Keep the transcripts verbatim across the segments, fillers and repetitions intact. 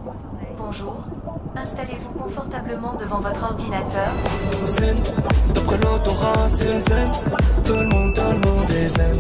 Bonjour. Installez-vous confortablement devant votre ordinateur. Zen, d'après l'autorat, c'est le zen. Tout le monde, tout le monde est zen.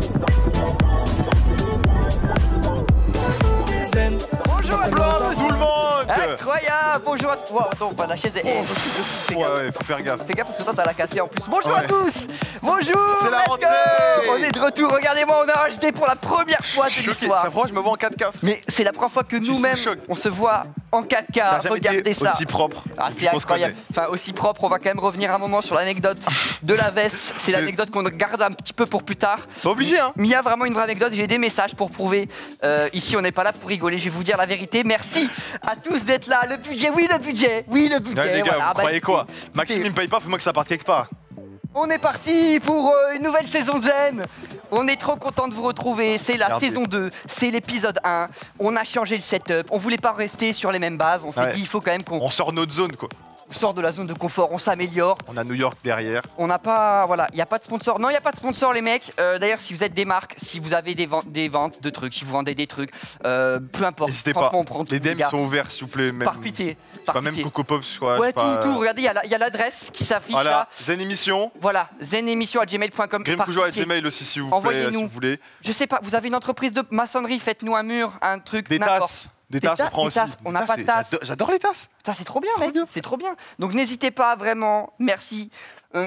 Zen. Bonjour à tous. Tout le monde. Incroyable. Bonjour à tous. Wow, attends, bah, la chaise est... Oh, fais Ouais, gaffe. ouais, faut faire gaffe. Fais gaffe parce que toi, t'as la cassée en plus. Bonjour Ouais. à tous. Bonjour. C'est la let's rentrée. go. On est de retour. Regardez-moi, on a rajouté pour la première fois de Choqué. l'histoire. Ça prend, je me vois en quatre K. Mais c'est la première fois que suis nous-mêmes, sous le choc. on se voit en quatre K. T'as jamais Regardez été ça. aussi propre. Ah, depuis c'est qu'on se incroyable. connaît. Enfin, aussi propre, on va quand même revenir un moment sur l'anecdote de la veste. C'est l'anecdote qu'on garde un petit peu pour plus tard. Pas obligé, hein. Mais il y a vraiment une vraie anecdote, j'ai des messages pour prouver. Euh, ici, on n'est pas là pour rigoler, je vais vous dire la vérité. Merci à tous d'être là. Le budget, oui, le budget, oui, le budget. Ouais, les gars, voilà. vous Bah, croyez quoi? écoutez, Maxime, il me paye pas, faut-moi que ça parte quelque part. on est parti pour euh, une nouvelle saison de Zen. On est trop content de vous retrouver. C'est la Regardez. saison deux, c'est l'épisode un. On a changé le setup. On voulait pas rester sur les mêmes bases. On s'est Ouais. dit, il faut quand même qu'on On sort de notre zone, quoi. sorte de la zone de confort. On s'améliore. On a New York derrière. On n'a pas, voilà, il n'y a pas de sponsor. Non, il n'y a pas de sponsor, les mecs. Euh, D'ailleurs, si vous êtes des marques, si vous avez des ventes, des ventes de trucs, si vous vendez des trucs, euh, peu importe. N'hésitez pas. Franchement, on prend tout, Les D M gars. sont ouverts, s'il vous plaît. Même, Par pitié. je sais Par pas, même pitié. Coco Pops, je crois. je Ouais, sais tout, pas, tout. euh, Regardez, il y a la- il y a l'adresse qui s'affiche Voilà, là. Zen Émission. Voilà, zenémission arobase gmail point com. Grim Par Poujo à pitié. Gmail aussi, s'il vous plaît, Envoyez-nous. si vous voulez. Je sais pas, vous avez une entreprise de maçonnerie, faites-nous un mur, un truc, Des n'importe. tasses. Des Des tasses, ta- on prend des aussi. tasses, on Des n'a tasses, pas de c'est- tasses. j'adore- J'adore les tasses. Ça, c'est trop bien, C'est mec. bien. C'est trop bien. Donc, n'hésitez pas, vraiment. Merci. Euh,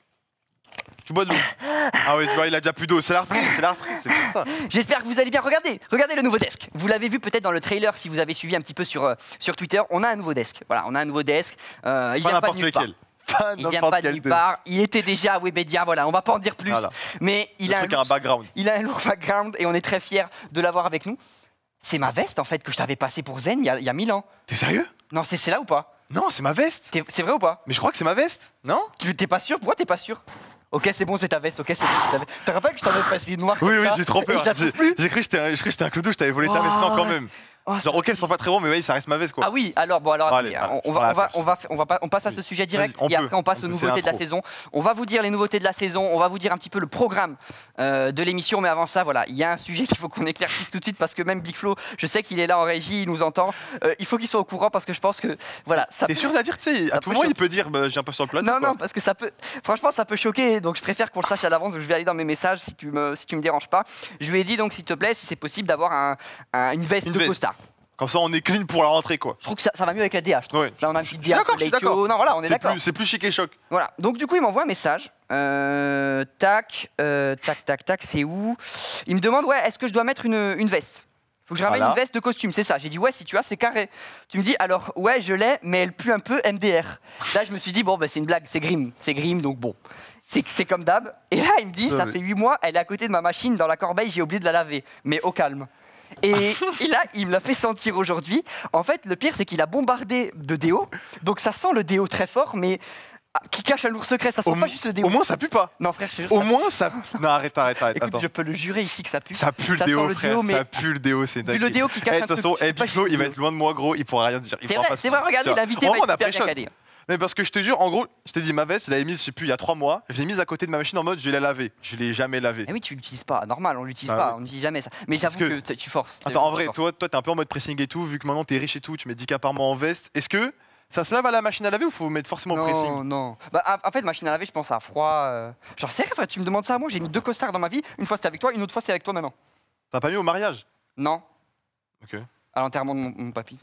Tu bois de l'eau. Ah oui, tu vois, il a déjà plus d'eau. C'est la reprise, c'est la reprise, c'est pour ça. J'espère que vous allez bien. Regardez, regardez le nouveau desk. Vous l'avez vu peut-être dans le trailer si vous avez suivi un petit peu sur, euh, sur Twitter. On a un nouveau desk. Voilà, on a un nouveau desk. Euh, il Pas vient pas n'importe de nulle part. lequel. Pas Il vient n'importe pas de quel nulle desk. part. Il était déjà à Webedia. Voilà, on va pas en dire plus. Voilà. Mais il Le a, un truc a un lourd, background. il a un lourd background et on est très fiers de l'avoir avec nous. C'est ma veste en fait que je t'avais passée pour Zen il y a, il y a mille ans. T'es sérieux? Non, c'est c'est là ou pas? Non, c'est ma veste. T'es- C'est vrai ou pas? Mais je crois que c'est ma veste, non? Tu t'es pas sûr? Pourquoi t'es pas sûr? Ok, c'est bon, c'est ta veste. Ok, c'est bon, c'est ta veste. Tu te rappelles que je t'avais passé noir Oui, comme oui, ça, j'ai trop et peur. je la trouve J'ai plus. j'ai cru que j'étais un- j'ai cru que j'étais un clodo, je t'avais volé ta Oh, veste. Non, quand même. Oh, Genre, ok, elles sont pas très bons, mais oui, ça reste ma veste, quoi. Ah oui, alors bon, alors Allez, attendez, allez, on, on voilà, va, on va, après. on va, on va pas- on passe à ce sujet direct Vas-y, on et peut, après on passe on aux peut, c'est nouveautés de la l'intro. saison. On va vous dire les nouveautés de la saison, on va vous dire un petit peu le programme euh, de l'émission, mais avant ça, voilà, il y a un sujet qu'il faut qu'on éclaircisse tout de suite parce que même Big Flo, je sais qu'il est là en régie, il nous entend. Euh, il faut qu'il soit au courant parce que je pense que voilà, ça. T'es sûr de la dire, tu sais, ça à tout peut moment, il choquer. peut dire, bah, j'ai un peu sur le plateau. Non, quoi. non, parce que ça peut. Franchement, ça peut choquer, donc je préfère qu'on le sache à l'avance. Donc je vais aller dans mes messages si tu me, si tu me déranges pas. Je lui ai dit donc, s'il te plaît, si c'est possible d'avoir un, un- une veste Une de veste. costard. Comme ça, on est clean pour la rentrée, quoi. Je trouve que ça, ça va mieux avec la D H. je trouve. Ouais. Là, on a une Je- petite je suis D H. d'accord, je suis Late Show. d'accord. Non, voilà, on est C'est d'accord. plus, c'est plus chic et choc. Voilà, donc du coup, il m'envoie un message. Euh, tac, euh, tac, tac, tac, c'est où? Il me demande, ouais, est-ce que je dois mettre une, une veste? Faut que je ramène Voilà. une veste de costume, c'est ça. J'ai dit, ouais, si tu as, c'est carré. Tu me dis, alors, ouais, je l'ai, mais elle pue un peu M D R. Là, je me suis dit, bon, bah, c'est une blague, c'est Grim, c'est Grim, donc bon. C'est c'est comme d'hab. Et là, il me dit, Non, ça mais- fait huit mois, elle est à côté de ma machine dans la corbeille, j'ai oublié de la laver. Mais au calme. Et, et là, il me l'a fait sentir aujourd'hui. En fait, le pire, c'est qu'il a bombardé de déo. Donc ça sent le déo très fort, mais ah, qui cache un lourd secret. Ça sent Au, pas mo- juste le déo. au moins, ça pue pas. Non, frère, je te jure, Au ça- moins, ça. Non, arrête, arrête, arrête. Écoute, attends. je peux le jurer ici que ça pue. Ça pue le Ça déo, sent le frère. déo, mais- Ça pue le déo, c'est Puis le déo qui cache Eh, un de toute truc, façon, c'est eh, pas Big Flo, juste il va le être loin de moi, gros. Il pourra rien dire. Il C'est pourra vrai, pas c'est se- vrai, regardez, Tu vois. l'invité Au va moins, être on a super pris bien choc. calé. Mais parce que je te jure, en gros, je t'ai dit ma veste, je l'avais mise, je sais plus, il y a trois mois. Je l'ai mise à côté de ma machine en mode, je vais la laver. Je l'ai jamais lavée. Eh oui, tu l'utilises pas, normal, on l'utilise Ah pas, oui. on n'utilise jamais ça. Mais j'avoue Parce que, que- t- tu forces. Attends, en tu vrai, forces. toi, toi, t'es un peu en mode pressing et tout, vu que maintenant t'es riche et tout, tu mets dix K par mois en veste. Est-ce que ça se lave à la machine à laver ou faut mettre forcément au pressing? Non, non. Bah, en- en fait, machine à laver, je pense à froid. euh. Genre, c'est vrai, frère, tu me demandes ça à moi, j'ai mis deux costards dans ma vie. Une fois c'était avec toi, une autre fois c'est avec toi maintenant. T'as pas mis au mariage? Non, Ok. à l'enterrement de mon, mon papy.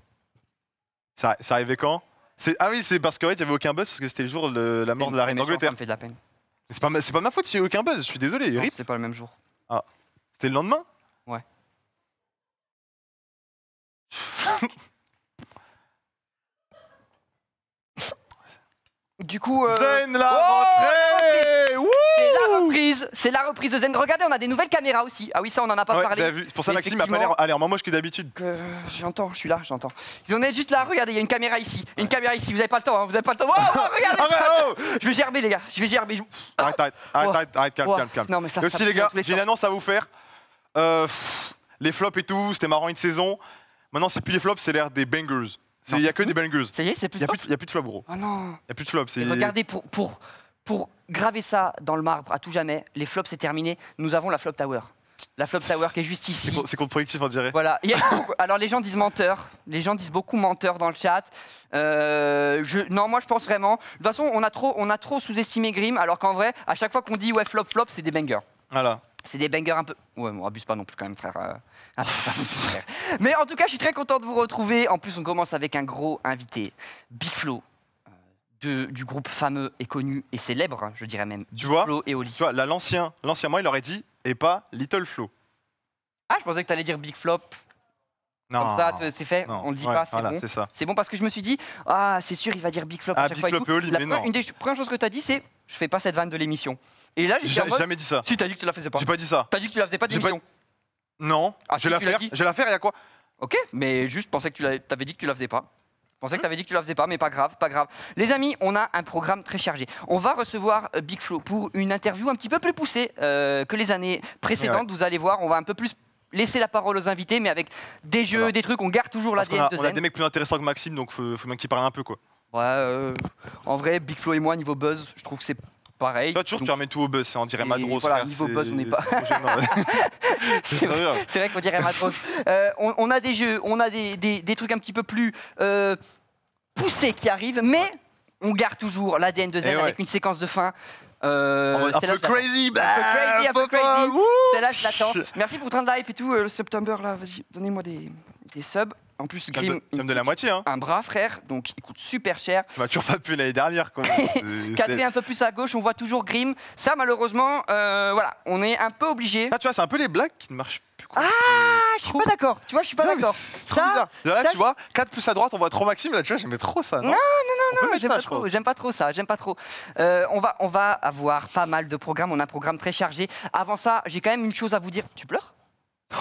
Ça, ça arrivait quand? C'est- Ah oui, c'est parce qu'en fait, il y avait aucun buzz parce que c'était le jour de la mort de la reine méchant, ça d'Angleterre. me fait de la peine. C'est pas, ma- c'est pas ma faute s'il y a eu aucun buzz, je suis désolé. Non, Rip, c'était pas le même jour. c'était le lendemain? Ouais. Du coup, euh, Zen la oh, rentrée! Wouh! c'est la reprise, c'est la reprise de Zen. Regardez, on a des nouvelles caméras aussi. Ah oui, ça on en a pas Ouais, parlé. vous avez vu. C'est pour ça Mais Maxime m'a pas effectivement- l'air l'air moins moche que d'habitude. Que- J'entends, je suis là, j'entends. On est juste là, regardez, il y a une caméra ici. Une caméra ici, vous avez pas le temps, hein, vous avez pas le temps. Oh, oh, regardez Arrête, ça. oh Je vais gerber les gars, je vais gerber. je- Arrête, arrête, arrête, Oh. arrête, arrête, calme, Oh. calme, calme. Non mais ça. Et ça aussi les pue gars, dans tous les j'ai une sens. annonce à vous faire. Euh, pff, les flops et tout, c'était marrant une saison. Maintenant, c'est plus les flops, c'est l'air des bangers. Il Non, y a c'est que des bangers. Ça y est, c'est plus Il y a ça. plus de- y a plus de flops, gros. Oh non. Il y a plus de flops. c'est- Et regardez, pour, pour, pour graver ça dans le marbre à tout jamais, les flops c'est terminé, nous avons la flop tower. La flop tower qui est juste C'est ici. con- c'est contre-productif, on dirait. Voilà. Il y a beaucoup- Alors les gens disent menteur. Les gens disent beaucoup menteur dans le chat. Euh, je... Non, moi je pense vraiment. De toute façon, on a trop, on a trop sous-estimé Grim, alors qu'en vrai, à chaque fois qu'on dit ouais flop flop, c'est des bangers. Voilà. C'est des bangers un peu. Ouais, on abuse pas non plus quand même, frère. Euh, abuse pas non plus, frère. Mais en tout cas, je suis très content de vous retrouver. En plus, on commence avec un gros invité, Big Flo, euh, de- du groupe fameux et connu et célèbre, hein, je dirais même. Tu Big vois Flo et Oli. Tu vois, là, l'ancien, l'ancien moi, il aurait dit et pas Little Flo. Ah, je pensais que tu allais dire Big Flop. Comme ça, t- c'est fait. Non. On le dit Ouais, pas, c'est voilà, bon. c'est ça. C'est bon parce que je me suis dit, ah, c'est sûr, il va dire Big Flop à Ah, chaque Big fois. et Flop tout. et Oli, La mais pre- non. Une des premières choses que tu as dit, c'est je fais pas cette vanne de l'émission. Et là, j'ai dit J'ai en mode, jamais dit ça. si, t'as dit que tu la faisais pas. J'ai pas dit ça. T'as dit que tu la faisais pas J'ai pas- d'émission. Non. Ah, je vais si, la tu l'as faire. dit. Je vais la faire, il y a quoi? Ok, mais juste, je pensais que tu l'avais- t'avais dit que tu la faisais pas. Je pensais que tu avais dit que tu la faisais pas, mais pas grave, pas grave. Les amis, on a un programme très chargé. On va recevoir euh, Big Flo pour une interview un petit peu plus poussée euh, que les années précédentes. Vous allez voir, on va un peu plus laisser la parole aux invités, mais avec des jeux, Voilà. des trucs. On garde toujours la Parce qu'on a, D N on a des mecs plus intéressants que Maxime, donc faut, faut bien qu'il parle un peu, quoi. Ouais, euh, en vrai, Big Flo et moi, niveau buzz, je trouve que c'est pareil. Toi, toujours, Donc, tu remets tout au buzz, on dirait Et Madros. voilà, frère, niveau c'est- buzz, on n'est pas- c'est trop gênant, ouais. C'est très bien. c'est vrai qu'on dirait Matros. Euh, on, on a des jeux, on a des, des- des trucs un petit peu plus euh, poussés qui arrivent, mais on garde toujours l'A D N de Zen Et ouais. avec une séquence de fin. Euh, En mode un celle-là, peu je l'attends. crazy, Un peu crazy, un peu papa, crazy. wouh. Celle-là, je l'attends. Merci pour ton live et tout. euh, le September, là, vas-y, donnez-moi des, des subs. En plus, Tu Grim, me il donnes de me la coûte moitié, hein. un bras, frère, donc il coûte super cher. Tu m'as toujours pas pu l'année dernière, quoi. C'est- Cadré c'est- un peu plus à gauche, on voit toujours Grim. Ça, malheureusement, euh, voilà, on est un peu obligé. Ah, tu vois, c'est un peu les blagues qui ne marchent plus, quoi. Ah, je suis pas d'accord. Tu vois, je suis pas Non, mais d'accord. c'est trop Ça, bizarre. Là, ça, tu vois, quatre plus à droite, on voit trop Maxime. Là, tu vois, j'aimais trop ça. Non, Non, On peut Non, mettre j'aime ça, pas je trop, pense. j'aime pas trop ça, j'aime pas trop. Euh, on, va, on va avoir pas mal de programmes, on a un programme très chargé. Avant ça, j'ai quand même une chose à vous dire. Tu pleures Tu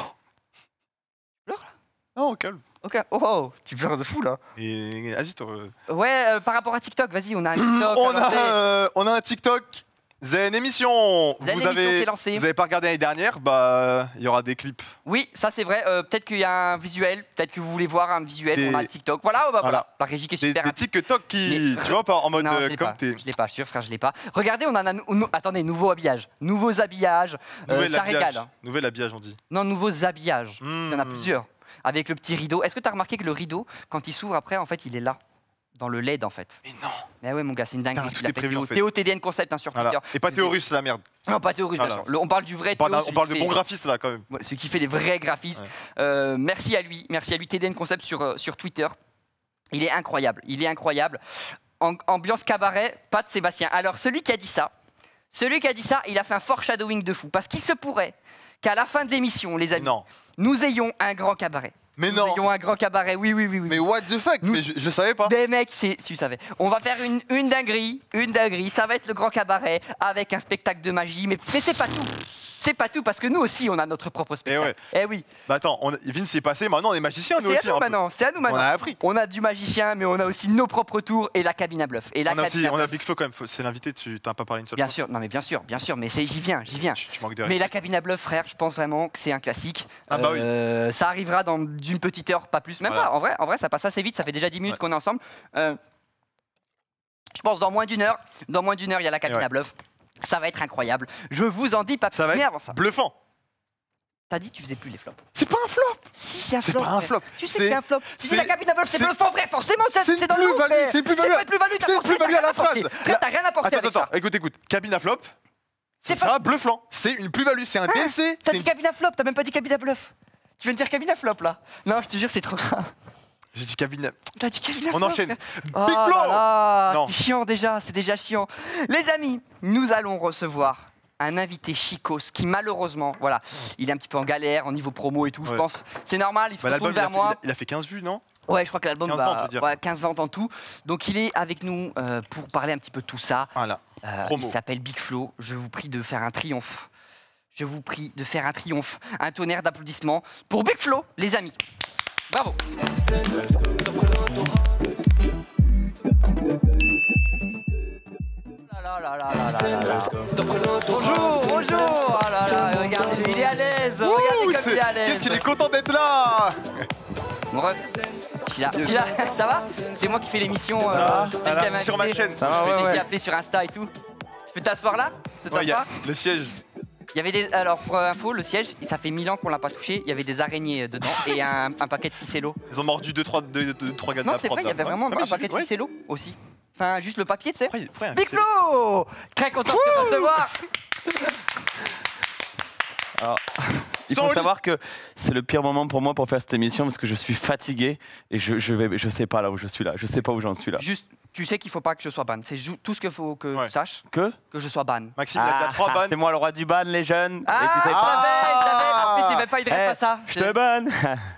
pleures là Non, calme. Ok, oh, oh, tu pleures de fou là. Et vas-y, toi. euh, Ouais, euh, par rapport à TikTok, vas-y, on a un TikTok. On à lancer. a, euh, on a un TikTok. Zen émission. Zen Vous émission qui avez, est lancée. vous avez pas regardé l'année dernière, bah, il y aura des clips. Oui, ça c'est vrai. Euh, peut-être qu'il y a un visuel, peut-être que vous voulez voir un visuel. Des- On a le TikTok. Voilà, bah, voilà. Voilà. La régie qui est Des, super. des TikTok qui, Mais- tu vois, pas en mode Non, euh, je l'ai comme pas. t'es. Je l'ai pas, je suis sûr, frère, je l'ai pas. Regardez, on en a. nou- nou- attendez, nouveau habillage. Nouveaux habillages. Euh, Nouvel ça habillage. régale. hein. Nouvel habillage, on dit. Non, nouveaux habillages. Il y en a Hmm. plusieurs. Avec le petit rideau. Est-ce que tu as remarqué que le rideau, quand il s'ouvre après, en fait, il est là. Dans le L E D, en fait. Mais non. Eh ouais, mon gars, c'est une dinguerie. Putain, tout Il a est fait prévu, Théo, en fait. Théo T D N Concept hein, sur Voilà. Twitter. Et pas théorus, la merde. Non, pas théoriste, Voilà. bien sûr. Le- on parle du vrai On parle Théo. d'un- on celui parle qui de fait- bons graphistes, là, quand même. Ouais, celui qui fait les vrais graphismes. Ouais. Euh, merci à lui, merci à lui, T D N Concept sur, euh, sur Twitter. Il est incroyable, il est incroyable. En- ambiance cabaret, pas de Sébastien. Alors, celui qui a dit ça, celui qui a dit ça, il a fait un foreshadowing de fou. Parce qu'il se pourrait qu'à la fin de l'émission, les amis, Non. nous ayons un grand cabaret. Mais nous non. ayons un grand cabaret, oui, oui, oui. oui. Mais what the fuck? Nous- Mais je, je savais pas. Des mecs, c'est, tu savais. On va faire une, une dinguerie, une dinguerie. Ça va être le grand cabaret avec un spectacle de magie. Mais, mais c'est pas tout. C'est pas tout parce que nous aussi, on a notre propre spectacle. ouais. Eh oui. Bah attends, on, Vince est passé, maintenant on est magicien, nous C'est à aussi. nous un peu. maintenant. C'est à nous On maintenant. a appris. On a du magicien, mais on a aussi nos propres tours et la cabine à bluff. Et la On a, aussi, cabine à on a bluff. Big Flo quand même, faut- c'est l'invité, tu t'as pas parlé une seule Bien fois. sûr, non mais bien sûr, bien sûr, mais c'est- j'y viens, j'y viens. Tu, tu manques de Mais la cabine à bluff, frère, je pense vraiment que c'est un classique. Ah bah oui. Euh, ça arrivera dans une petite heure, pas plus. Même Voilà. pas, en vrai, en vrai, ça passe assez vite, ça fait déjà dix minutes Ouais. qu'on est ensemble. Euh, je pense dans moins d'une heure, dans moins d'une heure, il y a la cabine ouais. à bluff. Ça va être incroyable. Je vous en dis pas plus. Ça va Mais être avant ça, bluffant. t'as dit que tu faisais plus les flops. C'est pas un flop. Si, c'est un C'est flop. pas un frère. flop. Tu sais C'est- que c'est un flop. Tu dis c'est- la cabine à bluff, c'est c'est- bluffant, vrai. Forcément, c'est c'est une dans le lot, plus-value, frère. c'est une plus-value. pas une plus-value, t'as C'est une pas- frère, plus-value t'as à la rien apporté. phrase. Frère, t'as rien apporté Attends, avec attends, ça. écoute, écoute. Cabine à flop, C'est ça sera bluffant. C'est une plus-value, c'est un D L C. T'as c'est dit une- cabine à flop, t'as même pas dit cabine à bluff. Tu viens de dire cabine à flop là. Non, je te jure, c'est trop grave. J'ai dit cabine à... T'as dit cabine à On flop. enchaîne. frère. Big Oh Flo. là là, Non. c'est chiant déjà, c'est déjà chiant. Les amis, nous allons recevoir un invité chicos qui malheureusement, voilà, il est un petit peu en galère au niveau promo et tout, je Ouais. pense. C'est normal, il se Bah, retourne l'album, il, a vers fait- moi. il a- il a fait quinze vues, non? Ouais, je crois que l'album quinze va ventes, je veux dire. ouais, quinze ventes en tout. Donc il est avec nous euh, pour parler un petit peu de tout ça. Voilà. Euh, Promo. il s'appelle Big Flo. Je vous prie de faire un triomphe. Je vous prie de faire un triomphe, un tonnerre d'applaudissements pour Big Flo, les amis. Bravo. Là, là, là, là, là, là, là. Bonjour, bonjour. Ah là là, regardez-le, il est à l'aise. Ouh, Regardez comme c'est- il est à Qu'est-ce l'aise. qu'il est content d'être là. Mon ref, je suis là. Je suis là. Ça va? C'est moi qui fais l'émission. euh, va c'est Voilà, qui m'a sur ma invité. chaîne. Je Ça va, vais ouais, te laisser ouais. appeler sur Insta et tout. Tu peux t'asseoir là? Tu peux Ouais, il y a t'asseoir? le siège. Il y avait des. Alors, pour info, le siège, ça fait mille ans qu'on l'a pas touché. Il y avait des araignées dedans et un, un paquet de ficello. Ils ont mordu deux trois deux, deux, trois gars de Non, la c'est prod, vrai, il y là. avait vraiment Ah, mais un j'ai paquet vu, de ouais. ficello aussi. Enfin, juste le papier, tu sais. Après, après, Big c'est- Flo Très content de te recevoir. Alors, il Sans faut lit. savoir que c'est le pire moment pour moi pour faire cette émission parce que je suis fatigué et je je vais je sais pas là où je suis là, je sais pas où j'en suis là. Juste, tu sais qu'il faut pas que je sois ban. C'est ju- tout ce qu'il faut que Ouais. tu saches, Que que je sois ban. Maxime, il a déjà trois Ah, bannes. c'est moi le roi du ban les jeunes. Ah, N'hésitez je pas. savais, je savais. Après, c'est même pas, il Eh, reste pas ça. Je te banne.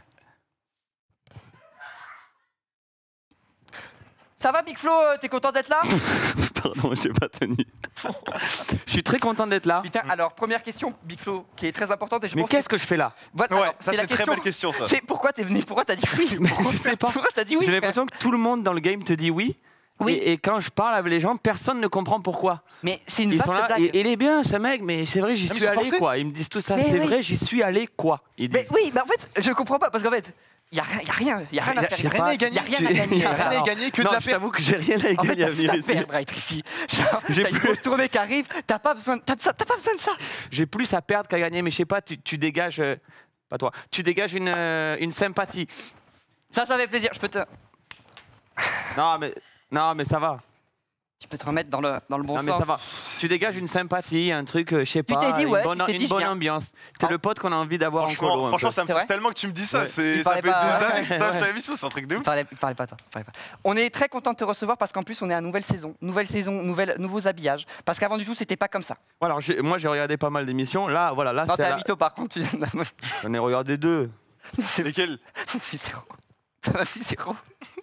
Ça va, Big Flo euh, T'es content d'être là? Pardon, j'ai pas tenu. Je suis très content d'être là. Putain, alors, première question, Big Flo, qui est très importante et je Mais pense qu'est-ce que je fais là? Voilà, Ouais, alors, ça c'est la une très belle question ça. C'est pourquoi t'es venu, pourquoi t'as dit oui? Je sais pas. Pourquoi t'as dit oui? J'ai frère l'impression que tout le monde dans le game te dit oui. Oui. Et, et quand je parle avec les gens, personne ne comprend pourquoi. Mais c'est une Ils vaste sont là, blague. et, et il est bien ce mec, mais c'est vrai, j'y Ah, mais suis ils sont allé forcés. quoi. Ils me disent tout ça, Mais c'est oui. vrai, j'y suis allé quoi. Ils Mais disent. oui, mais en fait, je comprends pas, parce qu'en fait, il y a, y a rien, il y a rien à Y a- faire. y a rien à gagner. Y a rien Tu- à gagner. y a Rien Alors, à gagner que de non, la je perte. t'avoue que j'ai rien à En fait, gagner à t'as venir tout à ici. perdre à être ici. Genre, J'ai t'as une plus- grosse tournée qui arrive, t'as pas besoin, t'as, t'as pas besoin de ça. J'ai plus à perdre qu'à gagner, mais je sais pas, tu, tu dégages. euh, pas toi. Tu dégages une, euh, une sympathie. Ça, ça fait plaisir. Je peux te, Non, mais. Non, mais ça va. tu peux te remettre dans le, dans le bon non, mais sens. ça va. Tu dégages une sympathie, un truc, euh, je sais Tu pas. t'es dit, une ouais, bonne, tu t'es une dit, je bonne viens. ambiance. T'es Oh. le pote qu'on a envie d'avoir en colo. Franchement, un franchement peu. ça me C'est touche vrai tellement que tu me dis ça. Ouais. c'est- Il Ça parlait fait des pas- années que Ouais. je t'ai- je t'avais vu ça, c'est un truc de ouf. Parlais, parlais pas, toi. Parlais pas. On est très content de te recevoir parce qu'en plus on est à nouvelle saison, nouvelle saison, nouvelle, nouveaux habillages. Parce qu'avant du tout c'était pas comme ça. Bon, alors, j'ai- moi, j'ai regardé pas mal d'émissions. Là, voilà, là, Non, c'est t'es la- à mytho par contre. Tu... J'en ai regardé deux. c'est Lesquels zéro. Ça m'a fait zéro.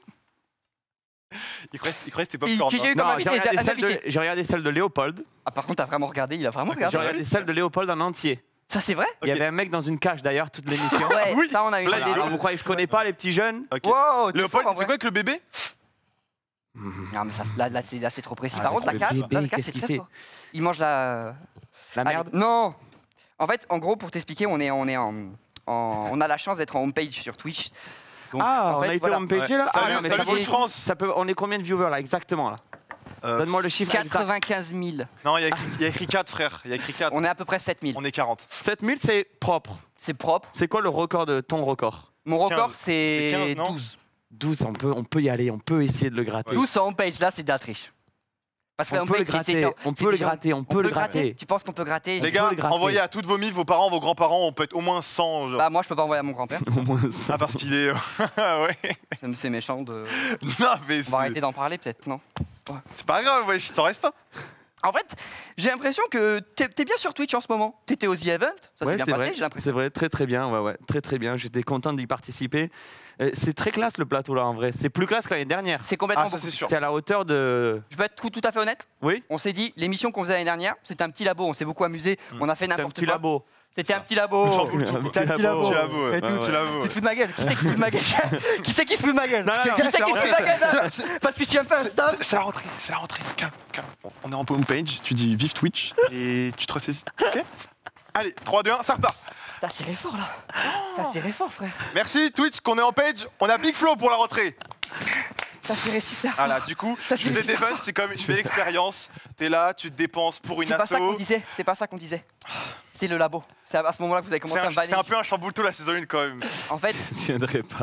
Il croyait il croyait que c'était Qui- popcorn. qui j'ai hein. eu comme Non, invité, j'ai regardé, un celle de, invité. j'ai regardé celle de Léopold. Ah par contre t'as vraiment regardé, il a vraiment J'ai regardé. regardé celle de Léopold en entier. Ça c'est vrai? Il y Ok. avait un mec dans une cage d'ailleurs toute l'émission. Ouais, oui. ça on a eu une Là, idée. Alors, vous croyez que je connais pas les petits jeunes? Ok. Wow, t'es Léopold, fort, en il fait vrai. quoi avec le bébé Non mais ça, là, là, c'est, là c'est trop précis. Ah, Par c'est contre la trop cage, bébé, là, la cage, qu'est-ce c'est qu'il très fait fort. Il mange la... La merde. Allez, non. En fait, en gros, pour t'expliquer, on est, on est en, en- on a la chance d'être en homepage sur Twitch. Donc, Ah, en on fait, a été voilà. homepage là. Salut, Ah, non, mais salut ça peut- Vote France. ça peut, on est combien de viewers là exactement là? Euh, Donne-moi le chiffre exact. quatre-vingt-quinze mille. Non, il y a écrit- il y a écrit quatre, frère. Il y a écrit quatre. On est à peu près sept mille. On est quarante. sept mille c'est propre. C'est propre. C'est quoi le record de ton record? Mon record, quinze. C'est c'est quinze, non douze. douze, on peut, on peut y aller, on peut essayer de le gratter. douze sur homepage, là, c'est de la triche. Parce que On la peut le homepage, c'est- c'est gratter, genre- on c'est peut le des gens- gratter, on peut le gratter. Tu penses qu'on peut gratter? Les On gars, peut le gratter. envoyez à toutes vos mives, vos parents, vos grands-parents. On peut être au moins cent. Genre. Bah, moi, je peux pas envoyer à mon grand-père. Au moins ça. Ah, parce qu'il est. ouais. C'est méchant de. Non, mais On va arrêter c'est d'en parler, peut-être, non? c'est pas grave, ouais, je t'en reste un. En fait, j'ai l'impression que t'es t'es bien sur Twitch en ce moment. T'étais aux The Event, ça Ouais, s'est bien c'est passé, vrai, j'ai l'impression. c'est vrai, très très bien, ouais, ouais, très très bien. J'étais content d'y participer. Euh, c'est très classe le plateau là en vrai. C'est plus classe que l'année dernière. C'est complètement. Ah, ça beaucoup. c'est sûr. C'est à la hauteur de. Je peux être tout, tout à fait honnête. Oui. On s'est dit, l'émission qu'on faisait l'année dernière, c'était un petit labo, on s'est beaucoup amusé, on a fait C'est un n'importe petit quoi. labo. C'était un petit labo. J'en fous le tout, Un quoi. petit Un petit labo. labo. Tu l'avoues, ouais. Fais tout. Ouais, Tu l'avoues. Tu ouais. te fous de ma gueule. Qui c'est qui se fout de ma gueule Qui c'est qui se fout de ma gueule Non, non, Qui non, c'est qui se c'est la fout de ma rentrée, gueule là c'est- c'est- Parce que je suis un peu un C'est- stop. c'est- C'est la rentrée, c'est la rentrée. Calme, calme. On est en homepage, tu dis vive Twitch et tu te ressaisis. Ok. Allez, trois, deux, un, ça repart. T'as serré fort là. T'as serré fort, frère. Merci Twitch, qu'on est en page. On a Big Flo pour la rentrée. T'as serré super fort. Voilà, du coup, Ça, je c'est faisais super des events, c'est comme je fais l'expérience. T'es là, tu te dépenses pour une C'est pas ça qu'on asso. disait. C'est pas ça qu'on disait. C'est le labo. C'est à ce moment-là que vous avez C'est commencé à un- me C'était un banner. peu un chamboulto la saison un quand même. En fait, Tu viendrais pas.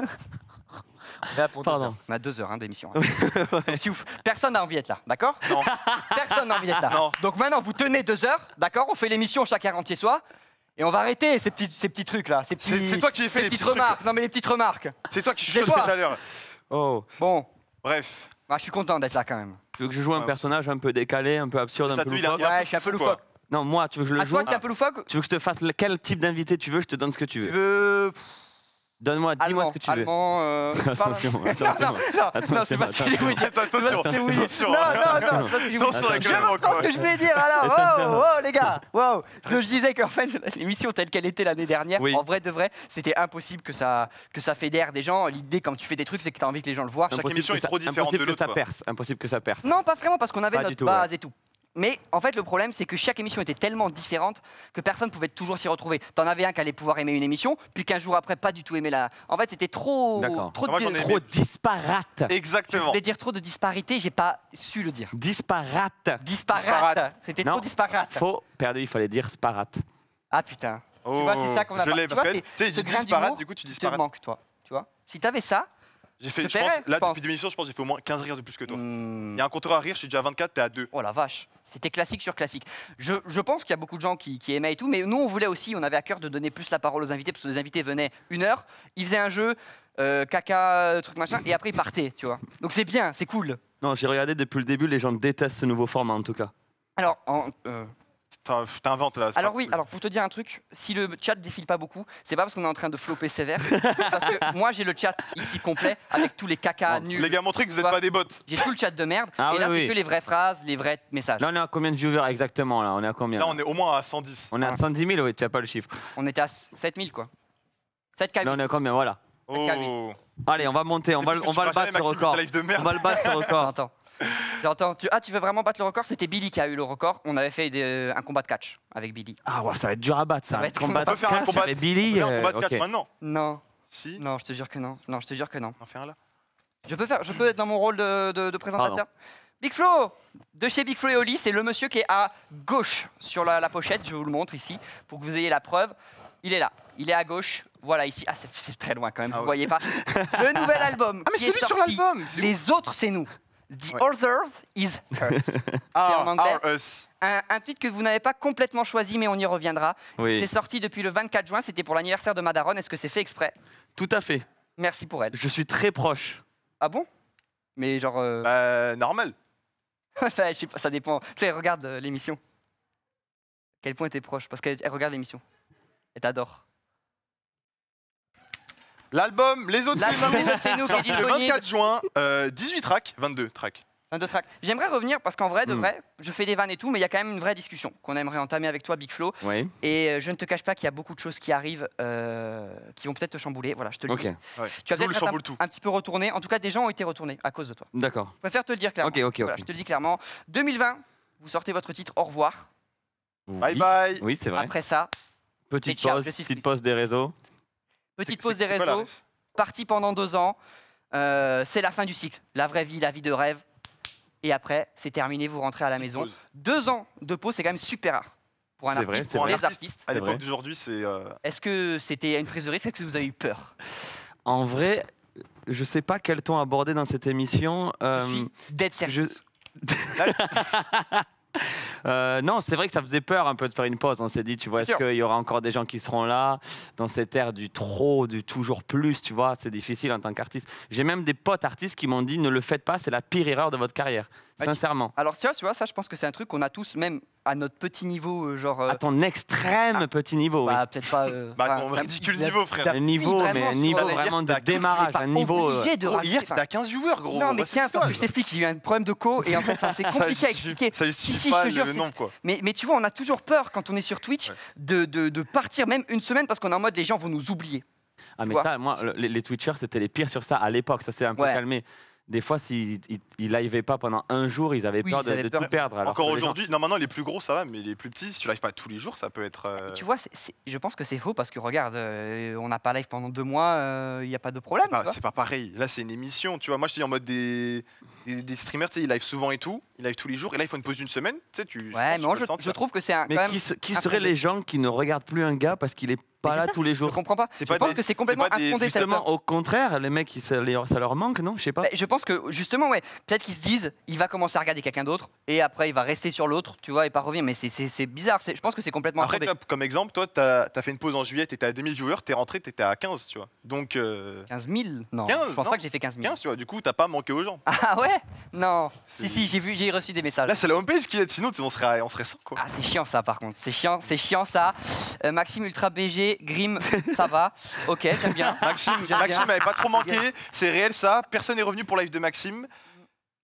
là pour deux Pardon. heures. On a deux heures hein, d'émission. hein. Donc, c'est ouf. Personne n'a envie d'être là, d'accord? Non. Personne n'a envie d'être là. Non. Donc maintenant, vous tenez deux heures, d'accord? On fait l'émission chacun rentier soi. Et on va arrêter ces petits, ces petits trucs là. Ces petits, C'est- c'est toi qui ai fait ces les petites petits trucs. remarques. Non mais les petites remarques. C'est toi qui Des chuchotais fois. tout à l'heure. Oh. Bon, Bref. bah, je suis content d'être là quand même. Tu veux que je joue un Ouais. personnage un peu décalé, un peu absurde, Ça un peu te dit, il a- loufoque? il a un Ouais, peu je suis un peu fou, quoi. loufoque. Non, moi, tu veux que je le À joue? toi qui est un peu loufoque, Tu veux que je te fasse le- quel type d'invité tu veux? Je te donne ce que tu tu veux. veux. Donne-moi, dis-moi Allemand, ce que tu veux. allemand, euh... Attention, pardon. attention. Non, non, non, non, c'est pas ce que je voulais dire. Attention, C'est pas ce que je voulais dire. attention. Non, non, non, c'est pas ce que je voulais Attention dire. avec Je les mots, reprends quoi. ce que je voulais dire alors. Oh, oh, les gars. Wow. Je, je disais qu'en fait, l'émission telle qu'elle était l'année dernière, Oui. en vrai de vrai, c'était impossible que ça, que ça fédère des gens. L'idée, quand tu fais des trucs, c'est que tu as envie que les gens le voient. Chaque Impossible émission que est ça- trop différente impossible de que l'autre, ça quoi. perce. Impossible que ça perce. Non, pas vraiment, parce qu'on avait Pas du notre tout, base et tout. Mais en fait, le problème, c'est que chaque émission était tellement différente que personne pouvait toujours s'y retrouver. T'en avais un qui allait pouvoir aimer une émission, puis qu'un jour après, pas du tout aimer la. En fait, c'était trop. D'accord. Trop, Moi, de... j'en ai Trop aimé. disparate. Je Exactement. voulais dire trop de disparité, j'ai pas su le dire. Disparate. Disparate. Disparate. C'était Non. trop disparate. Faux, perdu, il fallait dire sparate. Ah putain. Oh, tu vois, c'est ça qu'on a je pas- l'ai, tu parce vois, que, c'est- tu sais, ce il dit grain disparate, d'humour du coup, tu qui te disparais. manque, toi. Tu vois. Si t'avais ça. J'ai fait, te je pense, plairait, là, je pense. depuis deux émissions, je pense que j'ai fait au moins quinze rires de plus que toi. hmm, Il y a un compteur à rire, je suis déjà à vingt-quatre, t'es à deux. Oh la vache, c'était classique sur classique. Je, je pense qu'il y a beaucoup de gens qui, qui aimaient et tout, mais nous on voulait aussi, on avait à cœur de donner plus la parole aux invités, parce que les invités venaient une heure, ils faisaient un jeu, euh, caca, truc machin, et après ils partaient, tu vois. Donc c'est bien, c'est cool. Non, j'ai regardé depuis le début, les gens détestent ce nouveau format en tout cas. Alors, en, euh, Enfin, je t'invente là. c'est alors pas oui, cool. alors pour te dire un truc, si le chat défile pas beaucoup, c'est pas parce qu'on est en train de flopper sévère, parce que moi j'ai le chat ici complet avec tous les caca Bon, nuls. Les gars, montrez que vous Tu n'êtes vois. pas des bots. J'ai tout le chat de merde, Ah et oui, là oui. c'est que les vraies phrases, les vrais messages. Là, on est à combien de viewers exactement là? On est à combien? Là, on est au moins à cent dix. On est à cent dix mille, oui, tu n'as pas le chiffre. On était à sept mille quoi. sept K. Là, on est à combien? Voilà. Oh. Allez, on va monter, on C'est va, plus que on tu va le feras battre ce jamais, Maxime, record. ta live de On merde. va le battre ce record. J'entends. J'entends. Tu... Ah, tu veux vraiment battre le record? C'était Billy qui a eu le record. On avait fait des- un combat de catch avec Billy. Ah ouais, ça va être dur à battre ça. Ça va être combat combat. de On peut faire un catch combat- avec On Billy. peut faire un euh, combat de catch ok. maintenant. Non, Si. non, je te jure que non. Non, je te jure que non. On en fait un là. Je peux faire, je peux être dans mon rôle de, de- de présentateur. Big Flo, de chez Big Flo et Oli, c'est le monsieur qui est à gauche sur la, la pochette. Je vous le montre ici pour que vous ayez la preuve. Il est là, il est à gauche. Voilà ici. Ah, c'est- c'est très loin quand même. Ah vous ouais. voyez pas. Le nouvel album. Ah, mais qui c'est est lui sur sorti. l'album. c'est ouf. Les autres, c'est nous. The Ouais. Others is Us. Ah, en anglais. Our Us. Un, un titre que vous n'avez pas complètement choisi, mais on y reviendra. Oui, C'est sorti depuis le vingt-quatre juin. C'était pour l'anniversaire de Madaron. Est-ce que c'est fait exprès? tout à fait. Merci pour elle. Je suis très proche. Ah bon? Mais genre, euh, Bah, normal. je sais pas, ça dépend. Tu sais, regarde euh, l'émission. À quel point t'es proche? Parce qu'elle elle regarde l'émission. Et t'adore. L'album, les autres, L'album c'est Les Autres, c'est nous qui est sorti le disponible. vingt-quatre juin, euh, dix-huit tracks, vingt-deux tracks. vingt-deux tracks. J'aimerais revenir parce qu'en vrai, de Hmm. vrai, je fais des vannes et tout, mais il y a quand même une vraie discussion qu'on aimerait entamer avec toi, Big Flo. Oui, Et euh, je ne te cache pas qu'il y a beaucoup de choses qui arrivent euh, qui vont peut-être te chambouler. Voilà, je te le ok, dis. Ouais. Tu vas Nous, le peut-être être chamboule un, tout. un petit peu retourné. En tout cas, des gens ont été retournés à cause de toi. d'accord. Je préfère te le dire clairement. Ok, ok, Voilà, ok. je te le dis clairement. deux mille vingt, vous sortez votre titre Au revoir. Bye Oui. bye. Oui, c'est vrai. Après ça, Petite Ciao, pause, je suis petite Split. pause des réseaux. petite C'est- pause c'est- des c'est quoi la réseaux, ref parti pendant deux ans. Euh, c'est la fin du cycle. La vraie vie, la vie de rêve. Et après, c'est terminé, vous rentrez à la Petite maison. pause. Deux ans de pause, c'est quand même super rare pour un C'est vrai, artiste, c'est pour vrai. les artistes. À C'est l'époque vrai. d'aujourd'hui, c'est. euh, Est-ce que c'était une prise de risque? Est-ce que vous avez eu peur? En vrai, je sais pas quel ton aborder dans cette émission. euh, Je suis dead sérieux. je- Euh, non, c'est vrai que ça faisait peur un peu de faire une pause. On s'est dit, tu vois, est-ce Bien sûr. qu'il y aura encore des gens qui seront là dans cette ère du trop, du toujours plus, tu vois, c'est difficile en tant qu'artiste. J'ai même des potes artistes qui m'ont dit, ne le faites pas, c'est la pire erreur de votre carrière. Ouais, tu- Sincèrement. Alors, tu vois, tu vois, ça, je pense que c'est un truc qu'on a tous, même à notre petit niveau, euh, genre. euh, À ton extrême petit niveau, bah, peut-être pas. euh, Bah, enfin, ton un- ridicule il a- niveau, frère. il a oui. Un niveau, vraiment mais un sur- niveau T'allais dire vraiment que de t'as quinze, démarrage, pas un niveau. obligé euh, de Gros, rajouter, hier, enfin, t'étais à quinze viewers, gros. Non, mais Ouais, c'est quinze, ça, parce que je genre. t'explique, j'ai eu un problème de co et en fait, enfin, c'est Ça compliqué à justifie- expliquer. Ça justifie Si, si, pas je te jure, le c'est- nombre, quoi. Mais, mais tu vois, on a toujours peur quand on est sur Twitch Ouais. de, de, de partir même une semaine parce qu'on est en mode les gens vont nous oublier. Ah, mais vois. ça, moi, le- les, les Twitchers, c'était les pires sur ça à l'époque. Ça s'est un peu Ouais. calmé. Des fois, s'ils ils, ils liveaient pas pendant un jour, ils avaient Oui, peur ils de, avaient de peur. tout perdre. alors Encore que les gens- aujourd'hui, non, maintenant les plus gros ça va, mais les plus petits, si tu lives pas tous les jours, ça peut être. euh, Tu vois, c'est- c'est- je pense que c'est faux parce que regarde, euh, on n'a pas live pendant deux mois, il n'y a pas de problème. c'est pas- tu vois. c'est pas pareil. Là, c'est une émission. Tu vois, moi, je te dis en mode des, des, des streamers, tu sais, ils live souvent et tout, ils live tous les jours. Et là, il faut une pause d'une semaine. Tu sais, tu. je pense Ouais, que mais tu moi peux je, le sentir. je trouve que c'est un. Mais quand même, qui, se- qui un seraient problème. les gens qui ne regardent plus un gars parce qu'il est pas Mais là c'est ça, tous les Je jours? comprends pas. C'est Je pas pense des- que c'est complètement c'est pas des- infondé cette Justement, peur. au contraire, les mecs, ils- ça, leur- ça leur manque, non? Je sais pas. Bah, je pense que justement, ouais, peut-être qu'ils se disent, il va commencer à regarder quelqu'un d'autre et après il va rester sur l'autre, tu vois, et pas revenir. Mais c'est- c'est c'est bizarre. c'est- Je pense que c'est complètement Après, infondé. toi, comme exemple, toi, t'as as fait une pause en juillet, t'étais à deux mille viewers, t'es rentré, t'étais à quinze, tu vois. Donc, euh, quinze mille Non, quinze, je pense non. pas que j'ai fait quinze mille. quinze, tu vois. Du coup, t'as pas manqué aux gens. Ah ouais? Non. Si, C'est- si, j'ai vu, j'ai reçu des messages. Là, c'est la homepage qui est, sinon, tu- on serait, on serait cent, quoi. Ah, c'est chiant ça par contre, c'est chiant, c'est chiant ça. Euh, Maxime Ultra B G, Grim, ça va. Ok, j'aime bien. Maxime, J'aime Maxime bien. avait pas trop manqué, c'est réel ça. Personne n'est revenu pour live de Maxime.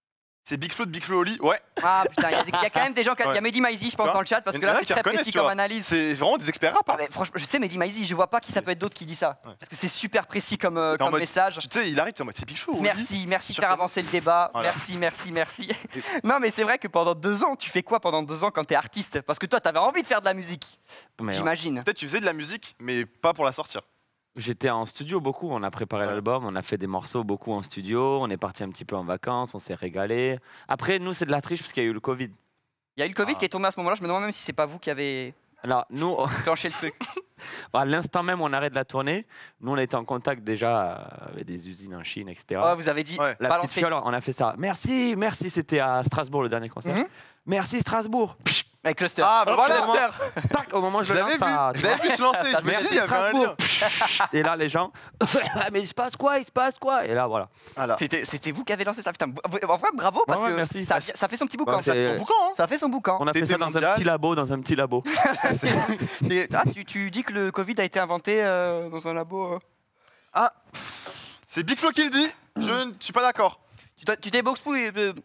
C'est Big Flo de Big Flo Oli. Ouais. Ah putain, il y, a des- il y a quand même des gens qui. Il y a Ouais. Mehdi Maizy, je pense, Tu vois, dans le chat, parce il y que en a là, qui c'est très reconnaissent, précis tu comme vois. analyse. C'est vraiment des experts rap. Ah, hein. mais franchement, je sais Mehdi Maizy, je vois pas qui ça peut être d'autre qui dit ça. Ouais. Parce que c'est super précis comme, euh, T'es en comme mode- message. Tu sais, il arrive, t'es en mode c'est Big Flo. Oli. Merci, merci de Sûr faire que- avancer le débat. Voilà. Merci, merci, merci. Non, mais c'est vrai que pendant deux ans, tu fais quoi pendant deux ans quand t'es artiste? Parce que toi, t'avais envie de faire de la musique, Mais, euh, j'imagine. Peut-être tu faisais de la musique, mais pas pour la sortir. J'étais en studio beaucoup, on a préparé Ouais. l'album, on a fait des morceaux beaucoup en studio, on est parti un petit peu en vacances, on s'est régalé. Après, nous, c'est de la triche parce qu'il y a eu le Covid. Il y a eu le Covid Ah. qui est tombé à ce moment-là. Je me demande même si c'est pas vous qui avez Alors, nous, clenché le truc. à l'instant même où on arrête la tournée, nous, on était en contact déjà euh, avec des usines en Chine, et cetera. Oh, vous avez dit. Ouais. La balancez. petite fiole, on a fait ça. Merci, merci, c'était à Strasbourg le dernier concert. Mhm. Merci Strasbourg. Psh, Avec Cluster. Ah, bah Hop, voilà. Cluster. tac, au moment où je Je le l'avais lance, vu. ça- Je l'avais vu se lancer. Je me suis Merci dit, il y avait un lien. Strasbourg. Et là, les gens, Ah, mais il se passe quoi, il se passe quoi? Et là, voilà. Voilà. C'était c'était vous qui avez lancé ça. Putain, bra- en vrai, bravo, parce Ouais, ouais, que merci. ça, Bah, ça fait son petit boucan. Ouais, ça. c'est- Son boucan, hein. Ça fait son boucan. On a fait Tété ça dans mondial. un petit labo, dans un petit labo. Et- ah, tu, tu dis que le Covid a été inventé euh, dans un labo. euh. Ah, c'est Big Flo qui le dit. Je ne suis pas d'accord. Tu t'as- tu t'es box pouille. euh,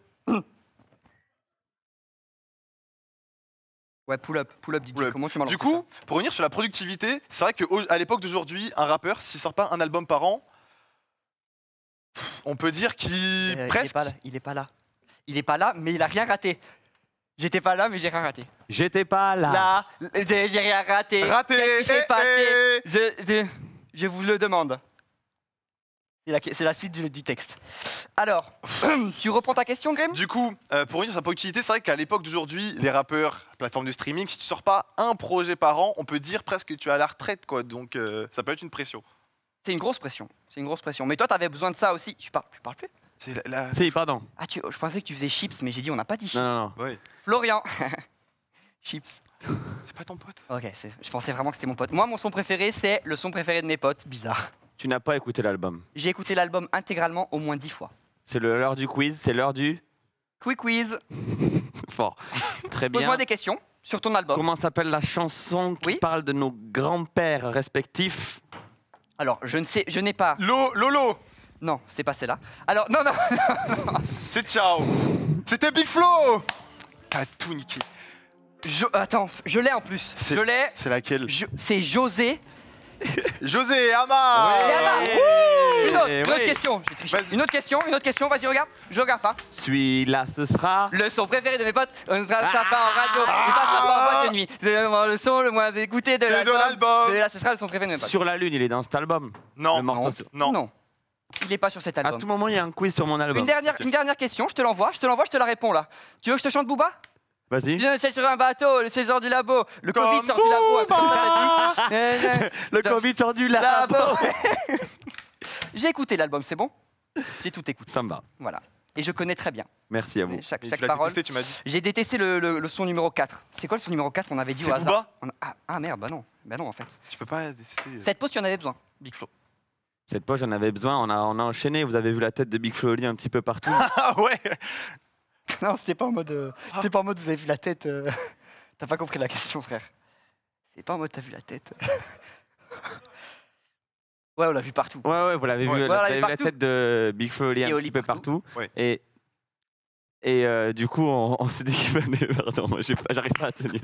Ouais, pull up, pull up, D J. Pull up. Comment tu m'as lancé Du coup, pour revenir sur la productivité, c'est vrai qu'à l'époque d'aujourd'hui, un rappeur, s'il sort pas un album par an, on peut dire ça qu'il Euh, Il est presque. pas là. Il est pas là. Il est pas là, mais il a rien raté. J'étais pas là, mais j'ai rien raté. J'étais pas là. Là, euh, j'ai rien raté. Raté. Qu'est-ce qui s'est Eh, passé eh. je, je, je vous le demande. C'est la, c'est la suite du, du texte. Alors, tu reprends ta question, Grim? Du coup, euh, pour revenir sur sa productivité, c'est vrai qu'à l'époque d'aujourd'hui, les rappeurs, plateformes de streaming, si tu sors pas un projet par an, on peut dire presque que tu es à la retraite, quoi. Donc, euh, ça peut être une pression. C'est une grosse pression. C'est une grosse pression. Mais toi, t'avais besoin de ça aussi. Tu parles, tu parles plus? C'est la. la- Si, pardon. Ah, tu, je pensais que tu faisais chips, mais j'ai dit on n'a pas dit chips. Non, non, non. Ouais. Florian. Chips. C'est pas ton pote. Ok, c'est- je pensais vraiment que c'était mon pote. Moi, mon son préféré, c'est le son préféré de mes potes. Bizarre. Tu n'as pas écouté l'album. J'ai écouté l'album intégralement au moins dix fois. C'est le- l'heure du quiz, c'est l'heure du Quick quiz. fort. Très bien. Pose-moi des questions sur ton album. Comment s'appelle la chanson qui Oui. parle de nos grands-pères respectifs? Alors, je ne sais, je n'ai pas. Lo, Lolo, Non, c'est pas celle-là. Alors, non, non. c'est ciao. C'était Big Flo. T'as tout niqué. Je- attends, je l'ai en plus. C'est- Je l'ai. C'est laquelle Je- C'est José. José Ama. Et Ama. Ouais. Une autre, Eh une autre oui. question. J'ai triché. Vas-y. Une autre question, une autre question. Vas-y, regarde. Je regarde pas. Celui-là, ce sera. Le son préféré de mes potes, on sera Ah. pas en radio, il passera pas en boîte de nuit. C'est vraiment le son le moins écouté de Et de l'album. l'album. Et là, ce sera le son préféré de mes potes. Sur la Lune, il est dans cet album. Non, Le morceau Non. sur- non. Non. Il est pas sur cet À album. tout moment, il y a un quiz sur mon album. Une dernière, Ok. une dernière question, je te l'envoie, je te l'envoie, je te la réponds là. Tu veux que je te chante Booba? Vas-y. Je suis sur un bateau, le César du labo, le Comme Covid sort du labo. un truc comme ça, Booba. t'as dit. Euh, euh, Le Dans- Covid sort du labo. labo. J'ai écouté l'album, c'est bon? J'ai tout écouté, Ça me va. voilà. Et je connais très bien Merci à vous. chaque, Et chaque tu l'as parole. détesté, tu m'as dit. J'ai détesté le, le- le son numéro quatre. C'est quoi le son numéro quatre qu'on avait dit C'est au hasard? Booba. On a- ah, ah, merde, bah non. Bah non en fait. Tu peux pas détester. Cette pause, tu en avais besoin, Big Flo. Cette poche, j'en avais besoin. On a, on a enchaîné. Vous avez vu la tête de Big Flo Oli un petit peu partout. Ah ouais. Non, c'était pas en mode. euh, Ah. C'était pas en mode vous avez vu la tête. euh, T'as pas compris la question, frère. C'est pas en mode t'as vu la tête. Ouais, on l'a vu partout. Ouais, ouais, vous l'avez Ouais. vu, Voilà, vous avez il est vu la partout. tête de Big Flo Oli Et un Oli petit peu partout. partout. Ouais. Et, et euh, du coup, on, on s'est dit qu'il fallait. Pardon, moi, j'ai pas- j'arrive pas à tenir.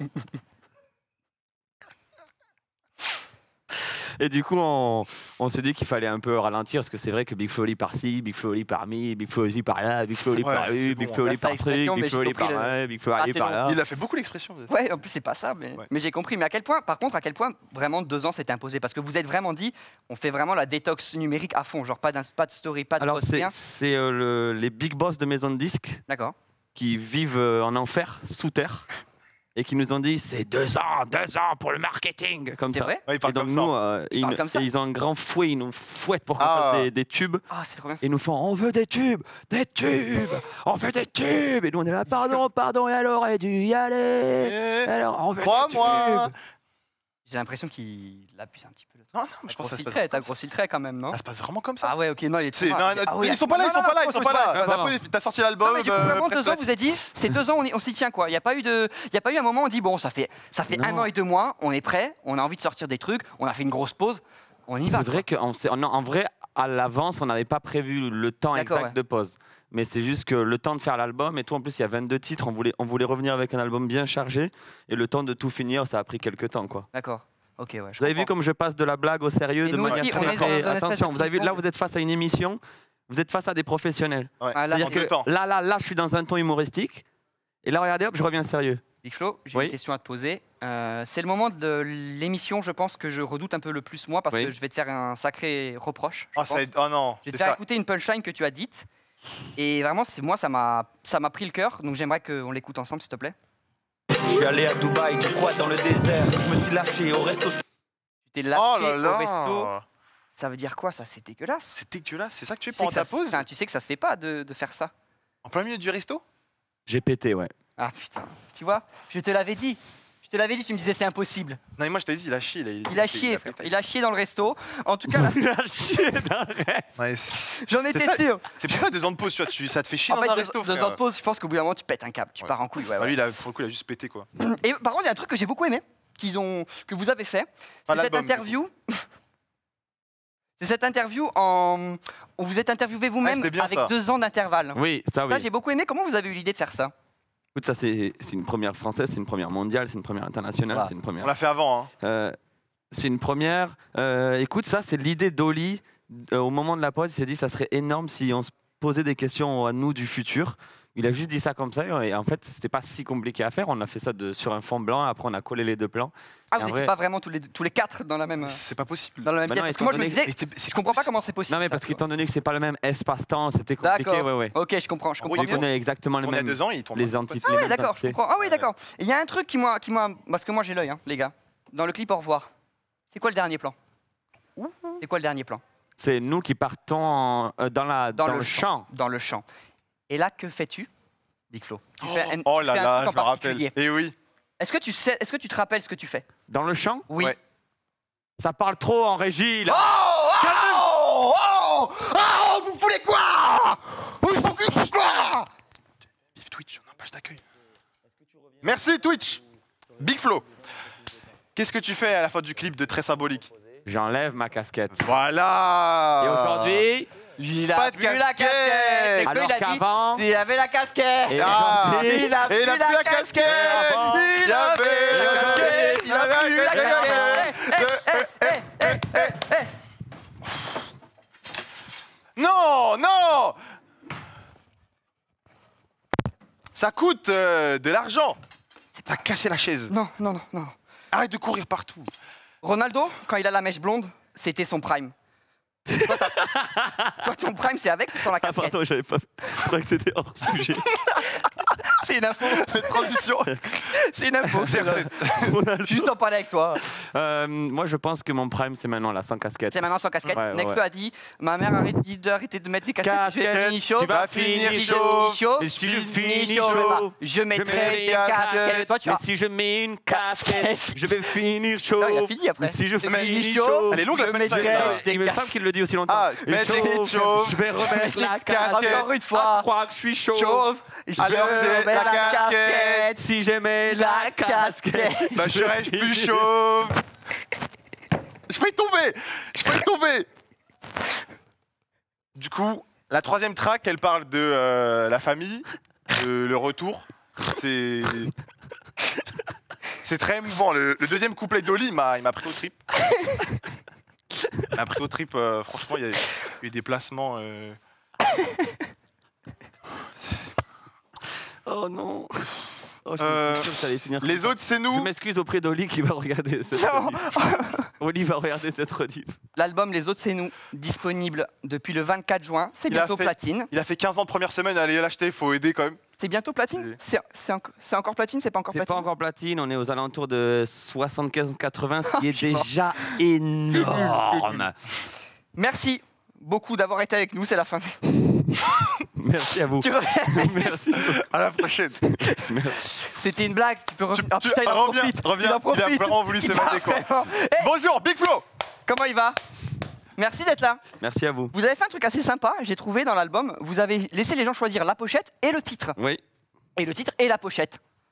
Et du coup, on, on s'est dit qu'il fallait un peu ralentir parce que c'est vrai que Big Flo Oli par-ci, Big Flo Oli par-mi, Big Flo Oli par-là, Big Flo Oli Ouais, par-là, c'est Big bon, Flo on Oli reste à par-truc, l'expression, mais Big Flo j'ai Oli compris le- par-là, Big Flo Ah, Oli c'est long. par-là. Il a fait beaucoup l'expression. Ouais, en plus c'est pas ça, mais, Ouais. mais j'ai compris. Mais à quel point, par contre, à quel point vraiment deux ans s'est imposé? Parce que vous êtes vraiment dit, on fait vraiment la détox numérique à fond, genre pas, d'ins- pas de story, pas de Alors, post, c'est rien. c'est, euh, le- les big boss de maison de disques D'accord. qui vivent euh, en enfer, sous terre, et qui nous ont dit c'est deux ans, deux ans pour le marketing, comme C'est ça. vrai? Ouais, il Et parle donc comme nous, ça. euh, Ils ils, parlent comme ça et ils ont un grand fouet, ils nous fouettent pour qu'on Ah. fasse des, des tubes. Ah, c'est trop bien. Et ils nous font on veut des tubes, des tubes, on veut des tubes. Et nous on est là pardon, pardon, et elle aurait dû y aller. Eh, Alors on veut des Crois-moi. tubes. J'ai l'impression qu'il abuse un petit peu. Le truc. Non, non, mais je pense que ça Grossi se le passe. trait, t'as grossi le trait quand même, non? Ça se passe vraiment comme ça. Ah ouais, ok, non, il est C'est- trop non, mal. non, Ah oui, ils sont pas là, non, ils sont non, pas là, non, ils sont faut- pas faut- là. faut- La faut- police, T'as sorti l'album. Non mais du coup, euh, vraiment presque deux ans, la vous avez dit, ces deux ans, on, y- on s'y tient quoi. Il n'y a pas eu de, il y a pas eu un moment où on dit bon, ça fait, ça fait un Non. an et deux mois, on est prêt, on a envie de sortir des trucs, on a fait une grosse pause, on y va. C'est quoi. vrai qu'en en, en vrai, à l'avance, on n'avait pas prévu le temps D'accord, exact ouais. de pause. Mais c'est juste que le temps de faire l'album, et tout, en plus, il y a vingt-deux titres, on voulait, on voulait revenir avec un album bien chargé, et le temps de tout finir, ça a pris quelques temps, quoi. D'accord. Ok, ouais. je Vous avez vu comprends. comme je passe de la blague au sérieux Et de nous manière aussi, on très, est dans très- un espèce Attention, de vous avez vu, là, ping-pong. vous êtes face à une émission, vous êtes face à des professionnels. Ouais. Ah, là, En C'est-à-dire deux que temps. là, là, là, je suis dans un ton humoristique, et là, regardez, hop, je reviens sérieux. Big Flo, j'ai Oui. une question à te poser. Euh, c'est le moment de l'émission, je pense, que je redoute un peu le plus moi, parce Oui. que je vais te faire un sacré reproche. je Oh, ça pense. va être- oh non. Je vais te c'est faire ça. écouter une punchline que tu as dite. Et vraiment, c'est moi, ça m'a ça m'a pris le cœur. Donc j'aimerais qu'on l'écoute ensemble, s'il te plaît. Je suis allé à Dubaï, du froid dans le désert. Je me suis lâché au resto. Tu t'es lâché Oh là au resto. là. Ça veut dire quoi, ça? C'est dégueulasse. C'est dégueulasse. C'est ça que tu Tu fais sais pendant que ta ça, pause enfin, tu sais que ça se fait pas de, de faire ça. En plein milieu du resto J'ai pété, ouais. Ah putain, tu vois, je te l'avais dit. Je te l'avais dit, tu me disais c'est impossible. Non, mais moi je t'ai dit, il a chié. Il a, Il a chié, frère. Il a chié dans le resto. En tout cas, là, Il a chié dans le reste. Ouais, c'est j'en étais ça. sûr. c'est pour ça deux ans de pause, tu vois, tu- ça te fait chier En dans fait, un deux, resto, deux frère. ans de pause, je pense qu'au bout d'un moment, tu pètes un câble, tu Ouais. pars en couille. Ouais, Bah, ouais. lui, il a, pour le coup, il a juste pété quoi. Et par contre, il y a un truc que j'ai beaucoup aimé, qu'ils ont, que vous avez fait. Pas C'est cette l'album, interview. C'est cette interview en. Où vous êtes interviewé vous-même c'était bien, avec ça. deux ans d'intervalle. Oui, ça, oui. Ça, j'ai beaucoup aimé. Comment vous avez eu l'idée de faire ça? Écoute, ça, c'est c'est une première française, c'est une première mondiale, c'est une première internationale, Voilà. c'est une On première. l'a fait avant, hein. Euh, c'est une première. Euh, écoute, ça, c'est l'idée d'Oli. Euh, au moment de la pause, il s'est dit ça serait énorme si on se posait des questions à nous du futur. Il a juste dit ça comme ça, et en fait, c'était pas si compliqué à faire. On a fait ça de, sur un fond blanc, après, on a collé les deux plans. Ah, Et vous en n'étiez vrai- pas vraiment tous les, tous les quatre dans la même, C'est pas possible. dans la même Bah pièce? non, Parce que moi, je me étant donné disais, Mais c'est- c'est je comprends pas possible. comment c'est possible. Non, mais ça, parce tu vois. qu'étant donné que c'est pas le même espace-temps, c'était compliqué. D'accord. Ouais, ouais. Ok, je comprends, je En comprends Vu mieux. qu'on a exactement les On a mêmes deux ans, il tourne. les entités. Ah les ouais, mêmes d'accord, je entités. comprends. Ah oui, Ouais, d'accord. Il y a un truc qui moi, qui moi, parce que moi j'ai l'œil, hein, les gars. Dans le clip Au revoir, c'est quoi le dernier plan? C'est quoi le dernier plan? C'est nous qui partons en- euh, dans, la, Dans dans, le le champ. champ. Dans le champ. Et là, que fais-tu, Big Flo? Tu fais un, Oh tu là fais un là, truc en je me rappelle. particulier. Et oui. Est-ce que tu sais, est-ce que tu te rappelles ce que tu fais? Dans le champ Oui. Ouais. Ça parle trop en régie, là. Oh, oh, oh, oh, vous voulez quoi? Vous voulez quoi? Vive Twitch, on a une page d'accueil. Merci Twitch. Big Flo. Qu'est-ce que tu fais à la fin du clip de très symbolique? J'enlève ma casquette. Voilà. Et aujourd'hui, Il a Pas de plus la casquette. casquette. Et alors il a dit, qu'avant, il avait la casquette. Et Ah, aujourd'hui, il a et il a plus plus la la casquette. casquette. Il Il a avait plus la la casquette. Il a plus la casquette. casquette. Non, non. Ça coûte euh, de l'argent. T'as cassé la chaise. Non, non, non, non. Arrête de courir partout. Ronaldo, quand il a la mèche blonde, c'était son prime. Toi, t'as- Toi, ton prime, c'est avec ou sans la Ah, casquette? pardon, j'avais pas. Je croyais que c'était hors sujet. C'est une info. Transition. C'est une info. C'est- c'est- Ronaldo. Juste en parler avec toi. Euh, moi, je pense que mon prime, c'est maintenant là, sans casquette. C'est maintenant sans casquette. Ouais, ouais, Nexo ouais. a dit, ma mère a dit d'arrêter de mettre des casquettes. Je vais Casquette, finir chaud. tu vas Va finir Si je chaud. finis chaud. Et si je finis finis chaud, chaud, je je mettrai mettrai des une casquettes. Toi, tu Mais as... si je mets une casquette, je vais finir chaud. Non, il a fini après. Mais si je Mais finis finis chaud, chaud, Elle est longue je la mettrai punchline. des il me casquettes. semble qu'il le dit aussi longtemps. Ah, Et mais chaud, c'est chaud. je vais remettre la casquette. Encore une Ah, fois. tu crois que je suis chaud? Chauffe. Je Alors, j'ai remets la casquette. Si j'aimais la casquette, Bah, je serais plus chauve. Je fais tomber. Je fais tomber. Du coup, la troisième track, elle parle de euh, la famille, de le retour. C'est. C'est très émouvant. Le, le deuxième couplet d'Oli, il m'a il m'a pris au trip. Il m'a pris au trip. euh, franchement, il y a eu des placements. euh, Oh non. Oh, je Euh, suis sûr que ça allait finir comme Les ça. autres, c'est Je nous. m'excuse auprès d'Oli qui va regarder cette Non. rediff. Oli va regarder cette rediff. L'album Les Autres C'est Nous, disponible depuis le vingt-quatre juin. C'est Il a bientôt fait- platine. Il a fait quinze ans de première semaine. Allez l'acheter, il faut aider quand même. C'est bientôt platine? C'est c'est enc- c'est encore platine? C'est pas encore C'est platine? pas encore platine, on est aux alentours de soixante-quinze quatre-vingts, ce qui Ah, est je suis mort. déjà énorme. Merci beaucoup d'avoir été avec nous. C'est la fin. Merci à vous. Tu reviens. Merci. À la prochaine. C'était une blague. Tu peux Tu, revenir. Ah, tu- putain, il en reviens, profite. reviens. Il en Il a profite. vraiment voulu Il s'évader, va quoi. vraiment. Eh, Bonjour, Big Flo. comment il va? Merci d'être là. Merci à vous. Vous avez fait un truc assez sympa, j'ai trouvé dans l'album. Vous avez laissé les gens choisir la pochette et le titre. Oui. Et le titre et la pochette.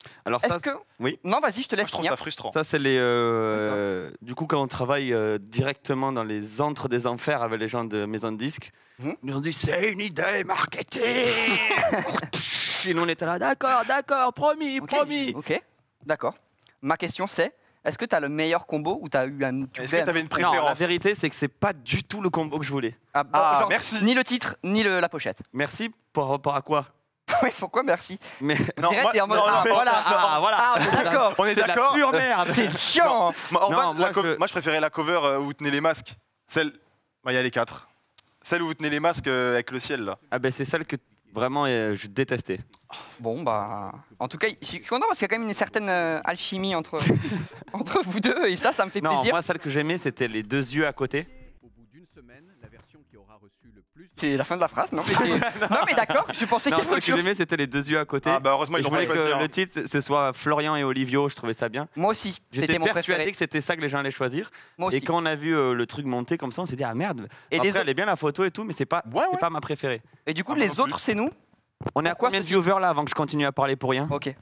Alors ça, Est-ce que... oui. Non, vas-y, je te Moi, laisse je trouve finir. ça frustrant. ça c'est les. euh, du coup, quand on travaille euh, directement dans les antres des enfers avec les gens de maison de disques, Mhm. ils nous ont dit c'est une idée marketing. Et nous on était là, d'accord, d'accord, promis, Ok, promis. Ok, d'accord. Ma question c'est, est-ce que tu as le meilleur combo ou tu as eu un... tu Est-ce voulais que tu avais une Non, la préférence? vérité c'est que c'est pas du tout le combo que je voulais. Ah, bon, Ah, genre, merci. Ni le titre, ni le- la pochette. Merci par rapport à quoi? Oui, pourquoi merci? Mais Non, Direct, moi- t'es en mode, non, ah, non, voilà. non, ah, voilà. Ah, on est d'accord. On est C'est de la d'accord. pure merde. C'est chiant. hein. Moi, en Non, vrai, moi, la co- je- moi, je préférais la cover euh, où vous tenez les masques. Celle. Bah, il y a les quatre. Celle où vous tenez les masques euh, avec le ciel, là. Ah ben c'est celle que vraiment euh, je détestais. Bon, bah... En tout cas, je suis content parce qu'il y a quand même une certaine euh, alchimie entre, entre vous deux et ça, ça me fait Non, plaisir. moi celle que j'aimais c'était les deux yeux à côté. Au bout d'une semaine, la version qui aura reçu le plus de C'est la fin de la phrase, non? Mais, c'est- non, mais d'accord, je pensais qu'il Non, y avait celle autre que chose. j'aimais c'était les deux yeux à côté. Ah, bah, heureusement, Et ils je ont pas voulais choisi. que hein. le titre ce soit Florian et Olivio, je trouvais ça bien. Moi aussi, J'étais c'était mon persuadé préféré. que c'était ça que les gens allaient choisir. Moi aussi. Et quand on a vu euh, le truc monter comme ça, on s'est dit ah merde. Et, Après les autres- elle est bien la photo et tout, mais c'est pas, Ouais, c'est ouais. pas ma préférée. et du coup, Ah, moi les non plus. autres, c'est nous? On est à Pourquoi combien de ceci viewers là avant que je continue à parler pour rien? Ok,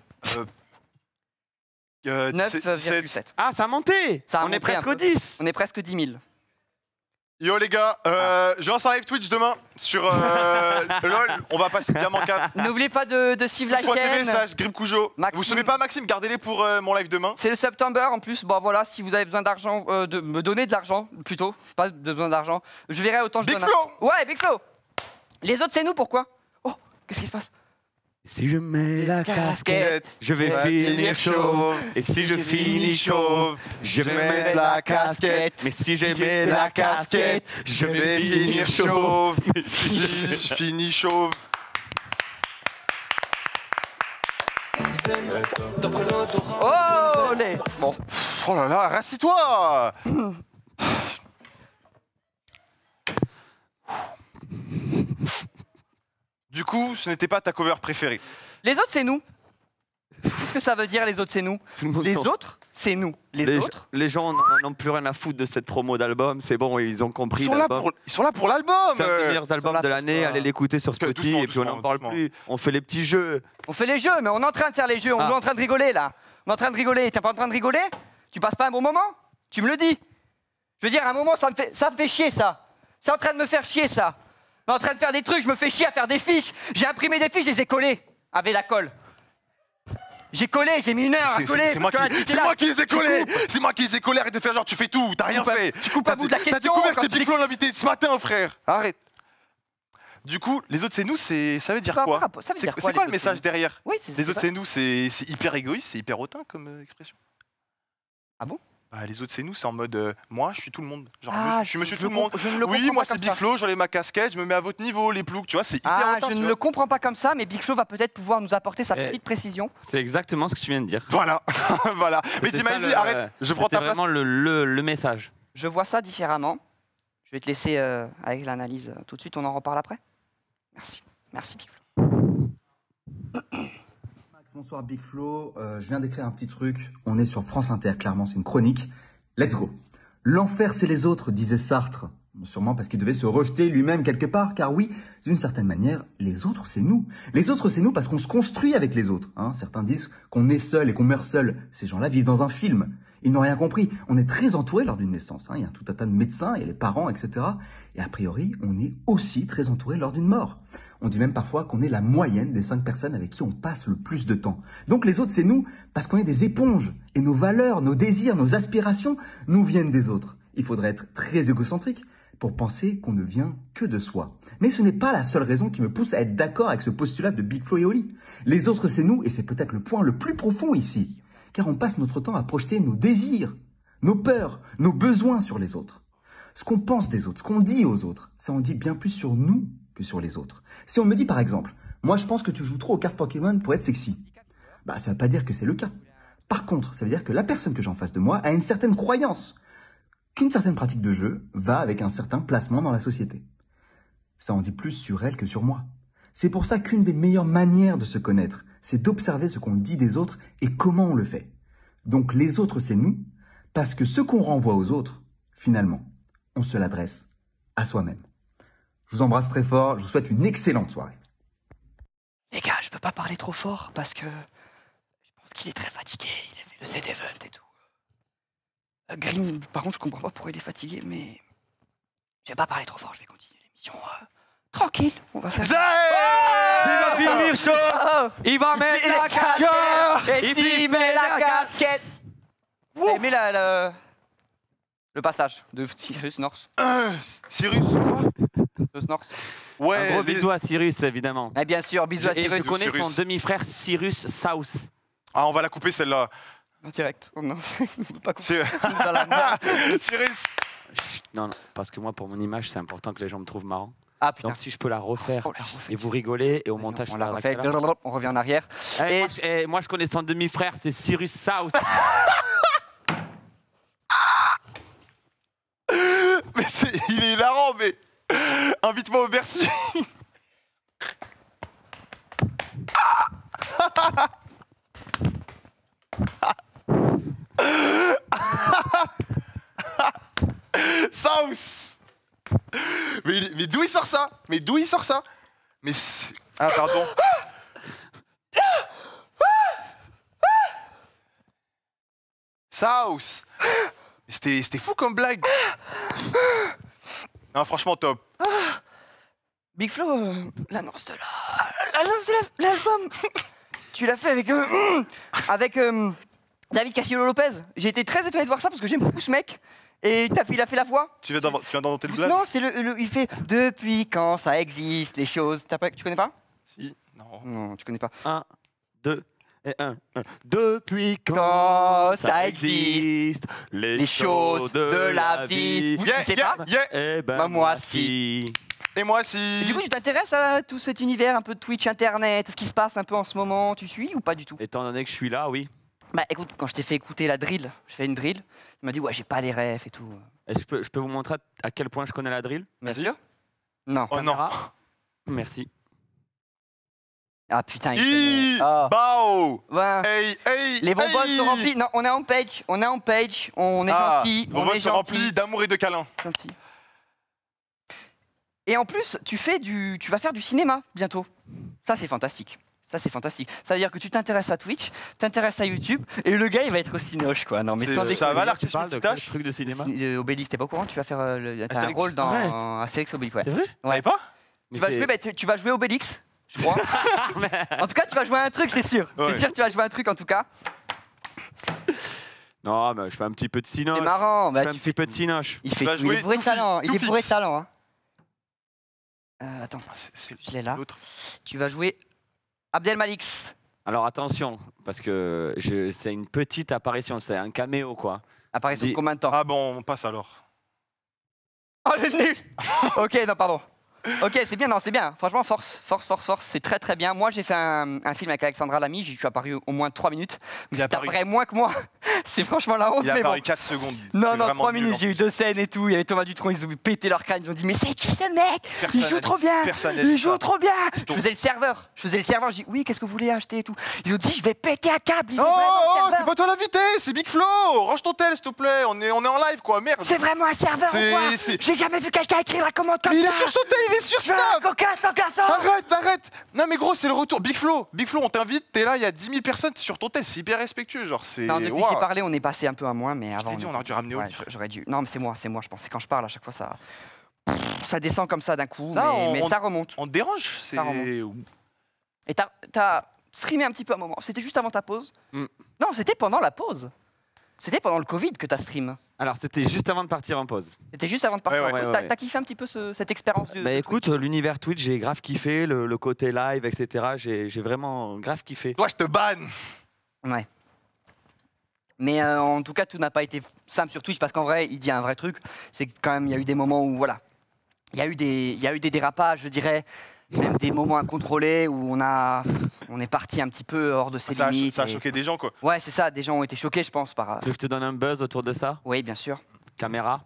Euh, neuf dix-sept, virgule dix-sept. sept. Ah ça a monté. Ça a On monté est presque un au peu. dix. On est presque dix mille. Yo les gars, euh, je lance un live Twitch demain sur euh, LOL. On va passer Diamant quatre. N'oubliez pas de, de suivre la Twitch.tv chaîne. slash Grip Cujo. Maxime. Vous savez pas Maxime, gardez-les pour euh, mon live demain. C'est le September en plus. Bon voilà, si vous avez besoin d'argent, euh, de me donner de l'argent plutôt, pas de besoin d'argent. Je verrai autant je Big donne. un- Flo. Ouais, Big Flo. Les autres, c'est nous. Pourquoi? Oh, qu'est-ce qui se passe? Si je mets la casquette, je vais va finir finir chauve. chauve. Et si je finis chauve, je vais mettre la casquette. Mais si je mets la casquette, je vais finir chauve. Si je finis chauve. D'après l'autorace, Oh, les... Bon, Oh là là, rassis-toi. Du coup, ce n'était pas ta cover préférée. les autres, c'est nous. Qu'est-ce que ça veut dire, les autres, c'est nous? Tout le monde Les s'en- autres, c'est nous. Les, Les, autres, les gens n'en- n'ont plus rien à foutre de cette promo d'album. C'est bon, ils ont compris. Ils sont là l'album. pour, ils sont là pour l'album. C'est un des euh. meilleurs albums là de pour l'année. ça. Allez l'écouter sur Spotify Doucement, et puis on n'en doucement, parle doucement. plus. On fait les petits jeux. on fait les jeux, mais on est en train de faire les jeux. On Ah. est en train de rigoler, là. On est en train de rigoler. T'es pas en train de rigoler? Tu passes pas un bon moment? Tu me le dis. Je veux dire, à un moment, ça me fait, ça me fait chier, ça. C'est en train de me faire chier, ça. On est en train de faire des trucs, je me fais chier à faire des fiches. J'ai imprimé des fiches, je les ai collées avec la colle. J'ai collé, j'ai mis une heure à C'est- coller. C'est c'est moi, qui- parce que là, c'est là, moi qui les ai tu collés. coupes. C'est moi qui les ai collés. Arrête de faire genre tu fais tout. T'as rien coupes à- fait. tu coupes à T'as bout de la T'as question, découvert que quand c'était tu Big Flo l'invité ce matin, frère. Arrête. Du coup, les autres c'est nous, c'est ça veut dire Par quoi? rapport- ça veut C'est dire quoi, c'est les quoi le autres, message c'est derrière? Oui, c'est Les c'est autres ça. c'est nous, c'est c'est hyper égoïste, c'est hyper hautain comme euh, expression. Ah bon? Bah, les autres c'est nous, c'est en mode euh, moi je suis tout le monde. Genre Ah, monsieur- je suis monsieur je tout le le monde. com- je ne le Oui, comprends moi pas c'est comme Big ça. Flo, j'enlève ma casquette, je me mets à votre niveau, les ploucs, tu vois, c'est hyper Ah, hautain. je tu ne vois. le comprends pas comme ça, mais Big Flo va peut-être pouvoir nous apporter sa Eh. petite précision. C'est exactement ce que tu viens de dire. Voilà, voilà. Mais C'était tu m'as ça, dit, le- arrête, je prends C'était ta place. vraiment le, le, le message. Je vois ça différemment. Je vais te laisser euh, avec l'analyse euh, tout de suite, on en reparle après. Merci. Merci, Big Flo. Max, bonsoir Big Flo, Euh, je viens d'écrire un petit truc, on est sur France Inter, clairement c'est une chronique, let's go. L'enfer c'est les autres, disait Sartre, sûrement parce qu'il devait se rejeter lui-même quelque part, car oui, d'une certaine manière, les autres c'est nous. Les autres c'est nous parce qu'on se construit avec les autres, hein. Certains disent qu'on est seul et qu'on meurt seul, ces gens-là vivent dans un film. Ils n'ont rien compris, on est très entouré lors d'une naissance, hein. Il y a tout un tas de médecins, il y a les parents, et cetera. Et a priori, on est aussi très entouré lors d'une mort. On dit même parfois qu'on est la moyenne des cinq personnes avec qui on passe le plus de temps. Donc les autres, c'est nous, parce qu'on est des éponges. Et nos valeurs, nos désirs, nos aspirations nous viennent des autres. Il faudrait être très égocentrique pour penser qu'on ne vient que de soi. Mais ce n'est pas la seule raison qui me pousse à être d'accord avec ce postulat de Big Flo et Oli. Les autres, c'est nous, et c'est peut-être le point le plus profond ici. Car on passe notre temps à projeter nos désirs, nos peurs, nos besoins sur les autres. Ce qu'on pense des autres, ce qu'on dit aux autres, ça en dit bien plus sur nous que sur les autres. Si on me dit par exemple, moi je pense que tu joues trop aux cartes Pokémon pour être sexy, bah ça veut pas dire que c'est le cas. Par contre, ça veut dire que la personne que j'ai en face de moi a une certaine croyance, qu'une certaine pratique de jeu va avec un certain placement dans la société. Ça en dit plus sur elle que sur moi. C'est pour ça qu'une des meilleures manières de se connaître, c'est d'observer ce qu'on dit des autres et comment on le fait. Donc les autres c'est nous, parce que ce qu'on renvoie aux autres, finalement, on se l'adresse à soi-même. Je vous embrasse très fort, je vous souhaite une excellente soirée. Les gars, je peux pas parler trop fort parce que je pense qu'il est très fatigué. Il a fait le Z Event et tout. Euh, Grim, par contre, je comprends pas pourquoi il est fatigué, mais je vais pas parler trop fort. Je vais continuer l'émission euh, tranquille. On va faire. Zé Il va finir chaud. Oh, Il va mettre fait la la casquette. et Il s'il met la casquette. T'as aimé la, la- le passage de Cyrus North Euh, Cyrus, quoi Cyrus North. Ouais, Un gros les- bisou à Cyrus, évidemment. Eh bien sûr, bisous à Et Cyrus. je connais Cyrus. son demi-frère Cyrus South. Ah, on va la couper celle-là. En direct. Oh non, on peut pas couper Cyr- dans la merde. Cyrus. Chut, Non, non, parce que moi, pour mon image, c'est important que les gens me trouvent marrant. Ah putain. Donc, si je peux la refaire Oh, la refait. et vous rigolez, et au Vas-y, montage, on je la la refait. refais là. On revient en arrière. Eh, Et- moi, je, eh, moi, je connais son demi-frère, c'est Cyrus South. Mais c'est- il est hilarant, mais. Invite-moi au Bercy. Sauce. Mais, il- mais d'où il sort ça? Mais d'où il sort ça? Mais c'est- ah pardon. Sauce. C'était c'était fou comme blague. Non, franchement top. Big Flo, euh, l'annonce de la- l'annonce de la- l'album. Tu l'as fait avec euh, avec euh, David Castillo-Lopez. J'ai été très étonné de voir ça parce que j'aime beaucoup ce mec. Et t'as fait- il a fait la voix. Tu viens d'inventer tu viens d'inventer le blague? Non, c'est le, le- il fait depuis quand ça existe les choses. T'as pas, tu connais pas? Si. Non. Non, tu connais pas. Un, deux et un. un. Depuis quand, Quand ça ça existe les, Les choses de la vie. Vous- Yeah, tu sais yeah, pas yeah. Eh ben Bah, moi, si. Et moi Et si. du coup, tu t'intéresses à tout cet univers un peu de Twitch, Internet, ce qui se passe un peu en ce moment. Tu suis ou pas du tout? Étant donné que je suis là, oui. Bah écoute, quand je t'ai fait écouter la drill, je fais une drill. Il m'a dit ouais, j'ai pas les refs et tout. Et je, peux, je peux vous montrer à quel point je connais la drill? Bien Vas-y. sûr. Non. Oh non. Caméra. Merci. Ah putain, il I connaît. Oh. Bao. Ouais. Hey, hey, Les bonbons hey. sont remplis. Non, on est en page. On est en page. On est Ah, gentil. Vos On votes est sont remplis gentil. d'amour et de câlins. gentil. Et en plus, tu fais du, tu vas faire du cinéma bientôt. Ça c'est fantastique. Ça c'est fantastique. Ça veut dire que tu t'intéresses à Twitch, t'intéresses à YouTube, et le gars il va être au cinoche quoi. Non mais C'est- sans ça déconner. va, Tu l'artiste parles de quoi, multitâche. le truc de cinéma? Euh, Obélix, t'es pas au courant? Tu vas faire euh, le, t'as un Astérix. rôle dans Arrête. euh, Astérix Obélix, ouais. C'est vrai? Vous savez pas? Mais Tu vas, c'est- jouer, bah, tu, tu vas jouer Obélix, je crois. En tout cas, tu vas jouer à un truc, c'est sûr. Ouais. C'est sûr que tu vas jouer à un truc en tout cas. Non, mais je fais un petit peu de C'est cinoche. marrant. Je Bah, fais un tu- petit peu de cinoche. il fait vas il jouer est bourré de tout fi- talent. Il tout est bourré de fixe. talent. Hein. Euh, attends, C'est- c'est je l'ai là. l'autre. Tu vas jouer Abdel Malix. Alors attention, parce que je- c'est une petite apparition, c'est un caméo quoi. Apparaît Dis- sur combien de temps? Ah bon, on passe alors. Oh, le nul. Ok, non, pardon. Ok, c'est bien, non, c'est bien. Franchement, force, force, force, force, c'est très très bien. Moi, j'ai fait un, un film avec Alexandra Lamy, j'y suis apparu au moins trois minutes. Il a T'as apparu, apparu moins que moi. C'est franchement la honte, il a mais bon. apparu quatre secondes. Non, C'est non, vraiment trois nul, minutes, en j'ai eu deux scènes et tout. Il y avait Thomas Dutronc, ils ont pété leur crâne, ils ont dit mais c'est qui ce mec? Personne Il n'a joue dit- trop bien. personne n'a Il dit joue ça. trop bien. C'est Je ton- faisais le serveur. Je faisais le serveur. Je dis oui, qu'est-ce que vous voulez acheter et tout. Ils ont dit je vais péter un câble. Il est Oh, vraiment un oh, serveur. c'est pas toi l'invité, c'est Big Flo. Range ton tel, s'il te plaît. On est, on est en live, quoi. Merde. C'est vraiment un serveur ou C'est- quoi? c'est- J'ai jamais vu quelqu'un écrire la commande comme Mais il ça. est sur son tel, il est sur Je veux un Snap. coca sans glaçon. Arrête, arrête. Non, mais gros, c'est le retour. Big Flo, Big Flo, on t'invite. T'es là, il y a dix mille personnes. T'es sur ton tel, c'est hyper respectueux. Genre, c'est. Non, depuis que Waouh. j'ai parlé, on est passé un peu à moins, mais avant. l'ai dit, on aurait dû ramener ouais, Olive. J'aurais dû. Non, mais c'est moi, c'est moi, je pense. C'est quand je parle, à chaque fois, ça. Ça descend comme ça d'un coup, Ça, mais, on- mais on- ça remonte. On te dérange. C'est. Ça Et t'as t'as streamé un petit peu à un moment. C'était juste avant ta pause? Mm. Non, c'était pendant la pause. C'était pendant le Covid que t'as stream. Alors c'était juste avant de partir en pause. C'était juste avant de partir Ouais, en ouais, pause. ouais, T'as ouais. t'as kiffé un petit peu ce- cette expérience de. Bah de écoute, l'univers Twitch, j'ai grave kiffé, le, le côté live, et cetera. J'ai j'ai vraiment grave kiffé. Toi, je te banne. Twitch. Ouais. Mais euh, en tout cas, tout n'a pas été simple sur Twitch parce qu'en vrai, il dit un vrai truc. C'est que quand même, il y a eu des moments où, voilà, il y a eu des, il y a eu des dérapages, je dirais, même des moments incontrôlés où on a, on est parti un petit peu hors de ses Ça a, limites. ça a et- choqué des gens, quoi. Ouais, c'est ça. Des gens ont été choqués, je pense, par. Tu veux que je te donne un buzz autour de ça? Oui, bien sûr. Caméra.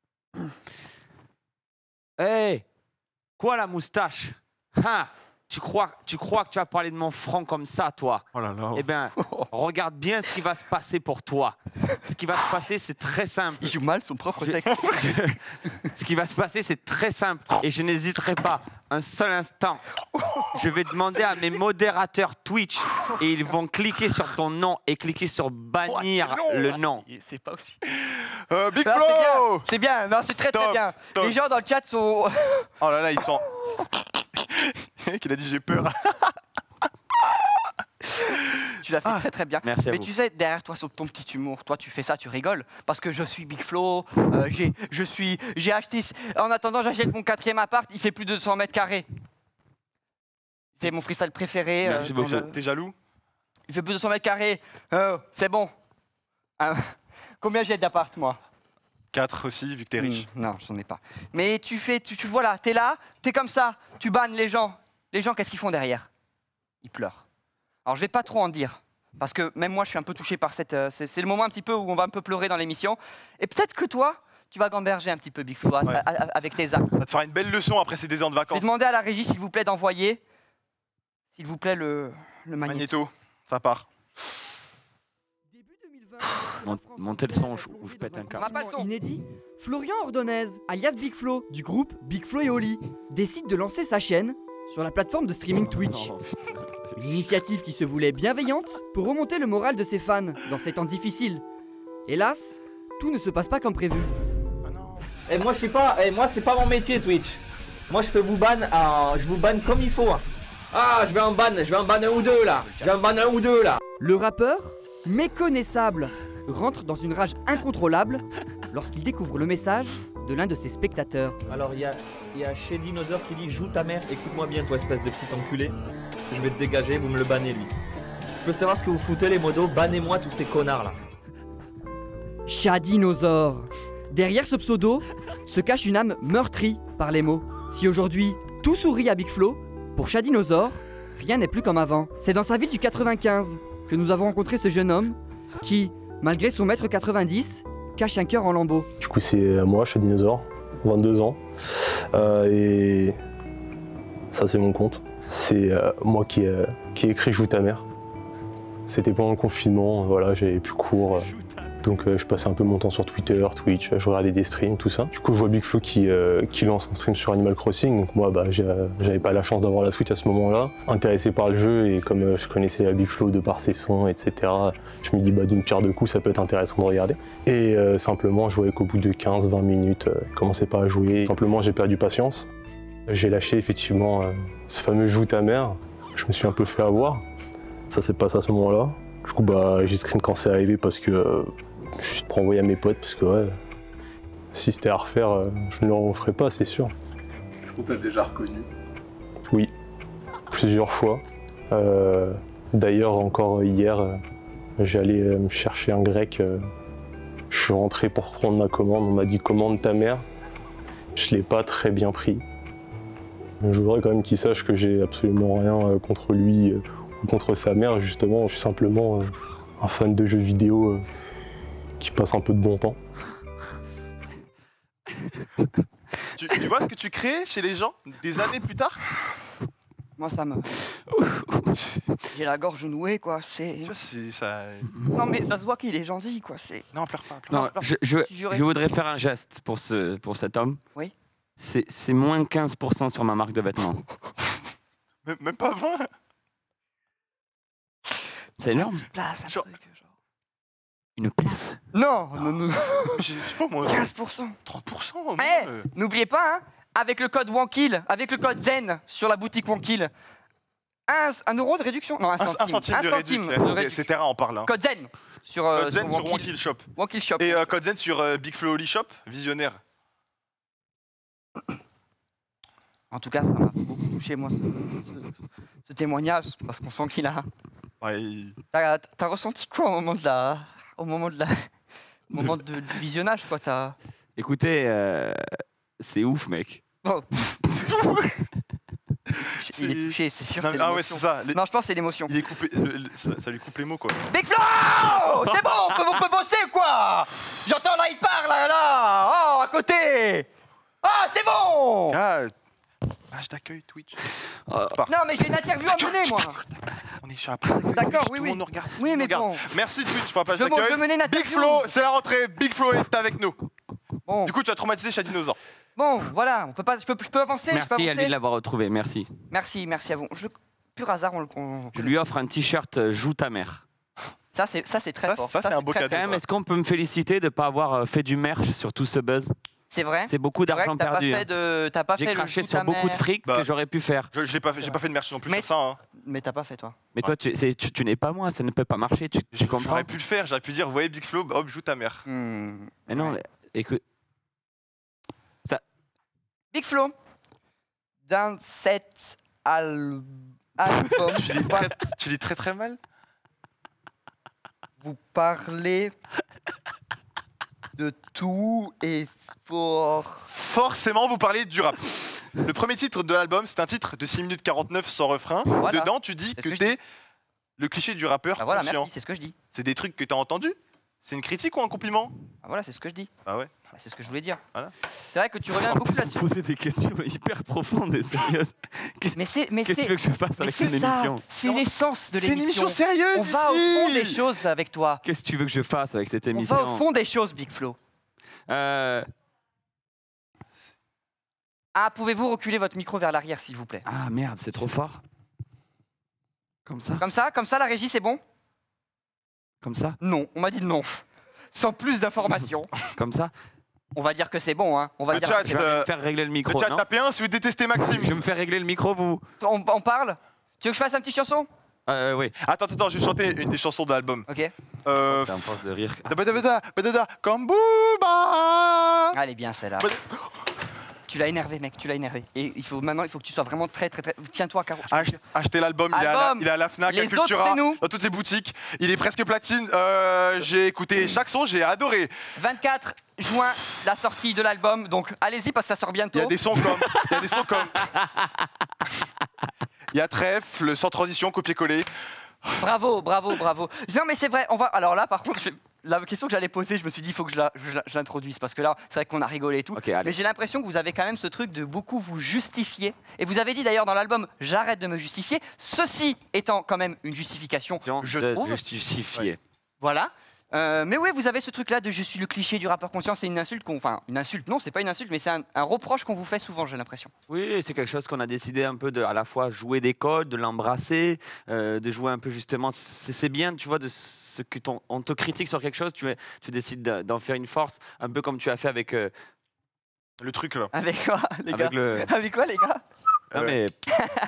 Hey, quoi la moustache? Hein? Tu crois, tu crois que tu vas parler de mon front comme ça, toi? Oh là là. Eh bien, regarde bien ce qui va se passer pour toi. Ce qui va se passer, c'est très simple. Il joue mal son propre Je- texte. je- ce qui va se passer, c'est très simple. Et je n'hésiterai pas un seul instant. Je vais demander à mes modérateurs Twitch et ils vont cliquer sur ton nom et cliquer sur bannir Oh, le nom. C'est pas aussi. Euh, Big Non, c'est bien, Flo. c'est bien, non, c'est très très Top, bien. top. Les gens dans le chat sont. Oh là là, ils sont. Le mec, il a dit j'ai peur. Tu l'as fait Ah. très très bien. Merci à Mais vous. tu sais, derrière toi, sur ton petit humour, toi tu fais ça, tu rigoles. Parce que je suis Big Flo, euh, j'ai, je suis, j'ai acheté. En attendant, j'achète mon quatrième appart, il fait plus de deux cents mètres carrés. C'est mon freestyle préféré. Merci euh, beaucoup. dans le- T'es jaloux? Il fait plus de deux cents mètres carrés. Euh, c'est bon. Hein, combien j'ai d'appart, moi? quatre aussi, vu que t'es riche. Hmm, non, j'en ai pas. Mais tu fais, tu, tu voilà, t'es là, t'es comme ça, tu bannes les gens. Les gens, qu'est-ce qu'ils font derrière? Ils pleurent. Alors je vais pas trop en dire, parce que même moi je suis un peu touché par cette. euh, c'est, c'est le moment un petit peu où on va un peu pleurer dans l'émission. Et peut-être que toi, tu vas gamberger un petit peu Big Flo à- Ouais. à- à- avec tes actes. Ça va te faire une belle leçon après ces deux ans de Je vais vacances. demander à la régie, s'il vous plaît, d'envoyer, s'il vous plaît, le, le magnéto. Magnéto, ça part. Mont- Montez le son ou je pète un câble. On n'a pas le son. Inédit, Florian Ordonez, alias Big Flo, du groupe Big Flo et Oli, décide de lancer sa chaîne sur la plateforme de streaming Twitch. Oh, putain. Une initiative qui se voulait bienveillante pour remonter le moral de ses fans dans ces temps difficiles. Hélas, tout ne se passe pas comme prévu. Ah non. Et moi je suis pas, et moi c'est pas mon métier Twitch. Moi je peux vous ban, euh, je vous banne comme il faut. Ah je vais en ban, je vais en ban un ou deux là. Je vais en ban un ou deux là. Le rappeur, méconnaissable, rentre dans une rage incontrôlable lorsqu'il découvre le message de l'un de ses spectateurs. Alors il y a, il y a chez Dinosaur qui dit joue ta mère, écoute-moi bien toi espèce de petit enculé. Je vais te dégager, vous me le bannez lui. Je veux savoir ce que vous foutez les modos, bannez-moi tous ces connards là. Shadinosaur. Derrière ce pseudo se cache une âme meurtrie par les mots. Si aujourd'hui tout sourit à Big Flo, pour Shadinosaur, rien n'est plus comme avant. C'est dans sa ville du quatre-vingt-quinze que nous avons rencontré ce jeune homme qui, malgré son mètre quatre-vingt-dix, cache un cœur en lambeaux. Du coup, c'est moi, Shadinosaur, vingt-deux ans. Euh, et ça, c'est mon compte. C'est euh, moi qui, euh, qui ai écrit Joue ta mère. C'était pendant le confinement, voilà, j'avais plus cours. euh, donc euh, je passais un peu mon temps sur Twitter, Twitch, je regardais des streams, tout ça. Du coup, je vois Big Flo qui, euh, qui lance un stream sur Animal Crossing. Donc moi, bah, j'ai- j'avais pas la chance d'avoir la Switch à ce moment-là. Intéressé par le jeu et comme euh, je connaissais Big Flo de par ses sons, et cetera, je me dis, bah, d'une pierre deux coups, ça peut être intéressant de regarder. Et euh, simplement, je voyais qu'au bout de quinze vingt minutes, euh, il commençait pas à jouer. Simplement, j'ai perdu patience. J'ai lâché effectivement euh, ce fameux Joue ta mère. Je me suis un peu fait avoir. Ça s'est passé à ce moment-là. Du coup, bah, j'ai screen quand c'est arrivé parce que euh, juste pour envoyer à mes potes, parce que ouais, si c'était à refaire, euh, je ne le referais pas, c'est sûr. Est-ce qu'on t'a déjà reconnu? Oui, plusieurs fois. Euh, D'ailleurs, encore hier, euh, j'allais euh, me chercher un grec. euh, je suis rentré pour prendre ma commande. On m'a dit commande ta mère. Je l'ai pas très bien pris. Je voudrais quand même qu'il sache que j'ai absolument rien euh, contre lui euh, ou contre sa mère. Justement, je suis simplement euh, un fan de jeux vidéo euh, qui passe un peu de bon temps. Tu, tu vois ce que tu crées chez les gens des années plus tard? Moi, ça me. J'ai la gorge nouée, quoi. C'est. Tu vois, c'est ça. Non, mais ça se voit qu'il est gentil, quoi. C'est. Non, pleure pas. Pleure Non, pas. je, je, Juré. je voudrais faire un geste pour, ce, pour cet homme. Oui. C'est c'est moins quinze pour cent sur ma marque de vêtements. Même, même pas vingt. C'est énorme. Place, un Genre- truc, genre. Une place. Non, non, non. Je je sais pas moi. quinze pour cent. trente pour cent. moi, Eh, euh. n'oubliez pas, hein, avec le code Wankill, avec le code Zen sur la boutique Wankill, un, un euro de réduction. Non, un Un, centime. un centime de réduction. de réduction. C'est terrain, on parle. Hein. Code Zen sur, euh, Code Zen sur Wankill. Wankill Shop. Wankill Shop. Et euh, code Zen sur euh, Big Flo Oli Shop, visionnaire. En tout cas, ça m'a beaucoup touché, moi, ce, ce- ce témoignage, parce qu'on sent qu'il a. Ouais, il- T'as t'as ressenti quoi au moment de la. Au moment de la. Au moment de- du visionnage, quoi, t'as. Écoutez, euh, c'est ouf, mec. Oh. Il est C'est- touché, c'est sûr. Non, c'est mais- ah ouais, l'émotion. c'est ça. Les- Non, je pense que c'est l'émotion. Il est coupé. le- le- ça, ça lui coupe les mots, quoi. Big Flo, c'est bon, on peut, on peut bosser ou quoi? J'entends là, il parle là, là. Oh, à côté. Ah, c'est bon. Ah, ah, je t'accueille, Twitch. Oh. Par- Non, mais j'ai une interview à mener, moi. On est sur la presse. D'accord, Tout oui, le oui. monde nous regarde. Oui, mais Regarde. bon. Merci Twitch, papa, je Je, veux- je t'accueille. veux mener une Big interview. Flo, c'est la rentrée. Big Flo est avec nous. Bon. Du coup, tu as traumatisé Shadinosaur. Bon, voilà, on peut pas, je, peux, je peux avancer. je peux Merci à lui avancer de l'avoir retrouvé, merci. Merci, merci à vous. Je, pur hasard, on le. on- Je lui offre un t-shirt euh, Joue ta mère. Ça, c'est ça, c'est très Ça, fort. ça, c'est un beau très, cadeau, très Quand fort. même, est-ce qu'on peut me féliciter de ne pas avoir euh, fait du merch sur tout ce buzz? C'est vrai. C'est beaucoup C'est vrai d'argent que t'as pas perdu. fait hein. de, t'as pas J'ai fait le craché Joue sur ta beaucoup de mère. fric Bah, que j'aurais pu faire. Je, je l'ai pas fait, j'ai pas fait de merch non plus Mais- sur ça. Hein. Mais t'as pas fait toi. Mais toi, tu, c'est- tu, tu n'es pas moi, ça ne peut pas marcher, tu, tu comprends? J'aurais pu le faire, j'aurais pu dire, vous voyez Big Flo, hop, joue ta mère. Hmm. Mais non, Ouais. écoute. Big Flo, dans cet al- album, Tu dis très, tu dis très très mal. vous parlez de tout et fort. Forcément, vous parlez du rap. Le premier titre de l'album, c'est un titre de six minutes quarante-neuf sans refrain. Voilà. Dedans, tu dis C'est ce que que je t'es le cliché du rappeur Ah voilà, conscient. merci, c'est ce que je dis. C'est des trucs que t'as entendus? C'est une critique ou un compliment? Ah voilà, c'est ce que je dis. Ah ouais. Ah, c'est ce que je voulais dire. Voilà. C'est vrai que tu reviens En beaucoup plus, vous là-dessus. posez des questions hyper profondes et sérieuses. Mais c'est, mais Qu'est-ce que c'est, tu veux que je fasse mais avec c'est une ça. émission? C'est l'essence de C'est une l'émission. émission sérieuse On va au ici. fond des choses avec toi. Qu'est-ce que tu veux que je fasse avec cette On émission? va au fond des choses, Big Flo. Euh, Ah, pouvez-vous reculer votre micro vers l'arrière, s'il vous plaît? Ah merde, c'est trop fort. Comme ça? Comme ça, comme ça, la régie, c'est bon? Comme ça? Non, on m'a dit non. Sans plus d'informations, Comme ça? on va dire que c'est bon, hein. On va Le dire chat, que Je c'est vais euh, me faire régler le Le micro, chat, non? tapez un si vous détestez Maxime. Je vais me faire régler le micro, vous? on, on parle? Tu veux que je fasse un petit chanson? Euh, oui. Attends, attends, je vais chanter une des chansons de l'album. Ok. Euh. C'est un force de rire. Badabada, badada, comme Booba. Allez, bien celle-là. Tu l'as énervé, mec, tu l'as énervé. Et il faut maintenant, il faut que tu sois vraiment très, très, très. Tiens-toi, Caro. je te Ach- jure. Achetez l'album, il, est à la- Album. il est à la Fnac, Les à autres, Cultura, c'est nous. dans toutes les boutiques. Il est presque platine. Euh, j'ai écouté chaque son, j'ai adoré. vingt-quatre juin, la sortie de l'album. Donc allez-y parce que ça sort bientôt. Il y a des sons comme. Il y a des sons comme. Il y a Trèfle, sans transition, copier-coller. Bravo, bravo, bravo. Non mais c'est vrai, on va. Alors là par contre, je- la question que j'allais poser, je me suis dit il faut que je la- je la- je l'introduise parce que là, c'est vrai qu'on a rigolé et tout. Ok, allez. Mais j'ai l'impression que vous avez quand même ce truc de beaucoup vous justifier. Et vous avez dit d'ailleurs dans l'album j'arrête de me justifier. Ceci étant quand même une justification, je de trouve. justifier. Voilà. Euh, mais oui, vous avez ce truc-là de je suis le cliché du rappeur conscient. C'est une insulte qu'on. Enfin, une insulte, non, c'est pas une insulte, mais c'est un, un reproche qu'on vous fait souvent, j'ai l'impression. Oui, c'est quelque chose qu'on a décidé un peu de à la fois jouer des codes, de l'embrasser, euh, de jouer un peu justement. C'est c'est bien, tu vois, de ce que ton- on te critique sur quelque chose, tu, es- tu décides de- d'en faire une force, un peu comme tu as fait avec. euh, Le truc là. Avec quoi, les gars avec le. Avec quoi, les gars Non, Ouais. mais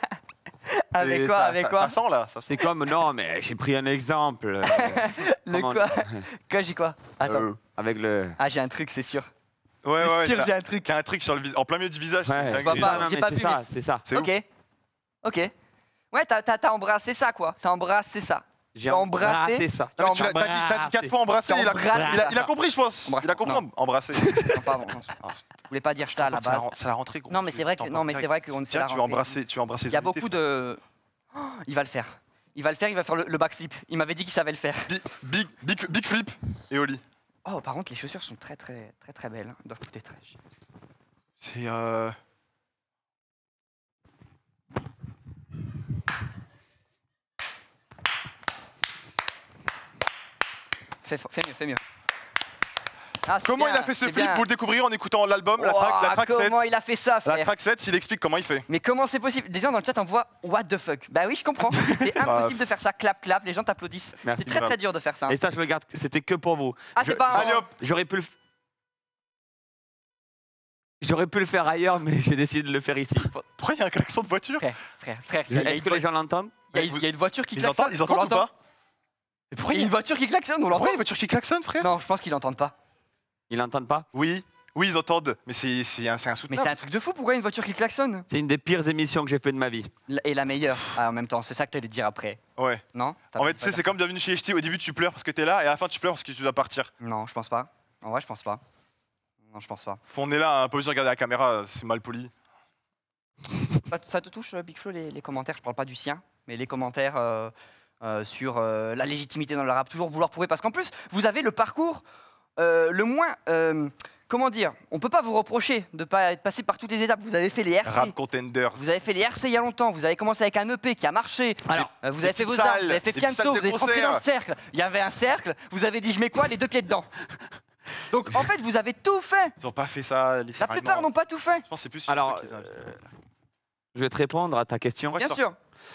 Avec Et quoi ça- Avec ça- quoi Ça sent là. Ça sent. c'est comme. Non, mais j'ai pris un exemple. euh, Le comment- quoi Quoi, j'ai quoi Attends. Euh, Avec le. Ah, j'ai un truc, c'est sûr. Ouais, ouais, ouais. sûr, t'as- j'ai un truc. T'as un truc sur le vis- en plein milieu du visage. c'est Ouais, une Je vois dinguerie. pas, ça, non, j'ai mais pas c'est vu, ça, mais- c'est ça. C'est Ok. Ok. Ouais, t'as t'as- t'as embrassé ça, quoi. T'as embrassé ça. J'ai T'as embrassé embrassé ça. Non, mais tu l'as- T'as dit, t'as dit quatre fois embrasser. T'as Il a, embrassé il a- il a ça. compris, je pense. Embrasse- Il a compris. non. Embrasser. Non, pardon. non, Je voulais pas dire ça à la C'est la base. ren- c'est la rentrée, gros. Non, mais c'est vrai que T'en non, mais parles c'est vrai direct. qu'on c'est Tiens, la tu vas rentrée. embrasser, tu vas embrasser. Il y a les invités, beaucoup de. Oh, il va le faire. Il va le faire. Il va faire le, le backflip. Il m'avait dit qu'il savait le faire. Big, big, big, big flip et Oli. Oh, par contre, les chaussures sont très, très, très, très belles. Elles doivent coûter très cher. C'est euh... Fais, fais mieux, fais mieux. Ah, c'est Comment bien, il a fait ce c'est flip? bien. Vous le découvrirez en écoutant l'album, la, Ouah, track, la track sept. Comment il a fait ça, La frère? track sept, il explique comment il fait. Mais comment c'est possible? Des gens dans le chat envoient what the fuck. Bah oui, je comprends. C'est impossible de faire ça. Clap, clap. Les gens t'applaudissent. Merci, C'est très madame. très dur de faire ça. Et ça, je le garde. C'était que pour vous. Ah, c'est Je- pas. Allez hop. J'aurais pu le. f- J'aurais pu le faire ailleurs, mais j'ai décidé de le faire ici. Pourquoi il y a un klaxon de voiture? Frère, frère, frère. Je- il y a Est-ce une que les gens l'entendent? Il y, a une- il y a une voiture qui Ils klaxonne. entendent, ils on entendent ou l'entend. pas? Mais pourquoi Il y a une voiture qui klaxonne, on l'entend. Pourquoi il y a une voiture qui klaxonne, frère? Non, je pense qu'ils l'entendent pas. Ils l'entendent pas? Oui, oui, ils entendent, mais c'est c'est un, c'est Mais insoutenable. c'est un truc de fou. Pourquoi une voiture qui klaxonne? C'est une des pires émissions que j'ai fait de ma vie. L- Et la meilleure ah, en même temps. C'est ça que t'allais dire après. Ouais. Non? T'as En pas- fait, tu sais, pas c'est comme Bienvenue chez H T. Au début, tu pleures parce que t'es là, et à la fin, tu pleures parce que tu dois partir. Non, je pense pas. En vrai, je pense pas. Non, je pense pas. On est là, hein, pas obligé de regarder la caméra, c'est mal poli. Ça, ça te touche, euh, Big Flo, les, les commentaires? Je parle pas du sien, mais les commentaires euh, euh, sur euh, la légitimité dans le rap, toujours vouloir prouver. Parce qu'en plus, vous avez le parcours euh, le moins. euh, comment dire? On peut pas vous reprocher de pas être passé par toutes les étapes. Vous avez fait les R C. Rap Contenders. Vous avez fait les R C il y a longtemps. Vous avez commencé avec un E P qui a marché. Alors, Euh, vous les avez fait vos petites arts, salles, vous avez fait les petites Fianso, salles vous de avez rentré concert. dans le cercle. Il y avait un cercle. Vous avez dit je mets quoi? Les deux pieds dedans. Donc en fait, vous avez tout fait. Ils ont pas fait ça La littéralement. plupart n'ont pas tout fait. Je pense que c'est plus sur Alors, le truc qu'ils invitent. euh, je vais te répondre à ta question. Bien sûr.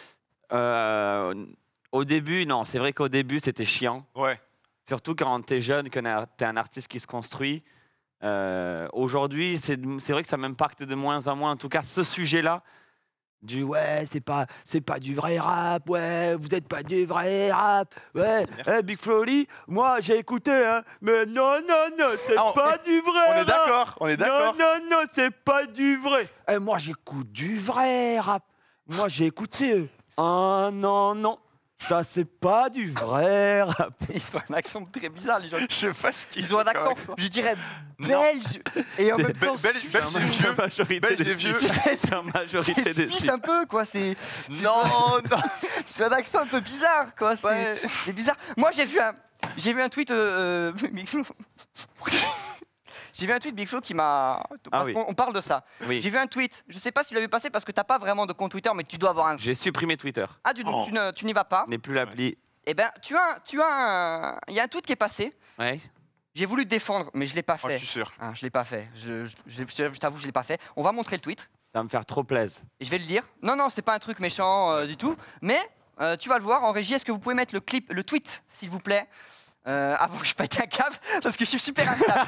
Euh, au début, non, c'est vrai qu'au début, c'était chiant. Ouais. Surtout quand tu es jeune, que tu es un artiste qui se construit. Euh, Aujourd'hui, c'est c'est vrai que ça m'impacte de moins en moins. En tout cas, ce sujet-là, du ouais, c'est pas, c'est pas du vrai rap, ouais, vous êtes pas du vrai rap, ouais, hey, Big Flo Oli, moi j'ai écouté, hein, mais non, non, non, c'est Ah, on- pas du vrai On est rap. d'accord, on est d'accord. Non, non, non, c'est pas du vrai. Eh, moi, j'écoute du vrai rap. Moi, j'ai écouté. euh, Ah non, non, ça, c'est pas du vrai rap. Ils ont un accent très bizarre, les gens. Je sais pas ce qu'ils Ils ont un accent, je dirais, belge. Et en C'est même temps, belge- suisse. belge- C'est vieux. la majorité Belge des et vieux. Suisses. C'est la majorité C'est des suisse Suisses. un peu, quoi. C'est Non, non. c'est un accent un peu bizarre, quoi. C'est Ouais. c'est bizarre. Moi, j'ai vu un, j'ai vu un tweet. Euh, euh, Big Flo. J'ai vu un tweet Big Flo qui m'a. Parce oui. qu'on on parle de ça. Oui. J'ai vu un tweet. Je sais pas si tu l'as vu passer parce que t'as pas vraiment de compte Twitter, mais tu dois avoir un. J'ai supprimé Twitter. Ah, tu, Oh. tu ne- tu n'y vas pas. Je n'ai plus l'appli. Eh ben, tu as, tu as un. Il y a un tweet qui est passé. Ouais. J'ai voulu te défendre, mais je l'ai pas Oh, fait. je suis sûr. Ah, je l'ai pas fait. Je, je, je- je t'avoue, je l'ai pas fait. On va montrer le tweet. Ça va me faire trop plaisir. Et je vais le lire. Non, non, c'est pas un truc méchant euh, du tout. Mais euh, tu vas le voir en régie. Est-ce que vous pouvez mettre le clip, le tweet, s'il vous plaît, euh, avant que je pète un câble, parce que je suis super instable.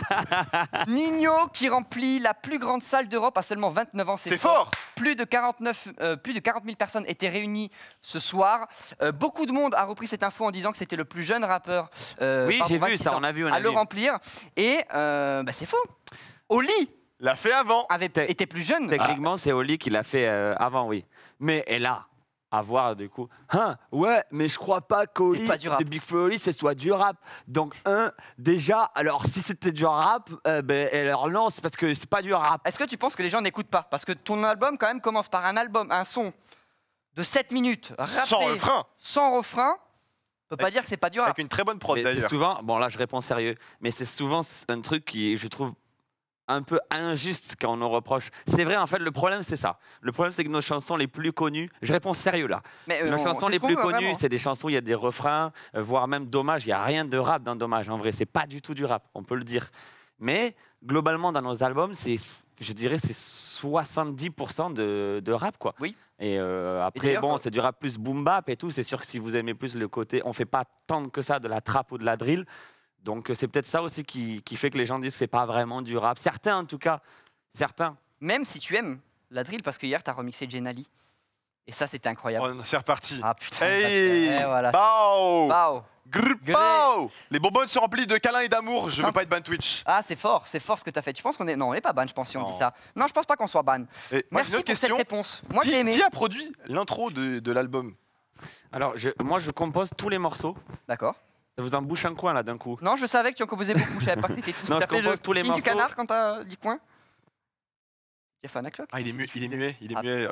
Nino qui remplit la plus grande salle d'Europe à seulement vingt-neuf ans. C'est fort. Plus de quarante-neuf, euh, plus de quarante mille personnes étaient réunies ce soir. Euh, beaucoup de monde a repris cette info en disant que c'était le plus jeune rappeur. euh, Oui, pardon, j'ai vu vingt-six ça, ans, on a vu, on à a le vu. remplir. Et euh, bah, c'est faux. Oli L'a fait avant. avait T'es- été plus jeune. Techniquement, c'est Oli qui l'a fait euh, avant, oui. Mais elle a à voir du coup. Hein, ouais, mais je crois pas qu'Oli C'est pas du rap. de Big Flo Oli, ce soit du rap. Donc, un, déjà, alors si c'était du rap, euh, ben, alors non, c'est parce que c'est pas du rap. Est-ce que tu penses que les gens n'écoutent pas? Parce que ton album, quand même, commence par un album, un son de sept minutes, rappé, Sans refrain. sans refrain. On peut pas dire que c'est pas du rap. Avec une très bonne prod Mais c'est d'ailleurs. souvent, bon là je réponds sérieux, mais c'est souvent un truc qui, je trouve, un peu injuste quand on nous reproche. C'est vrai, en fait, le problème c'est ça. Le problème c'est que nos chansons les plus connues, je réponds sérieux là. Mais, euh, Nos on- chansons c'est les ce qu'on plus veut, connues, vraiment. c'est des chansons où il y a des refrains, euh, voire même Dommage. Il n'y a rien de rap dans Dommage. En vrai, c'est pas du tout du rap, on peut le dire. Mais globalement, dans nos albums, c'est, je dirais, c'est soixante-dix pour cent de, de rap, quoi. Oui. Et euh, Et après, d'ailleurs, bon, quand- c'est du rap plus boom bap et tout. C'est sûr que si vous aimez plus le côté, on fait pas tant que ça de la trap ou de la drill. Donc euh, c'est peut-être ça aussi qui, qui fait que les gens disent que c'est pas vraiment du rap. Certains, en tout cas, certains. Même si tu aimes la drill, parce que hier, tu as remixé Jenali. Et ça, c'était incroyable. Oh, c'est reparti. Ah putain. Hey, Eh, voilà. Bao. Bao. Grr, Gré. bao. Les bonbonnes sont remplies de câlins et d'amour. Je veux Simple. pas être ban Twitch. Ah, c'est fort, c'est fort ce que tu as fait. Tu penses qu'on est. Non, on n'est pas ban, je pense, si on Non. dit ça. Non, je pense pas qu'on soit ban. Et moi, Merci j'ai une autre pour cette question. réponse. Moi, Qui, j'ai aimé. qui a produit l'intro de, de l'album? Alors, je- moi, je compose tous les morceaux. D'accord. Ça vous en bouche un coin là d'un coup. Non, je savais que tu en composais beaucoup. Je savais pas que c'était tout. Non, T'as je fait le compose tous les signe du morceaux. canard quand t'as dit coin. Tu as fait un clock. Ah, il est, mu- il est muet. Il est Ah, muet.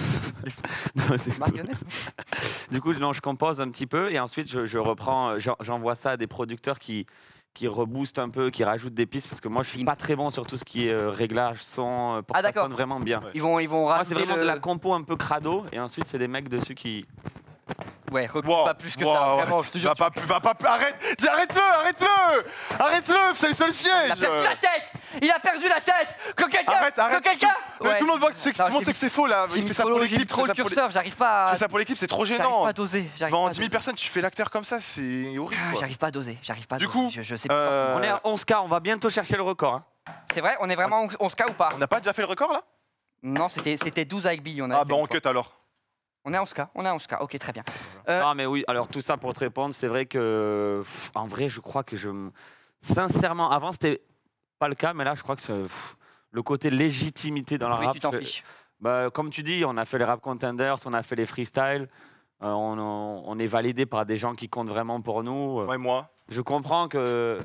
Non, c'est- Marionnette. Du coup, non, je compose un petit peu et ensuite je, je reprends, euh, j'en- j'envoie ça à des producteurs qui, qui reboostent un peu, qui rajoutent des pistes parce que moi je suis pas très bon sur tout ce qui est euh, réglage, son, euh, pour Ah, que ça d'accord. sonne vraiment bien. Ils vont, ils vont Moi, c'est rajouter vraiment le... de la compo un peu crado et ensuite c'est des mecs dessus qui. Ouais, recule Wow, pas plus que wow, ça. ouais. Vraiment, je te jure. Va pas plus, va pas plus. Arrête, dis, arrête-le, arrête-le, arrête-le. C'est le seul Il siège. a perdu la tête. Il a perdu la tête. Que quelqu'un. Arrête, arrête. Que quelqu'un. Tout, mais tout le monde voit que, c'est- Non, tout le monde j'ai sait que c'est faux là. J'ai Il mis fait ça trop- pour les j'ai mis clips. trop il le fait ça pour les- curseur. J'arrive pas. il à- fait ça pour les clips, c'est trop J'arrive gênant. pas à doser. J'arrive Devant pas à dix mille doser. personnes, tu fais l'acteur comme ça, c'est horrible. Ah, quoi. J'arrive pas à doser. J'arrive pas. à Du doser. coup, je, je sais plus euh, fort. On est à onze K, on va bientôt chercher le record. hein. C'est vrai, on est vraiment onze K ou pas? On n'a pas déjà fait le record là? Non, c'était c'était douze avec Billy. On a Ah fait bah une on fois. cut alors. On est à onze K. On est à onze K. Ok, très bien. Euh, Non mais oui, alors tout ça pour te répondre, c'est vrai que pff, en vrai je crois que je me- sincèrement avant c'était pas le cas mais là je crois que c'est, pff, le côté légitimité dans le Oui, rap. tu t'en euh, fiches. bah, comme tu dis, on a fait les rap contenders, on a fait les freestyles, euh, on, on- on est validé par des gens qui comptent vraiment pour nous. euh. Ouais, moi. Je comprends que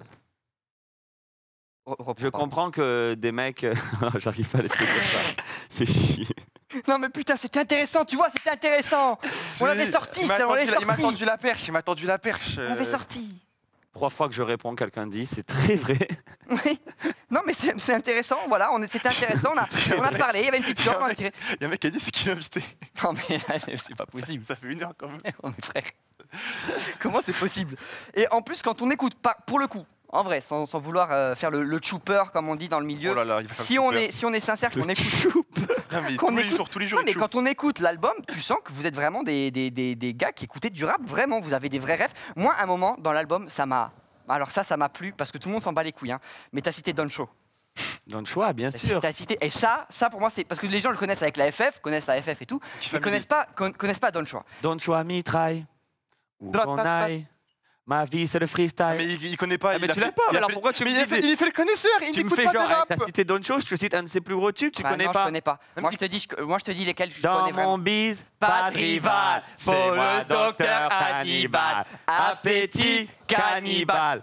Re- reprends je pas. comprends que des mecs, j'arrive pas à les trucs comme ça. C'est chier. Non mais putain, c'était intéressant, tu vois, c'était intéressant. On l'avait sorti, il m'a ça, on tendu, l'avait la- il m'a sorti. tendu la perche, il m'a tendu la perche. On l'avait euh. sorti. Trois fois que je réponds, quelqu'un dit, c'est très vrai. Oui. Non mais c'est c'est intéressant, voilà, on est- c'était intéressant, on a, on a parlé, il y avait une petite Il y a corde, un on a mec- tiré. Il y a un mec qui a dit c'est qui l'invité. Non mais c'est pas possible. Ça fait une heure quand même. Oh, mais frère, comment c'est possible? Et en plus, quand on écoute, pas, pour le coup, en vrai, sans, sans vouloir euh, faire le, le chooper comme on dit dans le milieu. Oh là là, il va faire si le on chooper. est si on est sincère, qu'on écoute, Non, mais qu'on tous les écoute- jours, tous les jours. Non, mais il quand on écoute l'album, tu sens que vous êtes vraiment des, des, des, des gars qui écoutaient du rap, vraiment, vous avez des vrais rêves. Moi, à un moment, dans l'album, ça m'a... Alors ça, ça m'a plu, parce que tout le monde s'en bat les couilles, hein. Mais t'as cité Don Cho. Don Choix, bien sûr. T'as cité... Et ça, ça pour moi, c'est... Parce que les gens le connaissent avec la F F, connaissent la F F et tout, Petit ils family. connaissent pas, con- connaissent pas Don Cho. Don Choix mitraille. Où qu'on aille. Ma vie, c'est le freestyle. Mais il, il connaît pas. Ah, il mais a tu fait- l'as pas, il a mais alors fait- pourquoi tu mais me il a dis fait- des- il fait le connaisseur, il Tu me n'écoute fais pas genre, de hey, rap. t'as cité Don Cho, je te cite un de ses plus gros tubes, tu Bah connais non, pas je connais pas. Moi, je te dis, je- moi, je te dis lesquels je Dans connais vraiment. mon bise, Pas de rival, c'est pour moi, le docteur Hannibal. Appétit cannibale.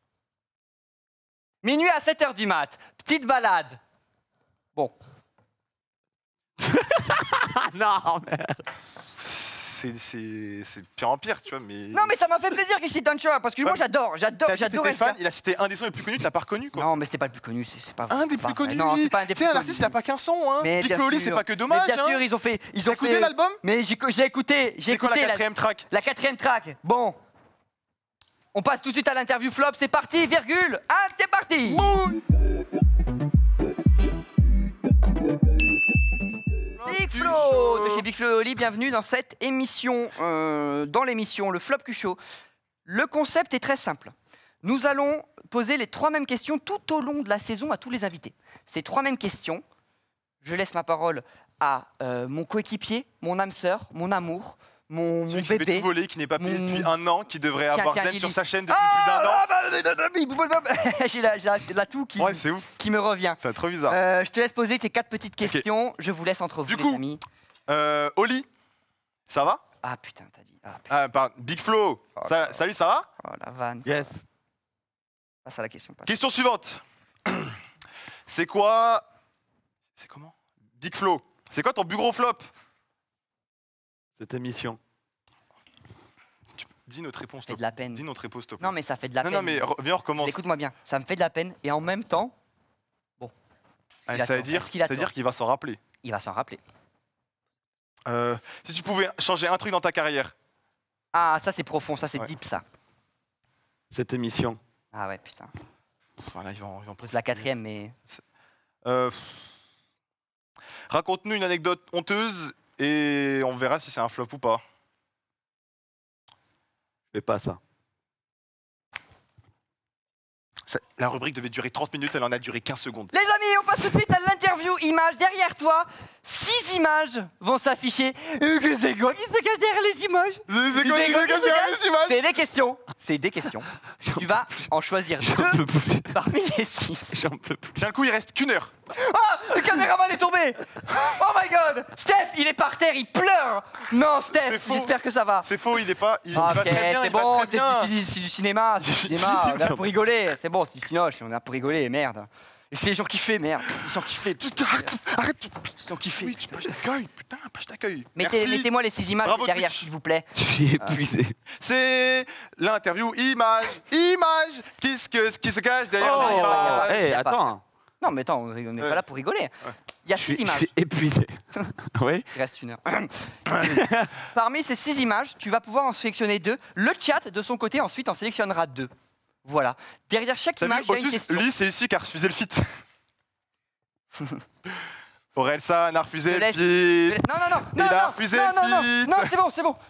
Minuit à sept heures du mat, petite balade. Bon. Non, merde. C'est c'est- c'est pire en pire, tu vois. Mais Non, mais ça m'a fait plaisir qu'il cite Don Cho, parce que moi, Ouais. j'adore, j'adore, T'as dit que j'adore. t'étais fan, il a cité un des sons les plus connus, tu l'as pas reconnu quoi. Non, mais c'était pas le plus connu, c'est c'est pas Un des c'est pas plus vrai. connus. Non, c'est pas un des Tu sais, plus un connus. artiste, il a pas qu'un son. Hein. Mais Big bien Flo Oli, sûr. c'est pas que dommage. Mais bien hein. sûr, ils ont fait. Ils T'as ont écouté fait- l'album? Mais j'ai je l'ai écouté. J'ai C'est quoi la écouté quatrième track? la quatrième track. Bon. On passe tout de suite à l'interview flop. C'est parti, virgule. Ah, c'est parti. Big Flo de chez Big Flo et Oli, bienvenue dans cette émission, euh, dans l'émission Le Flop Q Show. Le concept est très simple. Nous allons poser les trois mêmes questions tout au long de la saison à tous les invités. Ces trois mêmes questions, je laisse ma parole à euh, mon coéquipier, mon âme sœur, mon amour, mon, mon Celui qui s'est fait bébé. tout voler, qui n'est pas payé Mon- depuis un an, qui devrait Tiens, avoir tiens, Zen il sur dit- sa chaîne depuis Ah, plus d'un an. ah, bah, bah, J'ai la, j'ai la- la toux qui, Ouais, c'est ouf. qui me revient. C'est trop bizarre. Euh, je te laisse poser tes quatre petites questions. Je vous laisse entre vous, Du les coup, amis. Euh, Oli, ça va? Ah putain, t'as dit. Ah, Ah, pardon, Big Flo. Oh, Ça- salut, ça va? oh la vanne. Yes. Passe à la question. passe. Question suivante. C'est quoi? C'est comment? Big Flo. C'est quoi ton plus gros flop? Cette émission. Tu- Dis notre réponse, Ça fait toi. de la peine. Dis notre réponse, s'il te plaît. Non, mais ça fait de la non, peine. non, mais re- viens, on recommence. Écoute-moi bien, ça me fait de la peine et en même temps, bon. est-ce Allez, qu'il a ça veut tort dire, Est-ce qu'il a ça veut tort dire qu'il va s'en rappeler. Il va s'en rappeler. Euh, si tu pouvais changer un truc dans ta carrière. Ah, ça c'est profond, ça c'est Ouais. deep ça. Cette émission. Ah ouais, putain. Pff, Voilà, ils vont, ils vont Pose la quatrième, mais. Euh, Raconte-nous une anecdote honteuse et on verra si c'est un flop ou pas. Je fais pas ça. Ça- La rubrique devait durer trente minutes, elle en a duré quinze secondes. Les amis, on passe tout de suite à l'interview image. Derrière toi, six images vont s'afficher. Euh, que C'est quoi qui se cache derrière les images C'est quoi C'est qui quoi se qui cache se derrière cache les images? C'est des questions. C'est des questions. Tu vas en choisir J'en deux peux plus. parmi les six. J'en peux plus. Tiens, le coup, il reste qu'une heure. Ah, le caméraman est tombé. Oh my god. Steph, il est par terre, il pleure. Non, C'est- Steph, c'est faux. j'espère que ça va. C'est faux, il est pas. Il Ah, va ok, très bien, c'est il va bon, très c'est bien. du, c'est du cinéma, c'est du cinéma, on est là pour rigoler, c'est bon, c'est du cinoche, on est là pour rigoler, merde. Et c'est les gens qui font, merde, les gens qui font, Arrête, arrête. les gens qui font. Oui, tu pêches d'accueil, putain, pêche d'accueil. Mettez, Merci. mettez-moi les six images Bravo, derrière, Twitch. s'il vous plaît. Je suis épuisé. C'est l'interview image, image. Qu'est-ce que ce qui se cache derrière Oh, les ouais, images? ouais. Hey, y a pas. attends. Non, mais attends, on n'est Ouais. pas là pour rigoler. Il y a Je six suis, je images, suis épuisé. Oui. il reste une heure. Parmi ces six images, tu vas pouvoir en sélectionner deux. Le chat, de son côté, ensuite en sélectionnera deux. Voilà. Derrière chaque T'as vu, image, il y a une Otus, question. lui, c'est celui qui a refusé le feat. Orelsan a refusé Je le laisse- feat. Je laisse- Non, non, non, Il non, a non, refusé non, le non, non, feat. non, c'est bon, c'est bon.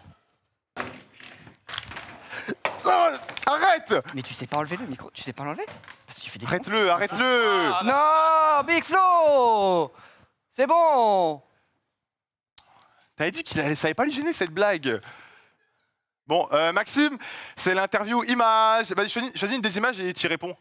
Non, arrête. Mais tu sais pas enlever le micro, tu sais pas l'enlever Parce que tu fais des Arrête-le, arrête-le. Non, Big Flo. C'est bon. T'avais dit qu'il allait- ça allait pas lui gêner cette blague. Bon, euh, Maxime, c'est l'interview image. Vas-y, choisis, choisis une des images et tu y réponds.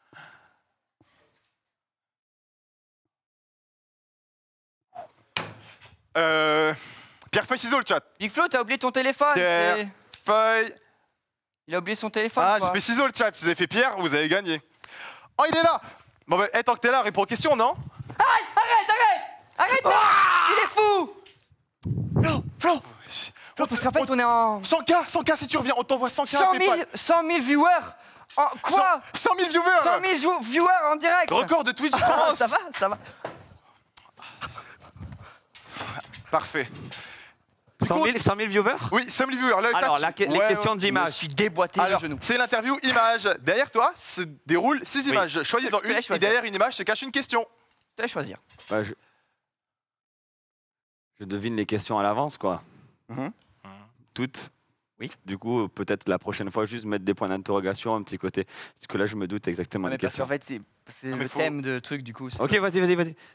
Euh, Pierre Feuille Ciseaux, le chat. Big Flo, t'as oublié ton téléphone. Pierre. c'est- Feuille. Il a oublié son téléphone. Ah, quoi. j'ai fait ciseaux le chat. Si vous avez fait Pierre, vous avez gagné. Oh, il est là. Bon, bah, hey, tant que t'es là, réponds aux questions, non? Aïe, arrête, arrête, arrête. Ah Il est fou. Flo, Flo. Flo, parce qu'en fait, on est en cent K, cent K si tu reviens, on t'envoie cent K. cent mille, PayPal. cent mille viewers. En quoi cent mille viewers. cent mille jou- viewers en direct. Record de Twitch Ah, France. ça va, ça va. Parfait. cent mille, cent mille viewers? Oui, cent mille viewers. Là, le Alors, chat, la, les ouais, questions ouais. d'image. Je suis déboîté Alors, le genou. c'est l'interview image. Derrière toi se déroulent six Oui. images. Choisis-en Je te une laisse et choisir. derrière une image se cache une question. Je te laisse choisir. Ouais, je... je devine les questions à l'avance, quoi. Mhm. Toutes. Oui. Du coup, peut-être la prochaine fois, juste mettre des points d'interrogation, un petit côté. Parce que là, je me doute exactement Ouais, des mais parce questions. qu'en fait, c'est c'est Non, mais le faut- thème de truc du coup. c'est- Ok, vas-y, vas-y, vas-y.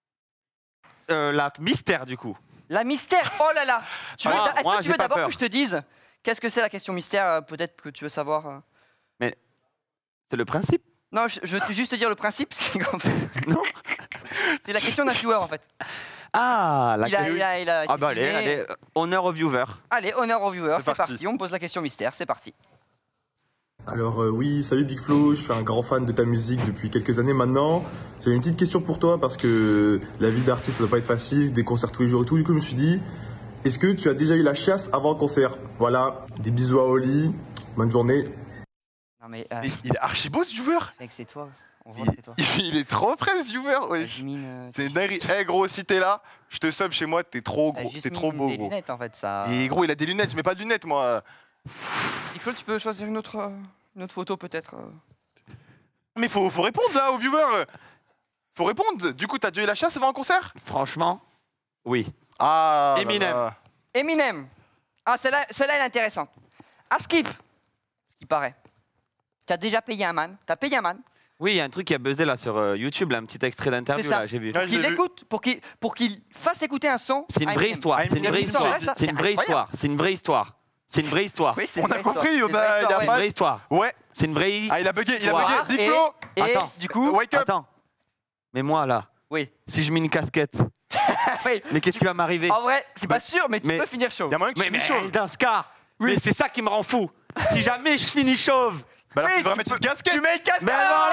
Euh, la mystère, du coup. La mystère, oh là là. Tu veux- Moi- Est-ce moi, que tu j'ai veux pas d'abord peur. que je te dise qu'est-ce que c'est la question mystère euh, Peut-être que tu veux savoir. euh. C'est le principe. Non, je, je veux juste te dire le principe. C'est qu'en fait- Non. c'est la question d'un viewer en fait. Ah, la Il a, question. il a, il a Ah, bah, allez, filmé. allez. euh, Honneur au viewer. Allez, honneur au viewer, C'est c'est parti. parti. On pose la question mystère, c'est parti. Alors euh, oui, salut Big Flo, je suis un grand fan de ta musique depuis quelques années maintenant. J'ai une petite question pour toi parce que la vie d'artiste ça doit pas être facile, des concerts tous les jours et tout. Du coup, je me suis dit, est-ce que tu as déjà eu la chiasse avant un concert? Voilà, des bisous à Oli, bonne journée. Non mais, euh, Mais il est archi beau ce viewer. c'est que c'est toi. On voit Il, que c'est toi. il est trop près ce viewer. ouais. J'ai mis une- C'est une dinguerie. Eh gros, si t'es là, je te sub chez moi, t'es trop J'ai gros, juste t'es mis trop beau des gros. lunettes en fait ça. Et gros, il a des lunettes, je mets pas de lunettes moi. Nicole, tu peux choisir une autre, euh, une autre photo peut-être. euh. Mais faut, faut répondre là au viewer. Faut répondre. Du coup, t'as déjà eu la chasse avant un concert? Franchement, oui. Ah. là Eminem. là. Eminem. Ah celle-là, celle-là elle est intéressante. À Skip. Ce qui paraît. Tu as déjà payé un man. T'as payé un man. Oui, il y a un truc qui a buzzé là sur euh, YouTube, là, un petit extrait d'interview, C'est ça. là, j'ai vu. Ouais, je Qu'il l'ai vu. l'écoute, pour qu'il pour qu'il fasse écouter un son. C'est une à vraie Eminem. histoire. Ah, C'est une Eminem, vraie c'est histoire. vrai, ça, C'est une c'est vraie incroyable. histoire. C'est une vraie histoire. C'est une vraie histoire. Oui, c'est On une a vraie compris, histoire. on C'est une a- vraie il a histoire, C'est ouais. une vraie histoire. Ouais. C'est une vraie Ah, il a bugué, il a histoire. bugué. Big Et- Flo. Et Attends. du coup, Wake up. Attends. Mais moi, là, oui. si je mets une casquette, Oui. mais qu'est-ce qui va m'arriver? En vrai, c'est pas sûr, mais tu mais- peux finir chaud. Il y a moyen que tu Mais, finisses mais chauve. dans ce cas, mais c'est ça qui me rend fou. Si jamais je finis chauve. Bah alors, Oui, tu devrais tu mettre peux- une casquette. Tu mets une casquette. Mais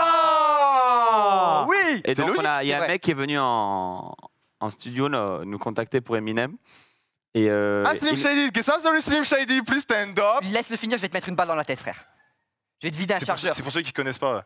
voilà. Oui. Et C'est donc, logique, on a- il y a c'est un vrai. mec qui est venu en, en studio nous, nous contacter pour Eminem. Et euh, Ah, Slim il- Shady, que ça, sorry Slim Shady, please stand up. Laisse-le finir, je vais te mettre une balle dans la tête, frère. Je vais te vider un C'est pour, chargeur. c'est pour ceux qui connaissent pas.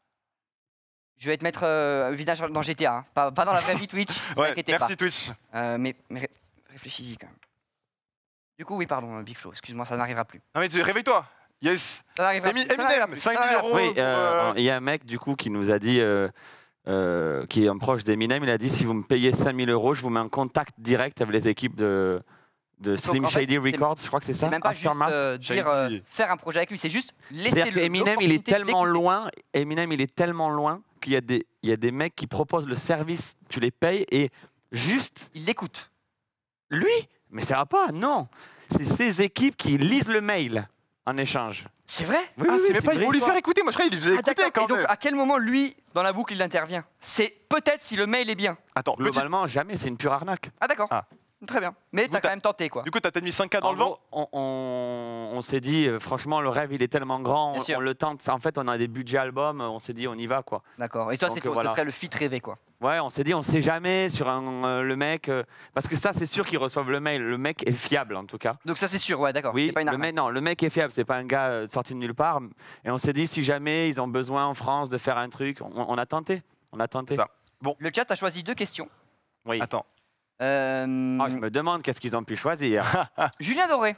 Je vais te mettre euh, vider un chargeur dans G T A, hein. pas, pas dans la vraie vie Twitch. Ouais, t'inquiétez merci pas. Twitch. Euh, mais mais ré- réfléchis-y quand même. Du coup, oui, pardon, euh, Big Flo, excuse-moi, ça n'arrivera plus. Non mais tu- réveille-toi. Yes. Ça n'arrivera Emi- plus. ça n'arrivera Eminem, plus, cinq ça mille n'arrivera euros. Oui, pour, euh, euh, il y a un mec du coup qui nous a dit, euh, euh, qui est un proche d'Eminem, il a dit si vous me payez cinq mille euros, je vous mets en contact direct avec les équipes de, de Donc, Slim en fait, Shady c'est- Records, je crois que c'est ça. C'est même pas juste Aftermath. euh, dire euh, Shady. faire un projet avec lui, c'est juste laisser C'est-à-dire le qu'Eminem, il est l'opportunité tellement d'écouter. loin, Eminem, il est tellement loin qu'il y a des, il y a des mecs qui proposent le service, tu les payes et juste Il l'écoute. lui, mais ça va pas, non. C'est ses équipes qui lisent le mail en échange. C'est vrai Oui, Ah, oui, c'est oui, même c'est pas, une ils vont vraie lui faire écouter. Moi, je croyais qu'il lui faisait Ah, écouter d'accord. quand Et donc, même. à quel moment, lui, dans la boucle, il intervient? C'est peut-être si le mail est bien. Attends, petit- Globalement, jamais, c'est une pure arnaque. Ah, d'accord. Ah. Très bien. Mais Vous, t'as t'as- quand même tenté, quoi. du coup, t'as peut-être mis cinq K dans En le vent. gros, on, on- on s'est dit, euh, franchement, le rêve, il est tellement grand, Bien on, sûr. on le tente. En fait, on a des budgets albums, on s'est dit, on y va, quoi. D'accord. Et ça, Donc, c'est toi, voilà. ce serait le fit rêvé, quoi. Ouais, on s'est dit, on sait jamais sur un, euh, le mec, euh, parce que ça, c'est sûr qu'ils reçoivent le mail. Le mec est fiable, en tout cas. Donc ça, c'est sûr, ouais, d'accord. Oui, C'est pas une le arnaque. mec, non, le mec est fiable, c'est pas un gars euh, sorti de nulle part. Et on s'est dit, si jamais ils ont besoin en France de faire un truc, on, on a tenté. On a tenté. Ça. Le chat a choisi deux questions. Oui. Attends. Euh, Ah, je me demande qu'est-ce qu'ils ont pu choisir. Julien Doré.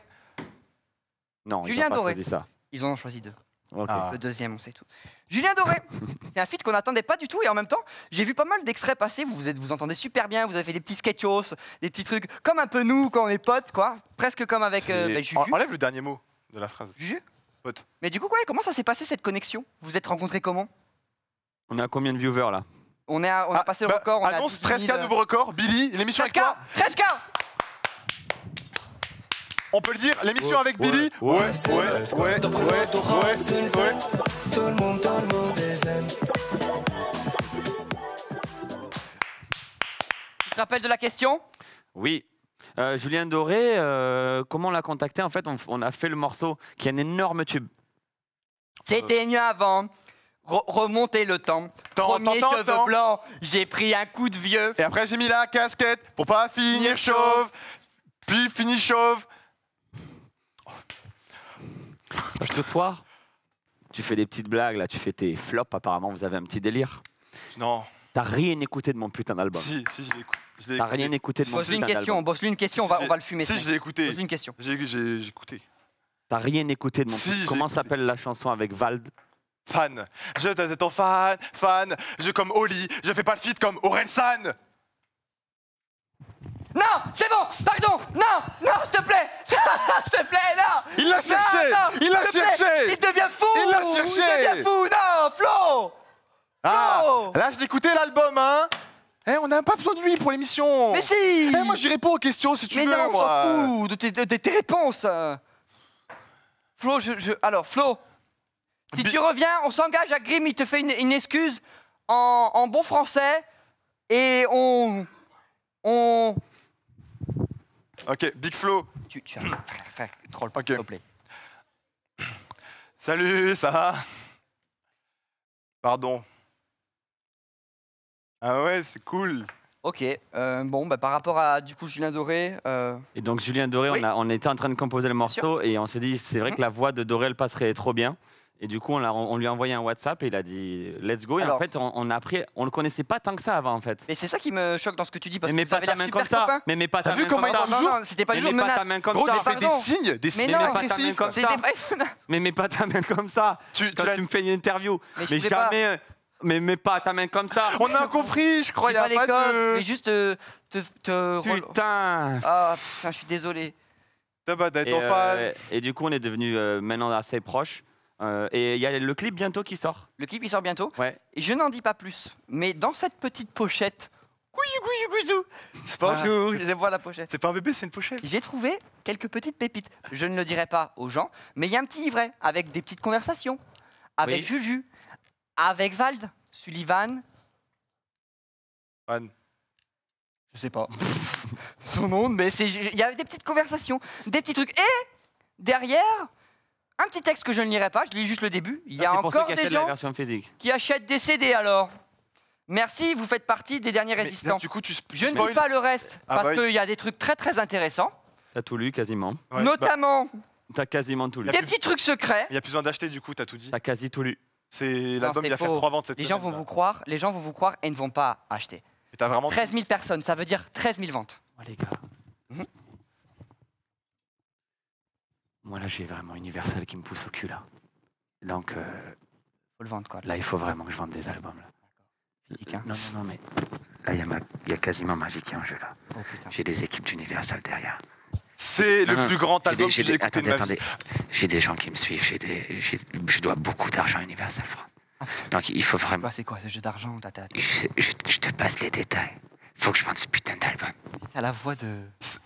Non, Julien ils ont pas Doré. choisi ça. Ils en ont choisi deux. Ok. Ah. Le deuxième, on sait tout. Julien Doré. C'est un feat qu'on n'attendait pas du tout. Et en même temps, j'ai vu pas mal d'extraits passer. Vous vous, êtes, vous entendez super bien. Vous avez fait des petits sketchos, des petits trucs. Comme un peu nous quand on est potes, quoi. Presque comme avec euh, C'est- bah, Juju. En- Enlève le dernier mot de la phrase. Juju Pote. Mais du coup, quoi, comment ça s'est passé cette connexion? Vous vous êtes rencontrés comment? On est à combien de viewers là? On, est à- on a Ah, passé le bah, record. On est à annonce douze treize mille, K euh, nouveau record. Billy, l'émission avec toi. treize K On peut le dire, l'émission Ouais, avec ouais, Billy. ouais. Ouais, ouais, ouais, ouais, ouais, ouais. Tout le monde, tout le monde est zen. Tu te rappelles de la question? Oui. Euh, Julien Doré, euh, comment on l'a contacté? En fait, on, on a fait le morceau qui est un énorme tube. C'était mieux avant. Re- remontez le temps. Tant, Premier tant, tant, cheveux tant. blancs, j'ai pris un coup de vieux. Et après, j'ai mis la casquette pour pas finir chauve. Puis fini chauve. Parce que toi, tu fais des petites blagues là, tu fais tes flops. Apparemment, vous avez un petit délire. Non. T'as rien écouté de mon putain d'album. Si, si, je l'écoute. Je l'ai T'as écouté. rien écouté de mon Pose-lui une putain question, d'album. pose-lui une question, on Si, va, j'ai- on va le fumer. Si, ce mec. je l'ai écouté. Pose-lui une question. J'ai j'ai- j'ai écouté. T'as rien écouté de mon Si, putain. j'ai Comment écouté. s'appelle la chanson avec Vald? Fan. Je t'aime ton fan, fan. Je comme Oli. Je fais pas le feat comme Orelsan. Non, c'est bon, pardon, non, non, s'il te plaît, s'il te plaît, non. Il l'a Non, cherché, non, il l'a s'il te plaît, cherché. Il devient fou. Il l'a cherché. Il devient fou, non, Flo. Ah, Flo. là, je l'ai écouté l'album, hein. Eh, on n'a pas besoin de lui pour l'émission. Mais si. Eh, moi, j'y réponds aux questions si tu Mais veux, non, on moi. s'en fout de tes, de tes- tes réponses. Flo, je, je- alors, Flo, si Bi- tu reviens, on s'engage à Grim, il te fait une, une excuse en, en bon français et on... On... Ok, Big Flo. Tu, tu frère, frère, troll pas, Ok. s'il te plaît. Salut, ça va? Pardon. Ah ouais, c'est cool. Ok, euh, bon, bah, par rapport à, du coup, Julien Doré... euh, Et donc Julien Doré, Oui. on, a- on était en train de composer le morceau et on s'est dit c'est vrai Mhm. que la voix de Doré elle passerait trop bien. Et du coup on, l'a- on lui a envoyé un WhatsApp et il a dit let's go. Et Alors- en fait on, on a appris, on le connaissait pas tant que ça avant en fait. Et c'est ça qui me choque dans ce que tu dis, parce Mais mets que vous pas avez ta l'air main super comme ça. copains. Mais mets pas T'as ta vu main comment comme il ça. est Non, toujours- non, c'était pas Mais du tout mets une pas ta menace. main comme Gros, ça. il fait des pardon. signes, des Mais signes non, mets pas ta main agressifs. comme ça. C'était pas une menace. Mais mets pas ta main comme ça. Tu, tu Quand l'as- tu me fais une interview. Mais je Mais voulais pas. jamais. euh, Mais mets pas ta main comme ça. On a compris, je crois, il Dis y pas a les pas codes, de... mais juste te... te, te re- Putain. Ah, putain, je suis désolé. T'as pas d'être Et, ton fan. euh, et du coup on est devenus euh, maintenant assez proches. Euh, et il y a le clip bientôt qui sort. Le clip, il sort bientôt. Ouais. Et je n'en dis pas plus. Mais dans cette petite pochette... Couillou, couillou, couillou. C'est pas, Bonjour, je vois la pochette. c'est pas un bébé, c'est une pochette. J'ai trouvé quelques petites pépites. Je ne le dirai pas aux gens, mais il y a un petit livret avec des petites conversations. Avec Oui. Juju, avec Vald, Sullivan, Fan. je sais pas son nom, mais c'est il y avait des petites conversations, des petits trucs. Et derrière, un petit texte que je ne lirai pas, je lis juste le début. Il y Ça, a c'est pour ceux encore qui des achètent la gens version physique. qui achètent des C D alors. Merci, vous faites partie des derniers Mais, résistants. du coup, tu, sp- Je tu ne spoil dis pas le reste, Ah parce bah oui. qu'il y a des trucs très très intéressants, T'as tout lu quasiment. Ouais, bah, notamment T'as quasiment tout lu. Y a des petits trucs secrets. il y a plus besoin d'acheter, du coup, t'as tout dit. T'as quasi tout lu. C'est Non, l'album, c'est il va faire faux. trois ventes cette Les gens semaine, vont là. vous croire, les gens vont vous croire et ne vont pas acheter. Mais t'as vraiment... treize mille personnes, ça veut dire treize mille ventes. Moi les gars. Mhm. Moi là j'ai vraiment Universal qui me pousse au cul là. Donc euh, Faut le vendre quoi. là il faut vraiment que je vende des albums là. Physique, hein. Non non non mais là il y, a ma- il y a quasiment Magic qui est en jeu là. Oh, putain. J'ai des équipes d'Universal derrière. C'est le Non, non, plus grand j'ai album des- que j'ai j'ai des- écouté de attendez, ma vie. attendez. J'ai des gens qui me suivent, j'ai des, j'ai- je dois beaucoup d'argent à Universal France. Donc il faut vraiment. Quoi, c'est quoi ce jeu d'argent t'as- t'as- Je, je- je te passe les détails. Faut que je vende ce putain d'album. T'as la voix de.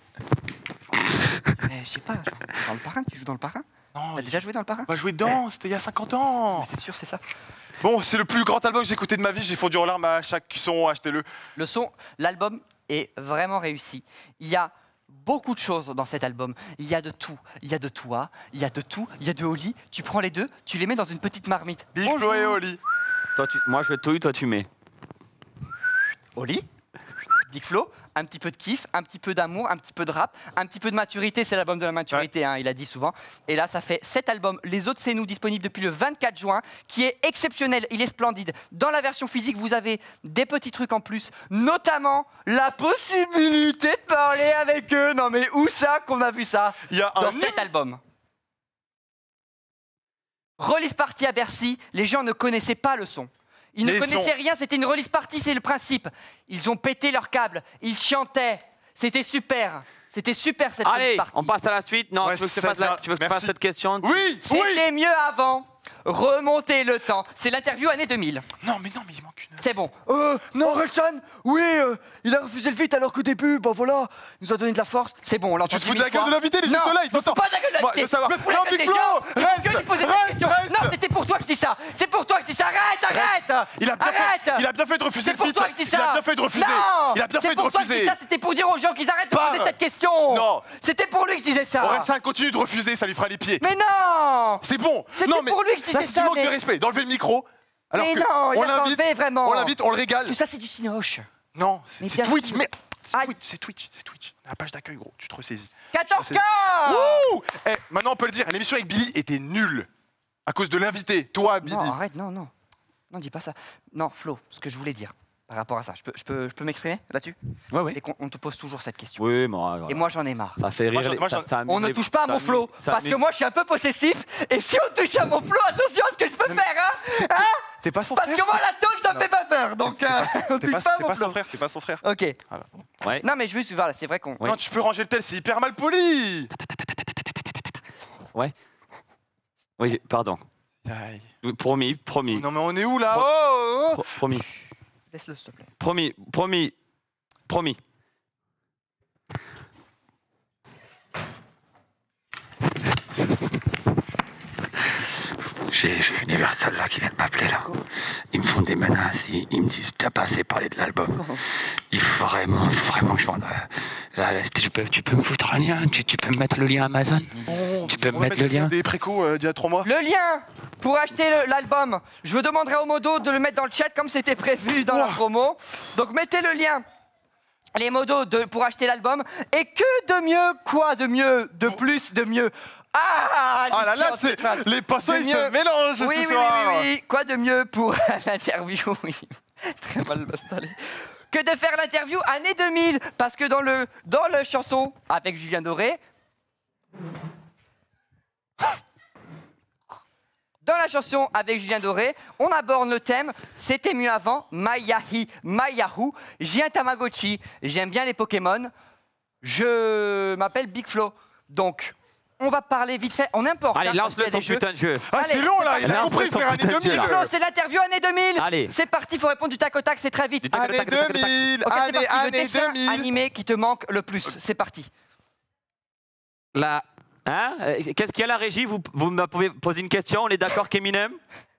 Mais je sais pas, dans le parrain, tu joues dans le parrain? Non, T'as il déjà joué dans le parrain? va jouer dedans, c'était il y a cinquante ans. Mais c'est sûr, c'est ça. Bon, c'est le plus grand album que j'ai écouté de ma vie, j'ai fondu en larmes à chaque son, achetez-le. Le son, l'album est vraiment réussi. Il y a beaucoup de choses dans cet album. Il y a de tout. Il y a de toi, il y a de tout, il y a de Oli. Tu prends les deux, tu les mets dans une petite marmite. Big Bonjour. Flo et Oli. Toi, tu, moi je touille, toi tu mets. Oli, Big Flo, un petit peu de kiff, un petit peu d'amour, un petit peu de rap, un petit peu de maturité, c'est l'album de la maturité, hein, il a dit souvent. Et là, ça fait sept albums. Les autres, c'est nous, disponibles depuis le vingt-quatre juin, qui est exceptionnel, il est splendide. Dans la version physique, vous avez des petits trucs en plus, notamment la possibilité de parler avec eux. Non mais où ça qu'on a vu ça? Il y a Dans un... cet album. Release party à Bercy, les gens ne connaissaient pas le son. Ils ne Les connaissaient sons. rien, c'était une release party, c'est le principe. Ils ont pété leurs câbles, ils chantaient, c'était super. C'était super cette release Allez, party. on passe à la suite. Non, Ouais, tu veux que je te ça fasse, la- devient- tu veux que je te fasse Merci. cette question? Oui, C'était oui. mieux avant. Remontez le temps. C'est l'interview année deux mille. Non, mais non, mais il manque une... C'est bon. Euh, non, Orelsan, oui, euh, il a refusé le feat alors qu'au début, bah voilà, il nous a donné de la force. C'est bon, on l'entend. Tu te fous de la gueule de l'invité, il est juste là, il me fous t'entend. pas de la gueule de Moi, je l'invité. veux savoir. Je me fous la Non, gueule Big des Flo, gens. Il faut reste, que lui poser cette reste, question. reste. Non, c'était pour toi que je dis ça. C'est pour toi que je dis ça. Arrête, arrête. Il a bien Arrête. fait, il a bien fait de refuser C'est le pour feat. toi que je dis ça. Il a bien fait de refuser. Non. Il a bien C'est fait de pour toi que je dis refuser. ça. C'était pour dire aux gens qu'ils arrêtent de Pars. poser cette question. Non. C'était pour lui que je disais ça. Orelsan continue de refuser, ça lui fera les pieds. Mais non. C'est bon. C'était Non, mais pour lui que je ça, disais c'est ça, du manque mais- de respect. D'enlever le micro. Alors Mais que non, il on a pas l'invite, enlevé, vraiment. on l'invite, on le régale. Tout ça, c'est du cinoche. Non, c'est Mais c'est bien Twitch, sûr. mais c'est Aïe. Twitch, c'est Twitch, c'est Twitch. La page d'accueil, gros, tu te ressaisis. quatorze K. Wouh. Eh, maintenant on peut le dire, l'émission avec Billy était nulle à cause de l'invité. Toi, Billy. Non, arrête, non, non. Non, dis pas ça. Non, Flo, ce que je voulais dire, par rapport à ça. Je peux, je peux, je peux m'exprimer là-dessus? Ouais, oui. Et qu'on on te pose toujours cette question. Oui, moi. Et moi, j'en ai marre. Ça fait rire. Moi, les- moi, ça- j'en- ça amuse On ne les- touche pas à ça mon amuse- flow, ça parce que amuse- moi, je suis un peu possessif. Et si on touche à mon flow, attention à ce que je peux faire, hein, hein T'es pas son Parce frère. que moi, la tôle, ça me fait pas peur. Donc, euh, on T'es touche pas, pas à t'es mon pas son flow. frère, t'es pas son frère. Ok. Voilà. Ouais. Non, mais juste, voilà, c'est vrai qu'on. Oui. Non, tu peux ranger le tel, c'est hyper mal poli. Ouais. Oui, pardon. Aïe. Oui, Promis, promis. Non mais on est où là? Pro- Oh, oh. Pro- Promis. Laisse-le, s'il te plaît. Promis, promis, promis. J'ai j'ai Universal là qui vient de m'appeler là. Ils me font des menaces, ils, ils me disent t'as pas assez parlé de l'album. Il faut vraiment, il faut vraiment que je vende. euh, Là, là, tu, peux, tu peux me foutre un lien, tu, tu peux me mettre le lien Amazon. Tu peux me On va mettre le lien. Des précos euh, d'il y a trois mois. Le lien pour acheter le- l'album, je vous demanderai au modo de le mettre dans le chat comme c'était prévu dans la promo. Donc mettez le lien, les modos de, pour acheter l'album. Et que de mieux, quoi de mieux, de plus, de mieux. Ah, Ah là là, les c'est- sciences, les poissons, de ils se mieux. mélangent oui, ce oui, soir. Oui, oui, oui. Quoi de mieux pour l'interview, oui. Très mal installé. Que de faire l'interview année deux mille. Parce que dans le, dans la chanson avec Julien Doré, dans la chanson avec Julien Doré, on aborde le thème « C'était mieux avant, Mayahi, Mayahu, j'ai un Tamagotchi, j'aime bien les Pokémon, je m'appelle Big Flo. » Donc, on va parler vite fait, on importe. Allez, hein, lance-le parce ton qu'il y a des putain de jeu. Ah, Allez, c'est long là, c'est il a parti. compris, frère, année Putain de deux mille. Dieu, Flo, c'est l'interview année deux mille. Allez. C'est parti, il faut répondre du tac au tac, c'est très vite. tac au Année tac, tac, tac, tac. deux mille, Ok, c'est année, parti, le année dessin deux mille. animé qui te manque le plus, c'est parti. Là. Hein Euh, Qu'est-ce qu'il y a la régie? Vous, vous me pouvez poser une question? On est d'accord qu'Eminem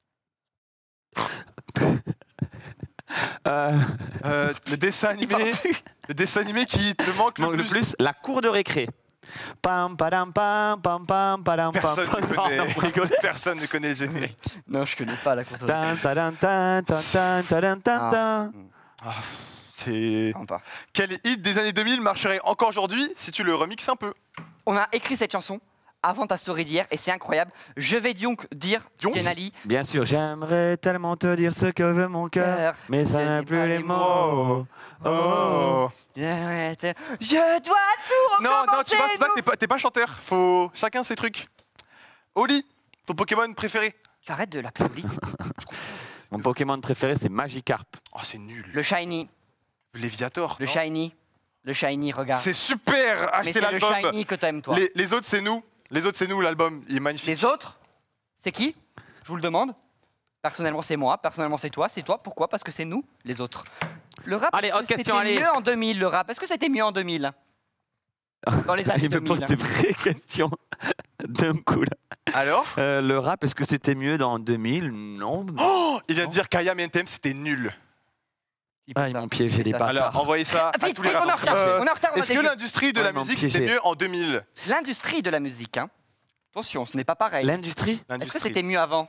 euh, Euh, le dessin animé, le dessin animé qui te manque le manque plus. le plus, la cour de récré. Pam, padam, pam, pam, pam, padam, pam, Personne pam. ne Non, connaît. non, vous rigolez. Personne ne connaît le générique. Non, je connais pas la cour de Tan, tadan, tan, tan, tan, tadan, tan, tan. Ah, c'est. Non, pas. Quel hit des années deux mille marcherait encore aujourd'hui si tu le remixes un peu? On a écrit cette chanson avant ta story d'hier et c'est incroyable. Je vais donc dire, Donc Kenali, Bien sûr, j'aimerais tellement te dire ce que veut mon cœur, mais ça n'a plus les mots. Oh. je dois tout Non, non, tu vois, recommencer, c'est ça que nous. t'es pas, t'es pas chanteur. Faut chacun ses trucs. Oli, ton Pokémon préféré? Tu arrêtes de l'appeler Oli. Mon Pokémon préféré, c'est Magikarp. Oh, c'est nul. Le Shiny, Léviator. le non Shiny, le Shiny, regarde. C'est super. Mais Achetez c'est le l'album. Shiny que t'aimes, toi. Les, les autres, c'est nous. Les autres, c'est nous. L'album, il est magnifique. Les autres, c'est qui? Je vous le demande. Personnellement, c'est moi. Personnellement, c'est toi. C'est toi. Pourquoi? Parce que c'est nous, les autres. Le rap, Allez, est-ce que autre question, c'était allez. mieux en deux mille, le rap. Est-ce que c'était mieux en deux mille? Dans les années Il me deux pose mille. des vraies questions d'un coup là. Alors Euh, Le rap, est-ce que c'était mieux dans deux mille? Non. Oh, il vient de dire qu'Ayam et N T M, c'était nul. Ah, ils m'ont piégé les Alors, bâtards. envoyez ça Ah, à vite, tous les vite, on est en rappeurs. retard, on est en retard, on a Est-ce des que jeux. l'industrie de Ouais, la ils m'ont musique, piégé. c'était mieux en deux mille? L'industrie de la musique, hein. Attention, ce n'est pas pareil. L'industrie? Est-ce que L'industrie. c'était mieux avant?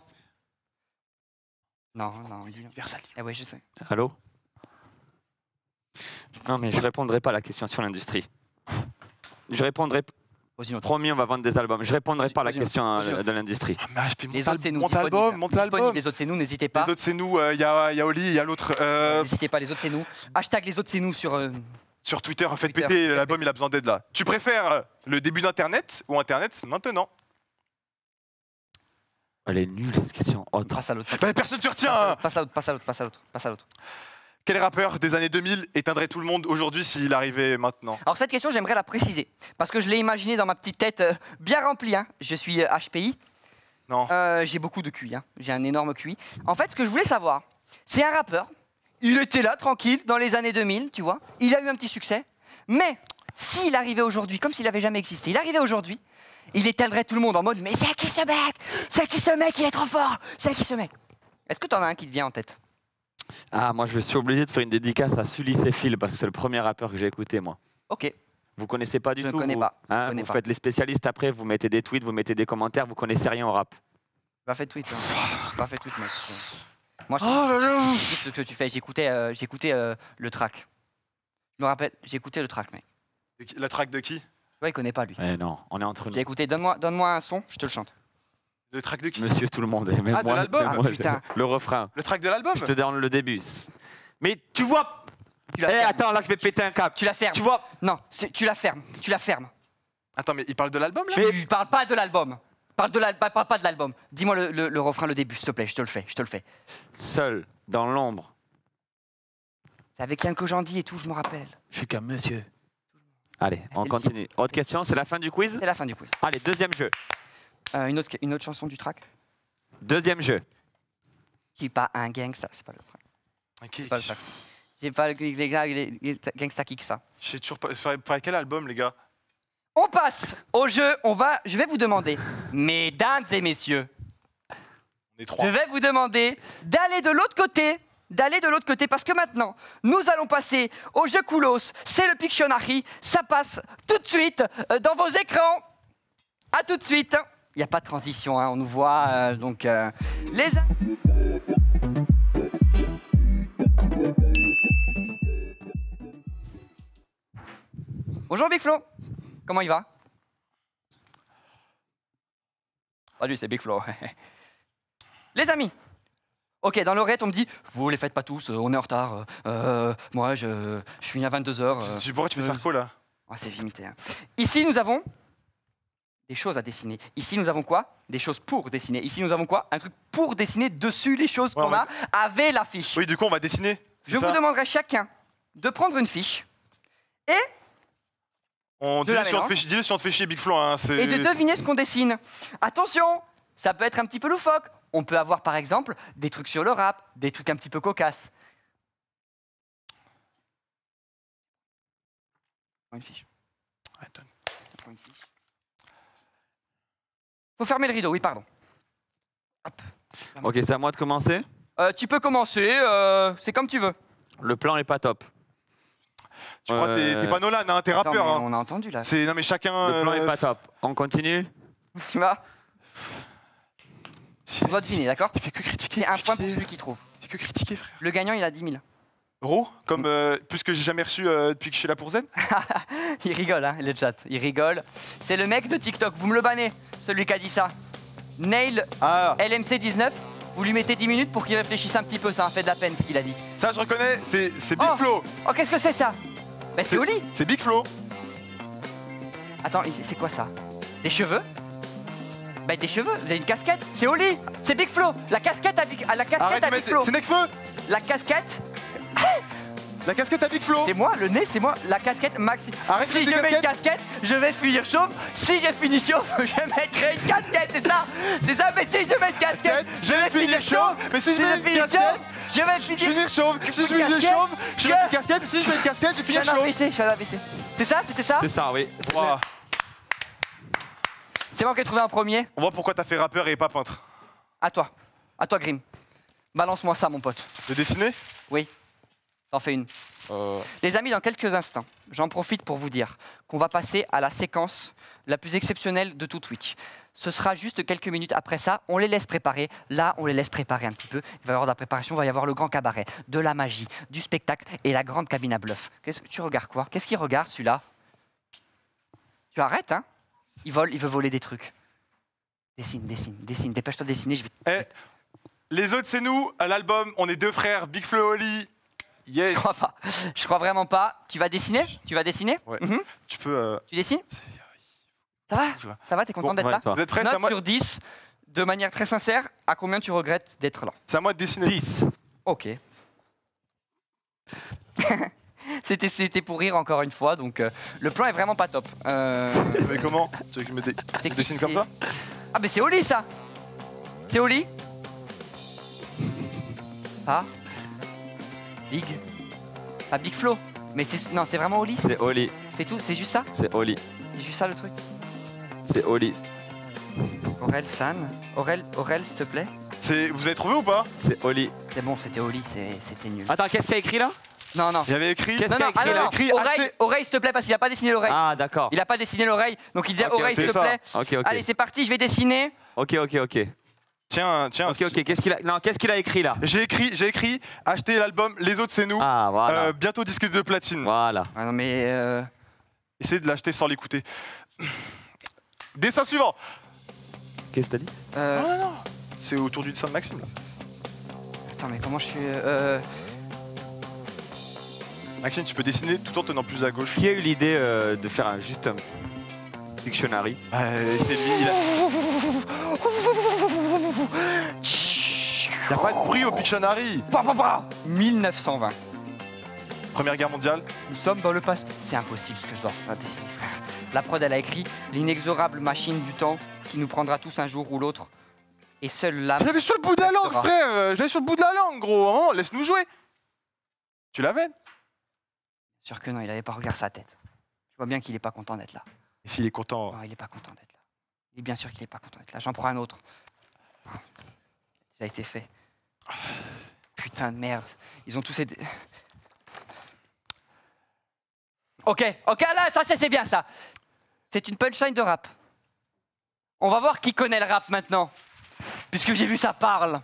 Non, non. il- Universal. Eh oui, je sais. Allô? Non, mais je répondrai pas à la question sur l'industrie. Je répondrai. Vas-y, notre- Promis, on va vendre des albums. Je répondrai pas à la vas-y, question vas-y, euh, vas-y. de l'industrie. Ah, mais je fais Les mon autres, c'est nous. mon album, disponible. mon Disponible, album. Les autres, c'est nous, n'hésitez pas. Les autres, c'est nous. Il y, a, y a Oli, il y a l'autre. euh, N'hésitez pas, les autres, c'est nous. Hashtag les autres, c'est nous sur. euh, sur Twitter, faites Twitter. péter, l'album, il a besoin d'aide là. Tu préfères euh, le début d'Internet ou Internet maintenant? Elle est nulle cette question. Autre. Passe à l'autre. Bah, personne ne te retient. Passe à l'autre, passe à l'autre, passe à l'autre, passe à l'autre. Quel rappeur des années deux mille éteindrait tout le monde aujourd'hui s'il arrivait maintenant? Alors cette question, j'aimerais la préciser. Parce que je l'ai imaginée dans ma petite tête euh, bien remplie. Hein. Je suis euh, H P I. Non. Euh, j'ai beaucoup de Q I. Hein. J'ai un énorme Q I. En fait, ce que je voulais savoir, c'est un rappeur. Il était là, tranquille, dans les années deux mille, tu vois. Il a eu un petit succès. Mais s'il arrivait aujourd'hui, comme s'il n'avait jamais existé, il arrivait aujourd'hui, il éteindrait tout le monde en mode « Mais c'est qui ce mec? C'est qui ce mec? Il est trop fort! C'est qui ce mec ?» Est-ce que t'en as un qui te vient en tête? Ah, moi, je suis obligé de faire une dédicace à Sully et Phil parce que c'est le premier rappeur que j'ai écouté, moi. Ok. Vous connaissez pas du Je ne tout? connais vous, pas, je hein, connais vous pas. faites les spécialistes après, vous mettez des tweets, vous mettez des commentaires, vous connaissez rien au rap. Va faire tweet. Hein. Va faire tweet, mec. Moi, je Oh là là. sais ce que tu fais. J'écoutais euh, j'écoutais, euh, le track. Je me rappelle, j'écoutais le track, mec. De qui- La track de qui? Ouais, il connaît pas, lui. Eh non, on est entre nous. J'ai écouté, donne-moi donne un son, je te le chante. Le track de qui? Monsieur tout le monde, et même Ah, de moi, l'album? même Ah, moi, putain. j'ai- le refrain. Le track de l'album? Je te donne le début. Mais tu vois. Tu la Eh, fermes. attends, là, je vais péter un câble. Tu la fermes. Tu vois. Non, c'est- tu la fermes. Tu la fermes. Attends, mais il parle de l'album là Tu parles pas de l'album. Parle, de la- parle pas de l'album. Dis-moi le, le- le refrain, le début, s'il te plaît. Je te le fais. Je te le fais. Seul, dans l'ombre. C'est avec Yann Kojandi et tout, je me rappelle. Je suis qu'un monsieur. Allez, on continue. Autre question, c'est la fin du quiz? C'est la fin du quiz. Allez, deuxième jeu. Euh, une, autre, une autre chanson du track. Deuxième jeu. Qui est pas un gangsta, c'est pas le track. Ok. C'est pas le track. C'est pas le les, les, les gangsta kick ça. Je sais toujours pas. Faudrait- faudrait quel album, les gars? On passe au jeu. On va. Je vais vous demander, mesdames et messieurs, On est trois. je vais vous demander d'aller de l'autre côté. D'aller de l'autre côté parce que maintenant, nous allons passer au jeu Koulos. C'est le Pictionary. Ça passe tout de suite euh, dans vos écrans. À tout de suite. Il n'y a pas de transition, hein, on nous voit. euh, donc, euh, les. Bonjour Big Flo. Comment il va? Salut, c'est Big Flo. Les amis. Ok, dans l'oreillette, on me dit, vous les faites pas tous, euh, on est en retard. euh, euh, moi, je, je finis à vingt-deux heures. Tu- tu- pourquoi tu fais Sarko, là? Ah, c'est limité. Hein. Ici, nous avons des choses à dessiner. Ici, nous avons quoi? Des choses pour dessiner. Ici, nous avons quoi? Un truc pour dessiner dessus les choses Ouais, qu'on on a va- avec la fiche. Oui, du coup, on va dessiner. c'est Je ça vous demanderai chacun de prendre une fiche et, On de dis-le la si on te mélange. fait chier- dis-le si on te fait chier, Big Flo. Hein, c'est- et de deviner ce qu'on dessine. Attention, ça peut être un petit peu loufoque. On peut avoir, par exemple, des trucs sur le rap, des trucs un petit peu cocasses. Une fiche. Attends. Une fiche. Faut fermer le rideau, oui, pardon. Ok, c'est à moi de commencer. Euh, tu peux commencer, euh, c'est comme tu veux. Le plan est pas top. Tu crois que t'es- Euh, t'es pas Nolan, hein, t'es rappeur. Attends, mais hein. on a entendu là. C'est- Non, mais chacun. Le plan euh, est pas top. On continue? Tu vois? On doit deviner, d'accord? Il fait que critiquer. C'est un point pour celui qui trouve. Il fait que critiquer, frère. Le gagnant, il a dix mille. Euros Comme euh, plus que j'ai jamais reçu euh, depuis que je suis là pour Zen. Il rigole, hein, le chat. Il rigole. C'est le mec de TikTok. Vous me le bannez, celui qui a dit ça. Nail Ah. L M C dix-neuf. Vous lui mettez dix minutes pour qu'il réfléchisse un petit peu. Ça m'a fait de la peine ce qu'il a dit. Ça, je reconnais, c'est c'est Big Oh. Flo. Oh, qu'est-ce que c'est ça? Ben, c'est Oli. C'est Big Flo. Attends, il- c'est quoi ça? Des cheveux? Ben, des cheveux. Vous avez une casquette? C'est Oli. C'est Big Flo. La casquette à Big, à la casquette Arrête de à Big mettre. Flo. C'est Nekfeu. La casquette. La casquette à Big Flo. C'est moi, le nez, c'est moi. La casquette maxi. Arrête de si mettre je des mets une casquette, je vais finir chauve. Si j'ai fini chauve, je mettrai une casquette, c'est ça? C'est ça, mais si je mets une casquette, je vais finir chauve. Mais si je mets une finis casquette, chauve, je vais finir, finir chauve. Si je mets une casquette, chauve, je mets je- une casquette. Si je mets une casquette, je Je finis fais un chauve. A V C, je fais un A V C. C'est ça? C'était ça? C'est ça, oui. Wow. C'est moi qui ai trouvé un premier. On voit pourquoi t'as fait rappeur et pas peintre. À toi. À toi, Grim. Balance-moi ça, mon pote. De dessiner? Oui. T'en fais une. Euh, Les amis, dans quelques instants, j'en profite pour vous dire qu'on va passer à la séquence la plus exceptionnelle de tout Twitch. Ce sera juste quelques minutes après ça, on les laisse préparer. Là, on les laisse préparer un petit peu. Il va y avoir de la préparation, il va y avoir le grand cabaret, de la magie, du spectacle et la grande cabine à bluff. Qu'est-ce que tu regardes quoi? Qu'est-ce qu'il regarde celui-là? Tu arrêtes, hein? Il vole, il veut voler des trucs. Dessine, dessine, dessine, dépêche-toi de dessiner. Je vais... Eh, les autres, c'est nous. À l'album, on est deux frères, Big Flo et Oli. Yes. Je crois pas. Je crois vraiment pas. Tu vas dessiner? Tu vas dessiner? Ouais. Mhm. Tu peux. euh, Tu dessines? Ça va? Ça va? T'es content Bon, d'être ouais, là? toi. Vous êtes prêts? C'est à Note moi- sur dix, de manière très sincère, à combien tu regrettes d'être là? C'est à moi de dessiner. dix. Ok. C'était c'était pour rire encore une fois, donc euh, le plan est vraiment pas top. Euh, Mais comment? Tu veux que je me dé- je qui- dessine comme c'est- ça? Ah mais c'est Oli ça! C'est Oli? Pas Big? Pas Big Flo? Mais c'est non, c'est vraiment Oli? C'est Oli. C'est tout? C'est juste ça? C'est Oli. C'est juste ça le truc? C'est Oli. Aurel, San? Aurel, Aurel, s'il te plaît? C'est- Vous avez trouvé ou pas? C'est Oli. C'est bon, c'était Oli, c'est- c'était nul. Attends, qu'est-ce qu'il y a écrit là? Non, non. Il y avait écrit. Qu'est-ce Non, qu'il y a non, ah, écrit non, là? non, écrit oreille, acheter- oreille, s'il te plaît, parce qu'il a pas dessiné l'oreille. Ah, d'accord. Il a pas dessiné l'oreille, donc il disait Ok, oreille, ok, s'il te ça. plaît. Ok, ok. Allez, c'est parti, je vais dessiner. Ok, ok, ok. Tiens, tiens. Ok, ok. Qu'est-ce qu'il a... Non, qu'est-ce qu'il a écrit là? J'ai écrit, j'ai écrit, acheter l'album Les autres c'est nous. Ah, voilà. Euh, bientôt disque de platine. Voilà. Ah non, mais. Euh... Essayez de l'acheter sans l'écouter. Dessin suivant. Qu'est-ce que t'as dit? euh, Non, non, non. C'est autour du dessin de Maxime là. Attends, mais comment je suis. Euh... Maxime, tu peux dessiner tout en tenant plus à gauche. Qui a eu l'idée euh, de faire un, juste un Pictionary? euh, C'est lui, il a... Il n'y a pas de bruit au Pictionary. mille neuf cent vingt. Première guerre mondiale. Nous sommes dans le passé. C'est impossible ce que je dois faire dessiner, frère. La prod, elle a écrit l'inexorable machine du temps qui nous prendra tous un jour ou l'autre. Et seule l'âme. Je l'avais sur le bout de la langue, frère. Je l'avais sur le bout de la langue, gros. Oh, laisse-nous jouer. Tu l'avais? Sûr que non, il avait pas regardé sa tête. Je vois bien qu'il est pas content d'être là. Et s'il est content? Non, il est pas content d'être là. Il est bien sûr qu'il est pas content d'être là. J'en prends un autre. Ça a été fait. Putain de merde. Ils ont tous été... Ok, ok, là, ça c'est bien ça. C'est une punchline de rap. On va voir qui connaît le rap maintenant. Puisque j'ai vu ça parle.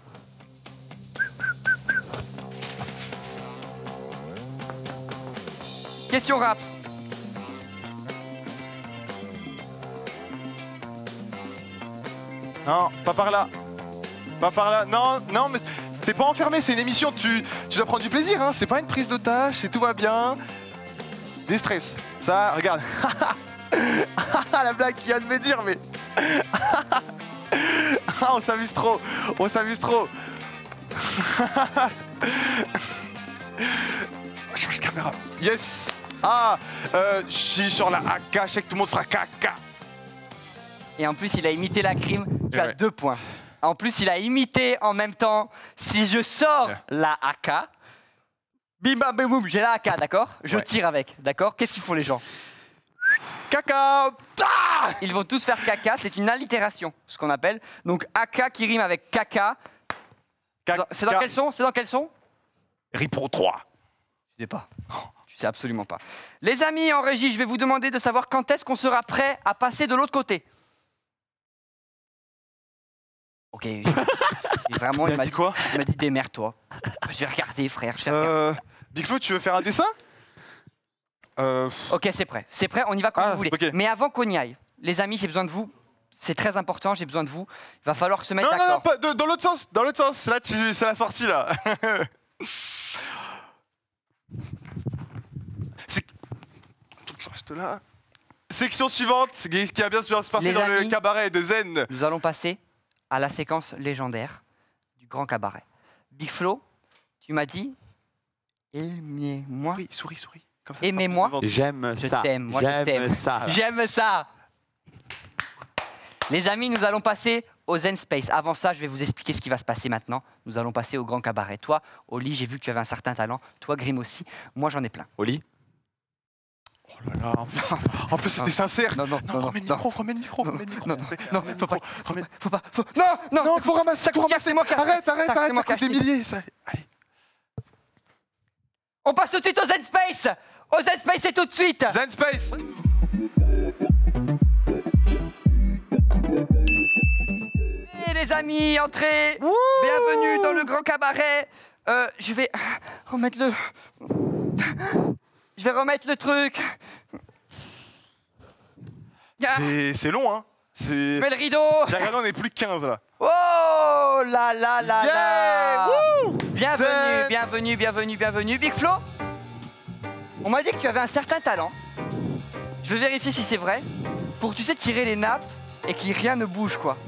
Question rap. Non, pas par là. Pas par là. Non, non, mais t'es pas enfermé, c'est une émission, tu, tu dois prendre du plaisir, hein. C'est pas une prise d'otage, c'est tout va bien. Des stress. Ça, regarde. La blague qu'il vient de me dire, mais... On s'amuse trop. On s'amuse trop. Change de caméra. Yes. Ah, euh, je suis sur la A K, je sais que tout le monde fera caca. Et en plus, il a imité la crime. Tu Et as ouais. deux points. En plus, il a imité en même temps. Si je sors Yeah. la A K, bim bam bim boum, j'ai la A K, d'accord? Je Ouais. tire avec, d'accord? Qu'est-ce qu'ils font les gens? Caca. Ah, Ils vont tous faire caca. C'est une allitération, ce qu'on appelle. Donc A K qui rime avec caca. C'est dans- C'est dans quel son? C'est dans quel son? Ripro trois. Je sais pas. Je sais absolument pas. Les amis en régie, je vais vous demander de savoir quand est-ce qu'on sera prêt à passer de l'autre côté. Ok. Et vraiment, Il il a m'a dit dit quoi? Il m'a dit démerde-toi. Je vais regarder, frère. Je vais Euh, Big Flo, tu veux faire un dessin? Euh, Ok, c'est prêt. C'est prêt, on y va quand Ah, vous voulez. ok. Mais avant qu'on y aille, les amis, j'ai besoin de vous. C'est très important, j'ai besoin de vous. Il va falloir se mettre Non, non, non, d'accord. pas, de- dans l'autre sens, dans l'autre sens. Là, tu, c'est la sortie, là. c'est... Je reste là. Section suivante, ce qui a bien se passer Les dans le amis. cabaret de Zen. Nous allons passer à la séquence légendaire du grand cabaret. Big Flo, tu m'as dit aimez-moi. Oui, souris, souris. Comme ça, Aimez-moi. J'aime Je ça. t'aime, moi je J'aime t'aime. ça. J'aime ça. Les amis, nous allons passer au Zen Space. Avant ça, je vais vous expliquer ce qui va se passer maintenant. Nous allons passer au grand cabaret. Toi, Oli, j'ai vu que tu avais un certain talent. Toi, Grim aussi. Moi, j'en ai plein. Oli? Oh là là, en plus, en plus c'était sincère. Non, non, Non, non, remets le non. micro, remets le micro, remets le micro. Non, s'il te plaît. non, Remets le faut pas, micro, remets- faut pas, faut... Non, non, Non, faut ramasser, ça faut coûte ramasser. c'est moi qui- Arrête, arrête, ça, arrête, c'est moi ça coûte qui des achète. milliers. Ça. Allez. On passe tout de suite au Zen Space. Au Zen Space, c'est tout de suite. Zen Space. Et les amis, entrez. Bienvenue dans le grand cabaret. Euh, je vais remettre le... Je vais remettre le truc. Ah, Et c'est long, hein. C'est... je mets le rideau. J'ai regardé, on est plus que quinze là. Oh là là là Yeah, là. wouh. Bienvenue, Zen. bienvenue, bienvenue, bienvenue. Big Flo, on m'a dit que tu avais un certain talent. Je vais vérifier si c'est vrai. Pour, tu sais, tirer les nappes et que rien ne bouge, quoi.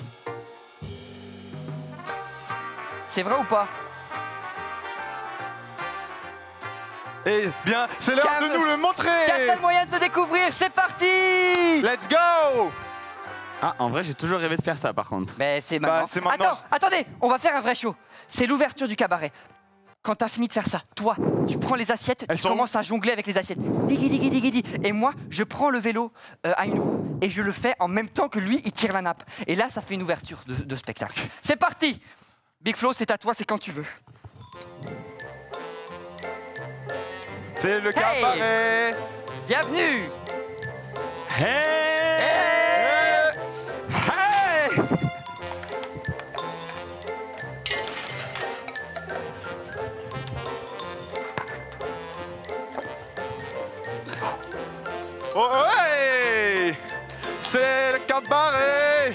C'est vrai ou pas? Eh bien, c'est l'heure Cam- de nous le montrer. Quel seul moyen de le découvrir, c'est parti. Let's go. Ah, en vrai, j'ai toujours rêvé de faire ça, par contre. Mais c'est Bah, maintenant. c'est maintenant. Attends, attendez, on va faire un vrai show. C'est l'ouverture du cabaret. Quand t'as fini de faire ça, toi, tu prends les assiettes, Elles tu sont où commences à jongler avec les assiettes. Digui, digui, digui, digui. Et moi, je prends le vélo euh, à une roue et je le fais en même temps que lui, il tire la nappe. Et là, ça fait une ouverture de, de spectacle. C'est parti. Big Flo, c'est à toi, c'est quand tu veux. C'est le Hey. cabaret. Bienvenue. Hey! Hey. Hey! Oh, hey. C'est le cabaret.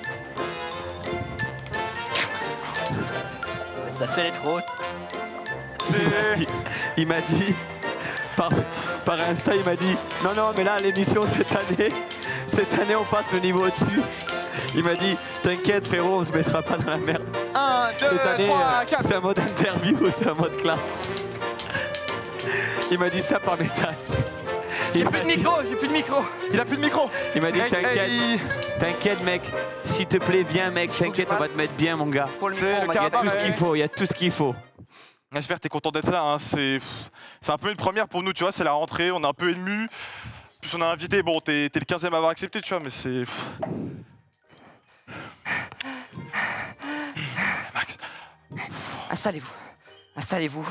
La selle est trop haute. C'est... Il m'a dit, par, par Insta, il m'a dit, non, non, mais là, l'émission cette année, cette année, on passe le niveau au-dessus. Il m'a dit, t'inquiète frérot, on se mettra pas dans la merde. un, deux, cette année, trois, euh, quatre. c'est un mode interview ou c'est un mode classe. Il m'a dit ça par message. J'ai plus de micro, j'ai plus de micro. Il a plus de micro. Il m'a dit, Hey, t'inquiète, hey. t'inquiète mec, s'il te plaît, viens mec, t'inquiète, on va te mettre bien mon gars. C'est le Il y a tout ce cabaret. qu'il faut, il y a tout ce qu'il faut. J'espère que t'es content d'être là. Hein. C'est c'est un peu une première pour nous, tu vois. C'est la rentrée, on est un peu ému. Plus on a invité, bon, t'es t'es le quinzième à avoir accepté, tu vois, mais c'est. Max. Installez-vous. Installez-vous.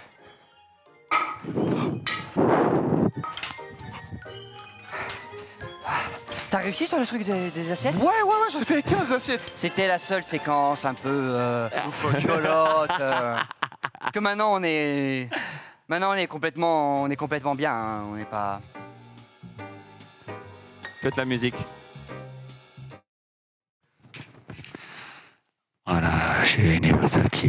T'as réussi sur le truc des, des assiettes? Ouais, ouais, ouais, j'en ai fait quinze assiettes. C'était la seule séquence un peu euh, rigolote. euh, que maintenant on est, maintenant on est complètement, on est complètement bien. Hein, on n'est pas. Faites la musique. Voilà, chez Universal qui...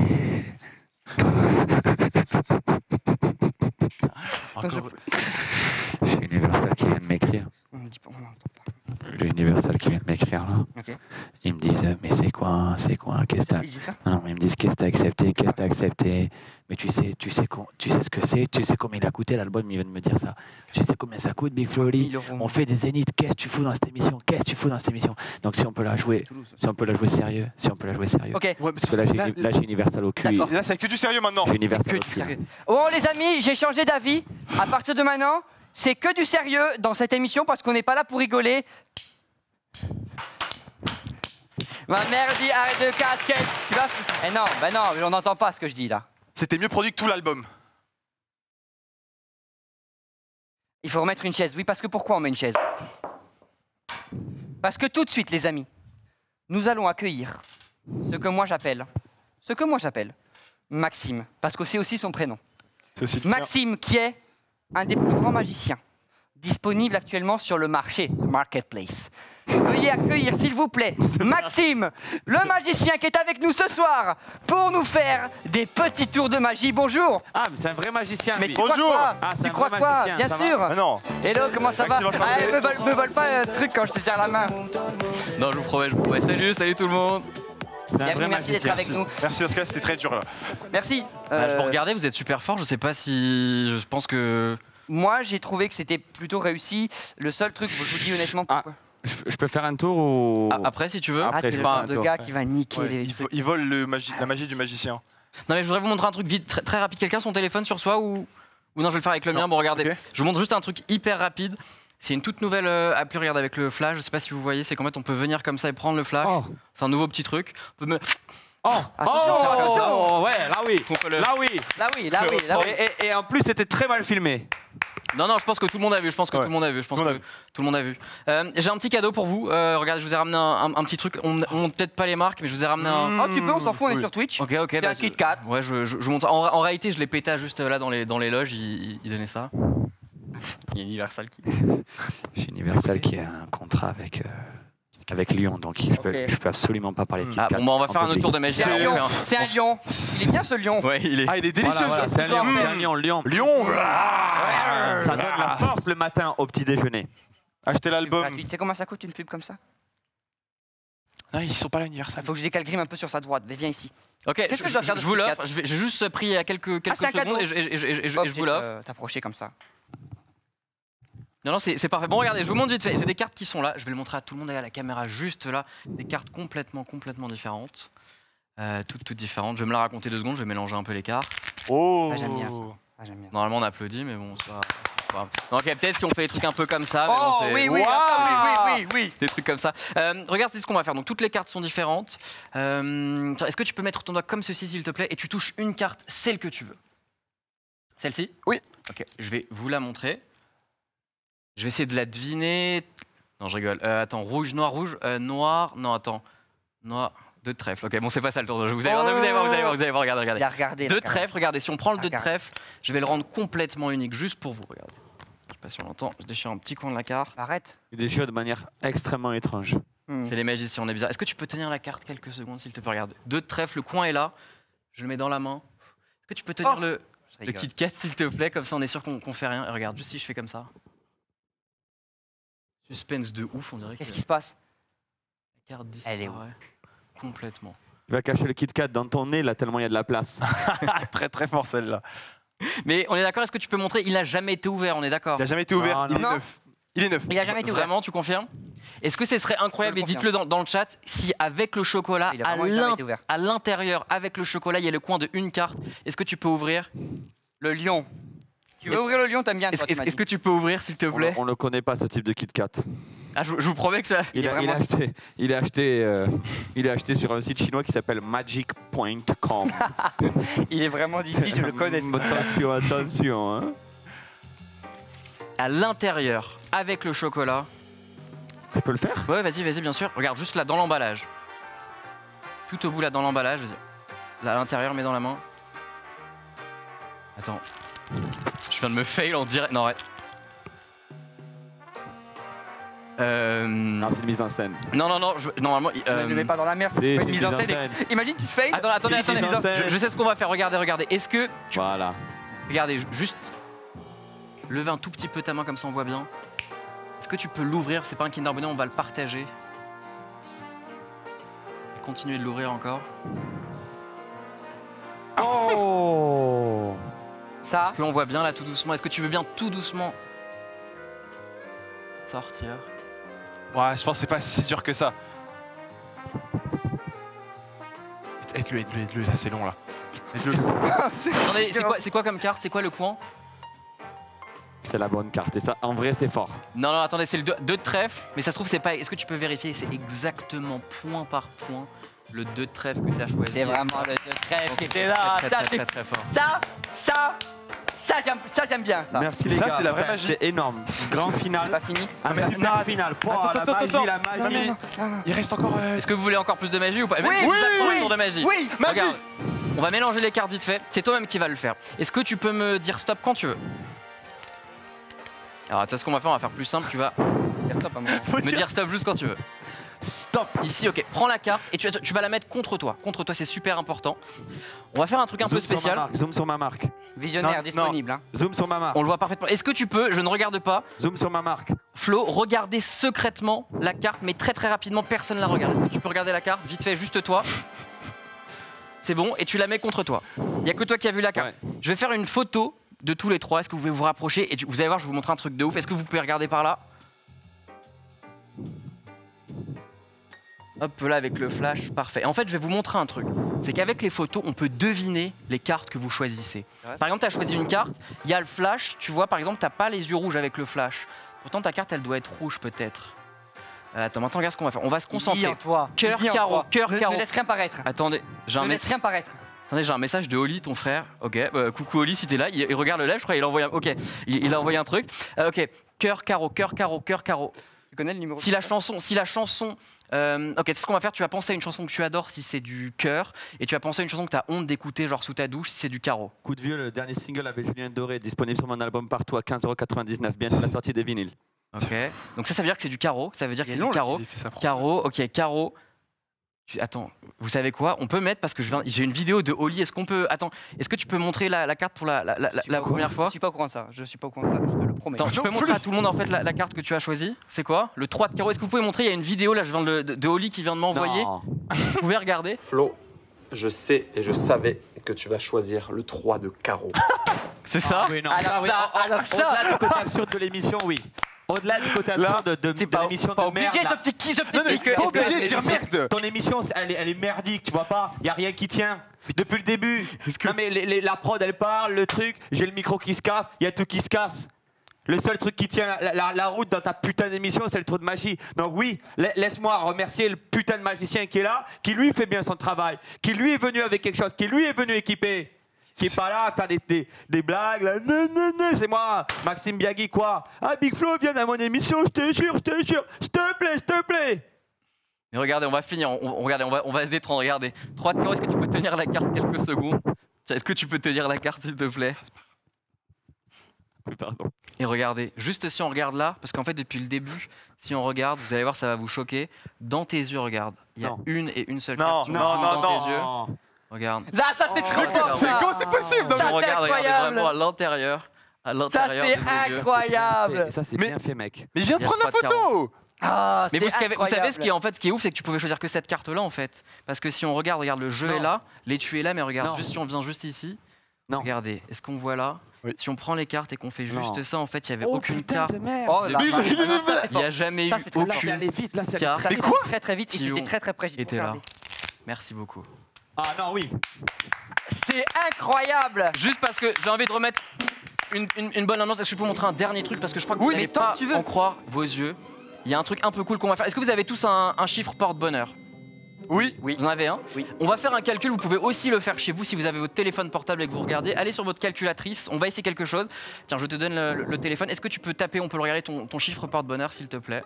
Encore... Chez Universal qui vient de m'écrire. On me dit pas. L'Universal qui vient de m'écrire là. Ok. Ils me disent, mais c'est quoi, c'est quoi, qu'est-ce que t'as... Il dit ça Non, non, ils me disent, qu'est-ce que t'as accepté, qu'est-ce que t'as accepté. Mais tu sais, tu sais, con- tu sais ce que c'est, tu sais combien il a coûté l'album, ils viennent me dire ça. Tu sais combien ça coûte, Big Flo Oli. On fait des zéniths, qu'est-ce que tu fous dans cette émission, qu'est-ce que tu fous dans cette émission. Donc si on peut la jouer, si on peut la jouer sérieux, si on peut la jouer sérieux. Ok. Parce que là, j'ai Là, là, j'ai Universal au cul. D'accord. Là, c'est que du sérieux maintenant. J'ai Universal au Que du cul. sérieux. Bon les amis, j'ai changé d'avis. À partir de maintenant, c'est que du sérieux dans cette émission parce qu'on n'est pas là pour rigoler. Ma mère dit arrête de casquette. Tu vas. Eh non, bah non, mais on n'entend pas ce que je dis là. C'était mieux produit que tout l'album. Il faut remettre une chaise. Oui, parce que pourquoi on met une chaise? Parce que tout de suite, les amis, nous allons accueillir ce que moi j'appelle, ce que moi j'appelle Maxime, parce que c'est aussi son prénom. C'est aussi le Maxime, qui est un des plus grands magiciens disponible actuellement sur le marché, the marketplace. Veuillez accueillir, s'il vous plaît, Maxime, le magicien qui est avec nous ce soir pour nous faire des petits tours de magie. Bonjour. Ah, mais c'est un vrai magicien. Mais lui. tu crois quoi Ah, c'est Tu un crois vrai quoi magicien, Bien ça va sûr. Ah non. Hello, comment ça va? Maxime va Ah, changer. me vole, me vole pas un truc quand je te serre la main. Non, je vous promets, je vous promets. Salut, salut tout le monde. C'est un Bienvenue, vrai merci d'être magicien. avec nous. Merci parce que là, c'était très dur là. Merci. Bah, je Euh, vous regardais, vous êtes super fort. Je sais pas si. Je pense que. Moi, j'ai trouvé que c'était plutôt réussi. Le seul truc, je vous dis honnêtement, pourquoi Je, je peux faire un tour ou... Ah, après, si tu veux. Après, Ah, je t'es vais le faire genre un de tour. gars qui va niquer Ouais, les il, vo- trucs. il vole le magie, la magie du magicien. Non, mais je voudrais vous montrer un truc vite, très, très rapide. Quelqu'un a son téléphone sur soi ou. Ou non, je vais le faire avec le mien. Bon, regardez. Ok. Je vous montre juste un truc hyper rapide. C'est une toute nouvelle euh, appli, regardez, avec le flash. Je sais pas si vous voyez, c'est qu'en fait, on peut venir comme ça et prendre le flash. Oh. C'est un nouveau petit truc. On peut me. Oh, Attention, oh, attention. oh, ouais, là oui, On peut le- là oui. Là oui, là oui, là oui. Et, et- et en plus, c'était très mal filmé. Non, non, je pense que tout le monde a vu. Je pense que Ouais. tout le monde a vu. Je pense Tout le que monde a tout le monde a vu. Euh, J'ai un petit cadeau pour vous. Euh, regardez, je vous ai ramené un, un- un petit truc. On, on montre peut-être pas les marques, mais je vous ai ramené un. Oh, tu peux, on s'en fout, on est Oui. sur Twitch. Ok, ok. C'est bah, un je- Kit Kat. Ouais, je, je, je vous montre ça. En, en réalité, je l'ai pété à juste là dans les, dans les loges. Il, il donnait ça. Il y a Universal qui. Chez Universal qui a un contrat avec, euh, avec Lyon, donc je peux, Ok. je peux absolument pas parler de Kit Ah, Kat bon, bah, on va en faire un autre public. tour de magie. C'est un On lion. fait un- C'est un lion. Il est bien ce lion. Ouais, il est. Ah, il est délicieux. Voilà, voilà, c'est un lion, Mmh. c'est un lion, lion. Lyon. Ça donne la force le matin au petit déjeuner. Achetez l'album. Tu sais comment ça coûte une pub comme ça? Non, ils sont pas là, Universal. Il faut que je décale Grim un peu sur sa droite. Mais viens ici. Ok, Qu'est-ce je, que je dois je- faire de je vous ce Kit l'offre. Kat Je vais- J'ai juste pris il y a quelques, quelques c'est un secondes cadeau. et je, et je- et je- et je- et je Bob, vous c'est, l'offre. euh, T'approcher comme ça. Non, non, c'est c'est parfait. Bon, regardez, je vous montre vite fait. J'ai des cartes qui sont là. Je vais le montrer à tout le monde et à la caméra juste là. Des cartes complètement, complètement différentes. Euh, toutes, toutes différentes. Je vais me la raconter deux secondes. Je vais mélanger un peu les cartes. Oh. Ah, j'aime bien ça. Ah, j'aime bien. Normalement, on applaudit, mais bon, c'est pas. c'est pas grave. Non, ok, peut-être si on fait des trucs un peu comme ça. Mais Oh bon, c'est- oui, oui, Waouh ah, oui, oui, oui, oui. Des trucs comme ça. Euh, regarde, c'est ce qu'on va faire. Donc, toutes les cartes sont différentes. Euh, tiens, est-ce que tu peux mettre ton doigt comme ceci, s'il te plaît, et tu touches une carte, celle que tu veux. Celle-ci? Oui. Ok, je vais vous la montrer. Je vais essayer de la deviner. Non, je rigole. Euh, attends, rouge, noir, rouge, euh, noir. Non, attends. Noir. Deux de trèfle. Ok, bon, c'est pas ça le tour de jeu. Vous allez voir, vous allez voir, vous allez voir, vous allez voir. Regardez, regardez. Il a regardé. Deux là, de quand même. trèfle. Regardez, si on prend le deux de Regarde. trèfle, je vais le rendre complètement unique, juste pour vous. Regardez. Je sais pas si on l'entend. Je déchire un petit coin de la carte. Arrête. Il déchire de manière extrêmement étrange. Hmm. C'est les magiciens, on est bizarre. Est-ce que tu peux tenir la carte quelques secondes, s'il te plaît? Regarde. Deux de trèfle, le coin est là. Je le mets dans la main. Est-ce que tu peux tenir Oh. le. Le Kit Kat, s'il te plaît, comme ça on est sûr qu'on qu'on fait rien. Et regarde, juste si je fais comme ça. Suspense de ouf, on dirait. Qu'est-ce que qui se passe? la carte disparaît. Elle est où? Complètement. Il va cacher le Kit Kat dans ton nez, là, tellement il y a de la place. Très très fort celle-là. Mais on est d'accord, est-ce que tu peux montrer? Il n'a jamais été ouvert, on est d'accord? Il n'a jamais été ouvert, Non, il est non. neuf. Il est neuf. Il a jamais été ouvert. Vraiment, tu confirmes? Est-ce que ce serait incroyable, Je et le dites-le dans, dans le chat, si avec le chocolat, Il a à vraiment jamais l'in- été ouvert. à l'intérieur, avec le chocolat, il y a le coin de une carte, est-ce que tu peux ouvrir? Le lion. Tu veux ouvrir le lion, t'aimes bien. Est-ce toi, tu est-ce- m'as est-ce dit. que tu peux ouvrir, s'il te On, plaît? on le connaît pas, ce type de Kit Kat. Ah, je, je vous promets que ça... Il, est a, il a vraiment- acheté, il a acheté, euh, il a acheté sur un site chinois qui s'appelle magic point com. Il est vraiment d'ici, je le connais. Attention, attention. Hein. À l'intérieur, avec le chocolat... Tu peux le faire? Ouais, vas-y, vas-y, bien sûr. Regarde, juste là, dans l'emballage. Tout au bout, là, dans l'emballage, vas-y. Là, à l'intérieur, mets dans la main. Attends. Je viens de me fail en direct. Non, ouais. Euh... Non, c'est une mise en scène. Non, non, non, je... normalement... il- Ne euh, le mets pas dans la merde. C'est- Pas c'est une mise en scène. scène. Imagine, tu te fails. Attends, attendez, C'est une attendez. mise en scène. Je, je sais ce qu'on va faire. Regardez, regardez. Est-ce que tu... Voilà. Regardez, juste... Levez un tout petit peu ta main, comme ça on voit bien. Est-ce que tu peux l'ouvrir? C'est pas un Kinder Bueno, on va le partager. Et continuer de l'ouvrir encore. Oh! Ça. Est-ce qu'on voit bien là tout doucement? Est-ce que tu veux bien tout doucement sortir? Ouais, je pense que c'est pas si dur que ça. Aide-le, aide-le, aide-le, là c'est long là. Aide-le. Attendez, c'est quoi, c'est quoi comme carte? C'est quoi le coin? C'est la bonne carte. Et ça, en vrai, c'est fort. Non, non, attendez, c'est le deux de trèfle. Mais ça se trouve, c'est pas. Est-ce que tu peux vérifier? C'est exactement point par point le deux de trèfle que tu as choisi. C'est vraiment le deux de trèfle qui était là. Très, Ça, très, c'est- très, très fort. Ça, ça, ça, j'aime, ça, j'aime bien ça. Merci les Ça, gars. c'est la vraie Putain, magie. C'est énorme. Grand C'est final. pas fini. Un mais- super final. Pouah, Attends, la attends, magie, attends. la Non, magie. mais il reste encore. euh, Est-ce que vous voulez encore plus de magie ou pas? Même Oui, vous oui, êtes pour un oui, tour de magie. oui, magie. Regarde, on va mélanger les cartes vite fait. C'est toi-même qui va le faire. Est-ce que tu peux me dire stop quand tu veux? Alors, attends, ce qu'on va faire, on va faire plus simple. Tu vas Dire stop à un moment. me dire stop juste quand tu veux. Stop. Ici, ok. Prends la carte et tu, tu vas la mettre contre toi. Contre toi, c'est super important. On va faire un truc un Zoom peu sur ma spécial. marque, Zoom sur ma marque. Visionnaire Non, disponible. Hein. Zoom sur ma marque. On le voit parfaitement. Est-ce que tu peux, je ne regarde pas, Zoom sur ma marque. Flo, regarder secrètement la carte, mais très très rapidement, personne ne la regarde. Est-ce que tu peux regarder la carte? Vite fait, juste toi. C'est bon, et tu la mets contre toi. Il n'y a que toi qui as vu la carte. Ouais. Je vais faire une photo de tous les trois. Est-ce que vous pouvez vous rapprocher? Et tu- vous allez voir, je vais vous montrer un truc de ouf. Est-ce que vous pouvez regarder par là? Hop là, avec le flash, parfait. En fait, je vais vous montrer un truc. C'est qu'avec les photos, on peut deviner les cartes que vous choisissez. Par exemple, tu as choisi une carte, il y a le flash. Tu vois, par exemple, tu n'as pas les yeux rouges avec le flash. Pourtant, ta carte, elle doit être rouge peut-être. Euh, attends, maintenant, regarde ce qu'on va faire. On va se concentrer. Dis en toi. Cœur, Dis en carreau, toi. cœur, Ne- carreau. Ne laisse rien paraître. Attendez, j'ai un, Ne mé- laisse rien paraître. Attendez, j'ai un message de Oli, ton frère. Ok, bah, coucou Oli, si t'es là. Il, il regarde le live, je crois. Il a envoyé un... Ok, il, il a envoyé un truc. Euh, ok, cœur, carreau, cœur, carreau, cœur, carreau. Tu connais le numéro? Si la chanson, si la chanson, euh, ok, c'est ce qu'on va faire. Tu vas penser à une chanson que tu adores si c'est du cœur, et tu vas penser à une chanson que tu as honte d'écouter, genre sous ta douche, si c'est du carreau. Coup de vieux, le dernier single avec Julien Doré, disponible sur mon album Partout à quinze euros quatre-vingt-dix-neuf. Bientôt la sortie des vinyles. Ok. Donc ça, ça veut dire que c'est du carreau. Ça veut dire que Il est c'est long, du le carreau. J'ai fait ça pour- Carreau, ok, carreau. Tu- Attends, vous savez quoi? On peut mettre parce que je viens- j'ai une vidéo de Oli. Est-ce qu'on peut? Attends, est-ce que tu peux montrer la, la carte pour la, la, la- Je suis la pas au première courant. fois? Je suis pas au courant de ça. Je suis pas au courant de ça. Je te le promets. Attends, tu peux montrer à tout le monde en fait la, la carte que tu as choisie? C'est quoi? Le trois de carreau. Est-ce que vous pouvez montrer? Il y a une vidéo là, je viens de, de, de Oli qui vient de m'envoyer. Non. Vous pouvez regarder. Flo, je sais et je savais que tu vas choisir le trois de carreau. C'est ça? Oui, non. Alors oui, ça, au- au- alors ça. Au-delà du côté absurde de l'émission, oui. Au-delà du côté Là, absurde de, de, T'es de pas, l'émission pas de merde. obligé, ce là. petit qui, ce petit Non, non, qui. t'es pas obligé de dire merde. Ton émission, c'est- elle est, elle est merdique, tu vois pas? Y a rien qui tient. Depuis le début. Non mais les- les- la prod, elle parle, le truc, j'ai le micro qui se casse, y a tout qui se casse. Le seul truc qui tient la, la- la route dans ta putain d'émission, c'est le trou de magie. Donc oui, la- laisse-moi remercier le putain de magicien qui est là, qui lui fait bien son travail, qui lui est venu avec quelque chose, qui lui est venu équipé. Qui est pas là à faire des, des, des blagues, là. Non, non, non, c'est moi, Maxime Biagui, quoi. Ah, Big Flo, viens à mon émission, je te jure, je te jure, s'il te plaît, s'il te plaît. Mais regardez, on va finir. On, on- regardez, on va, on va se détendre. Regardez. trois de carreau, est-ce que tu peux tenir la carte quelques secondes? Tiens, est-ce que tu peux tenir la carte, s'il te plaît? Oui, pardon. Et regardez, juste si on regarde là, parce qu'en fait, depuis le début, si on regarde, vous allez voir, ça va vous choquer. Dans tes yeux, regarde. Il y a Non. une et une seule Non, carte. qui non, sont non, dans non. tes yeux. Regarde. Là, ça c'est trop fort. C'est quoi, c'est possible. Si on regarde, regardez vraiment à l'intérieur. À Ça l'intérieur. c'est de vos yeux. incroyable. Et ça, c'est Mais- bien fait, mec. Mais viens de Il y a prendre la trois de photo. Ah, Mais c'est vous, savez- vous savez incroyable. ce qui est en fait, ce qui est ouf, c'est que tu pouvais choisir que cette carte-là en fait. Parce que si on regarde, regarde le jeu Non. est là, l'étui est là, mais regarde Non. juste si on vient juste ici. Non. Regardez, est-ce qu'on voit là Oui. Si on prend les cartes et qu'on fait juste Non. ça, en fait, il y avait Oh, aucune putain carte. de merde. Oh là, Mais- là, Mais- ça, c'est Il n'y a fort. jamais Ça, eu c'est trop Là, c'est aucune allé vite, là, c'est carte Ça, allé c'est très vite. très très vite et Qui c'était ont très très précis. été là. Regardez. Merci beaucoup. Ah non, oui. C'est incroyable. Juste parce que j'ai envie de remettre une, une- une bonne ambiance. Est-ce que je peux vous montrer un dernier truc parce que je crois que Oui, vous n'allez mais tant pas que tu veux. en croire vos yeux. Il y a un truc un peu cool qu'on va faire. Est-ce que vous avez tous un, un chiffre porte-bonheur? Oui. Oui. Vous en avez un? Oui. On va faire un calcul, vous pouvez aussi le faire chez vous si vous avez votre téléphone portable et que vous regardez. Allez sur votre calculatrice, on va essayer quelque chose. Tiens, je te donne le, le téléphone. Est-ce que tu peux taper, on peut le regarder, ton, ton chiffre porte-bonheur s'il te plaît?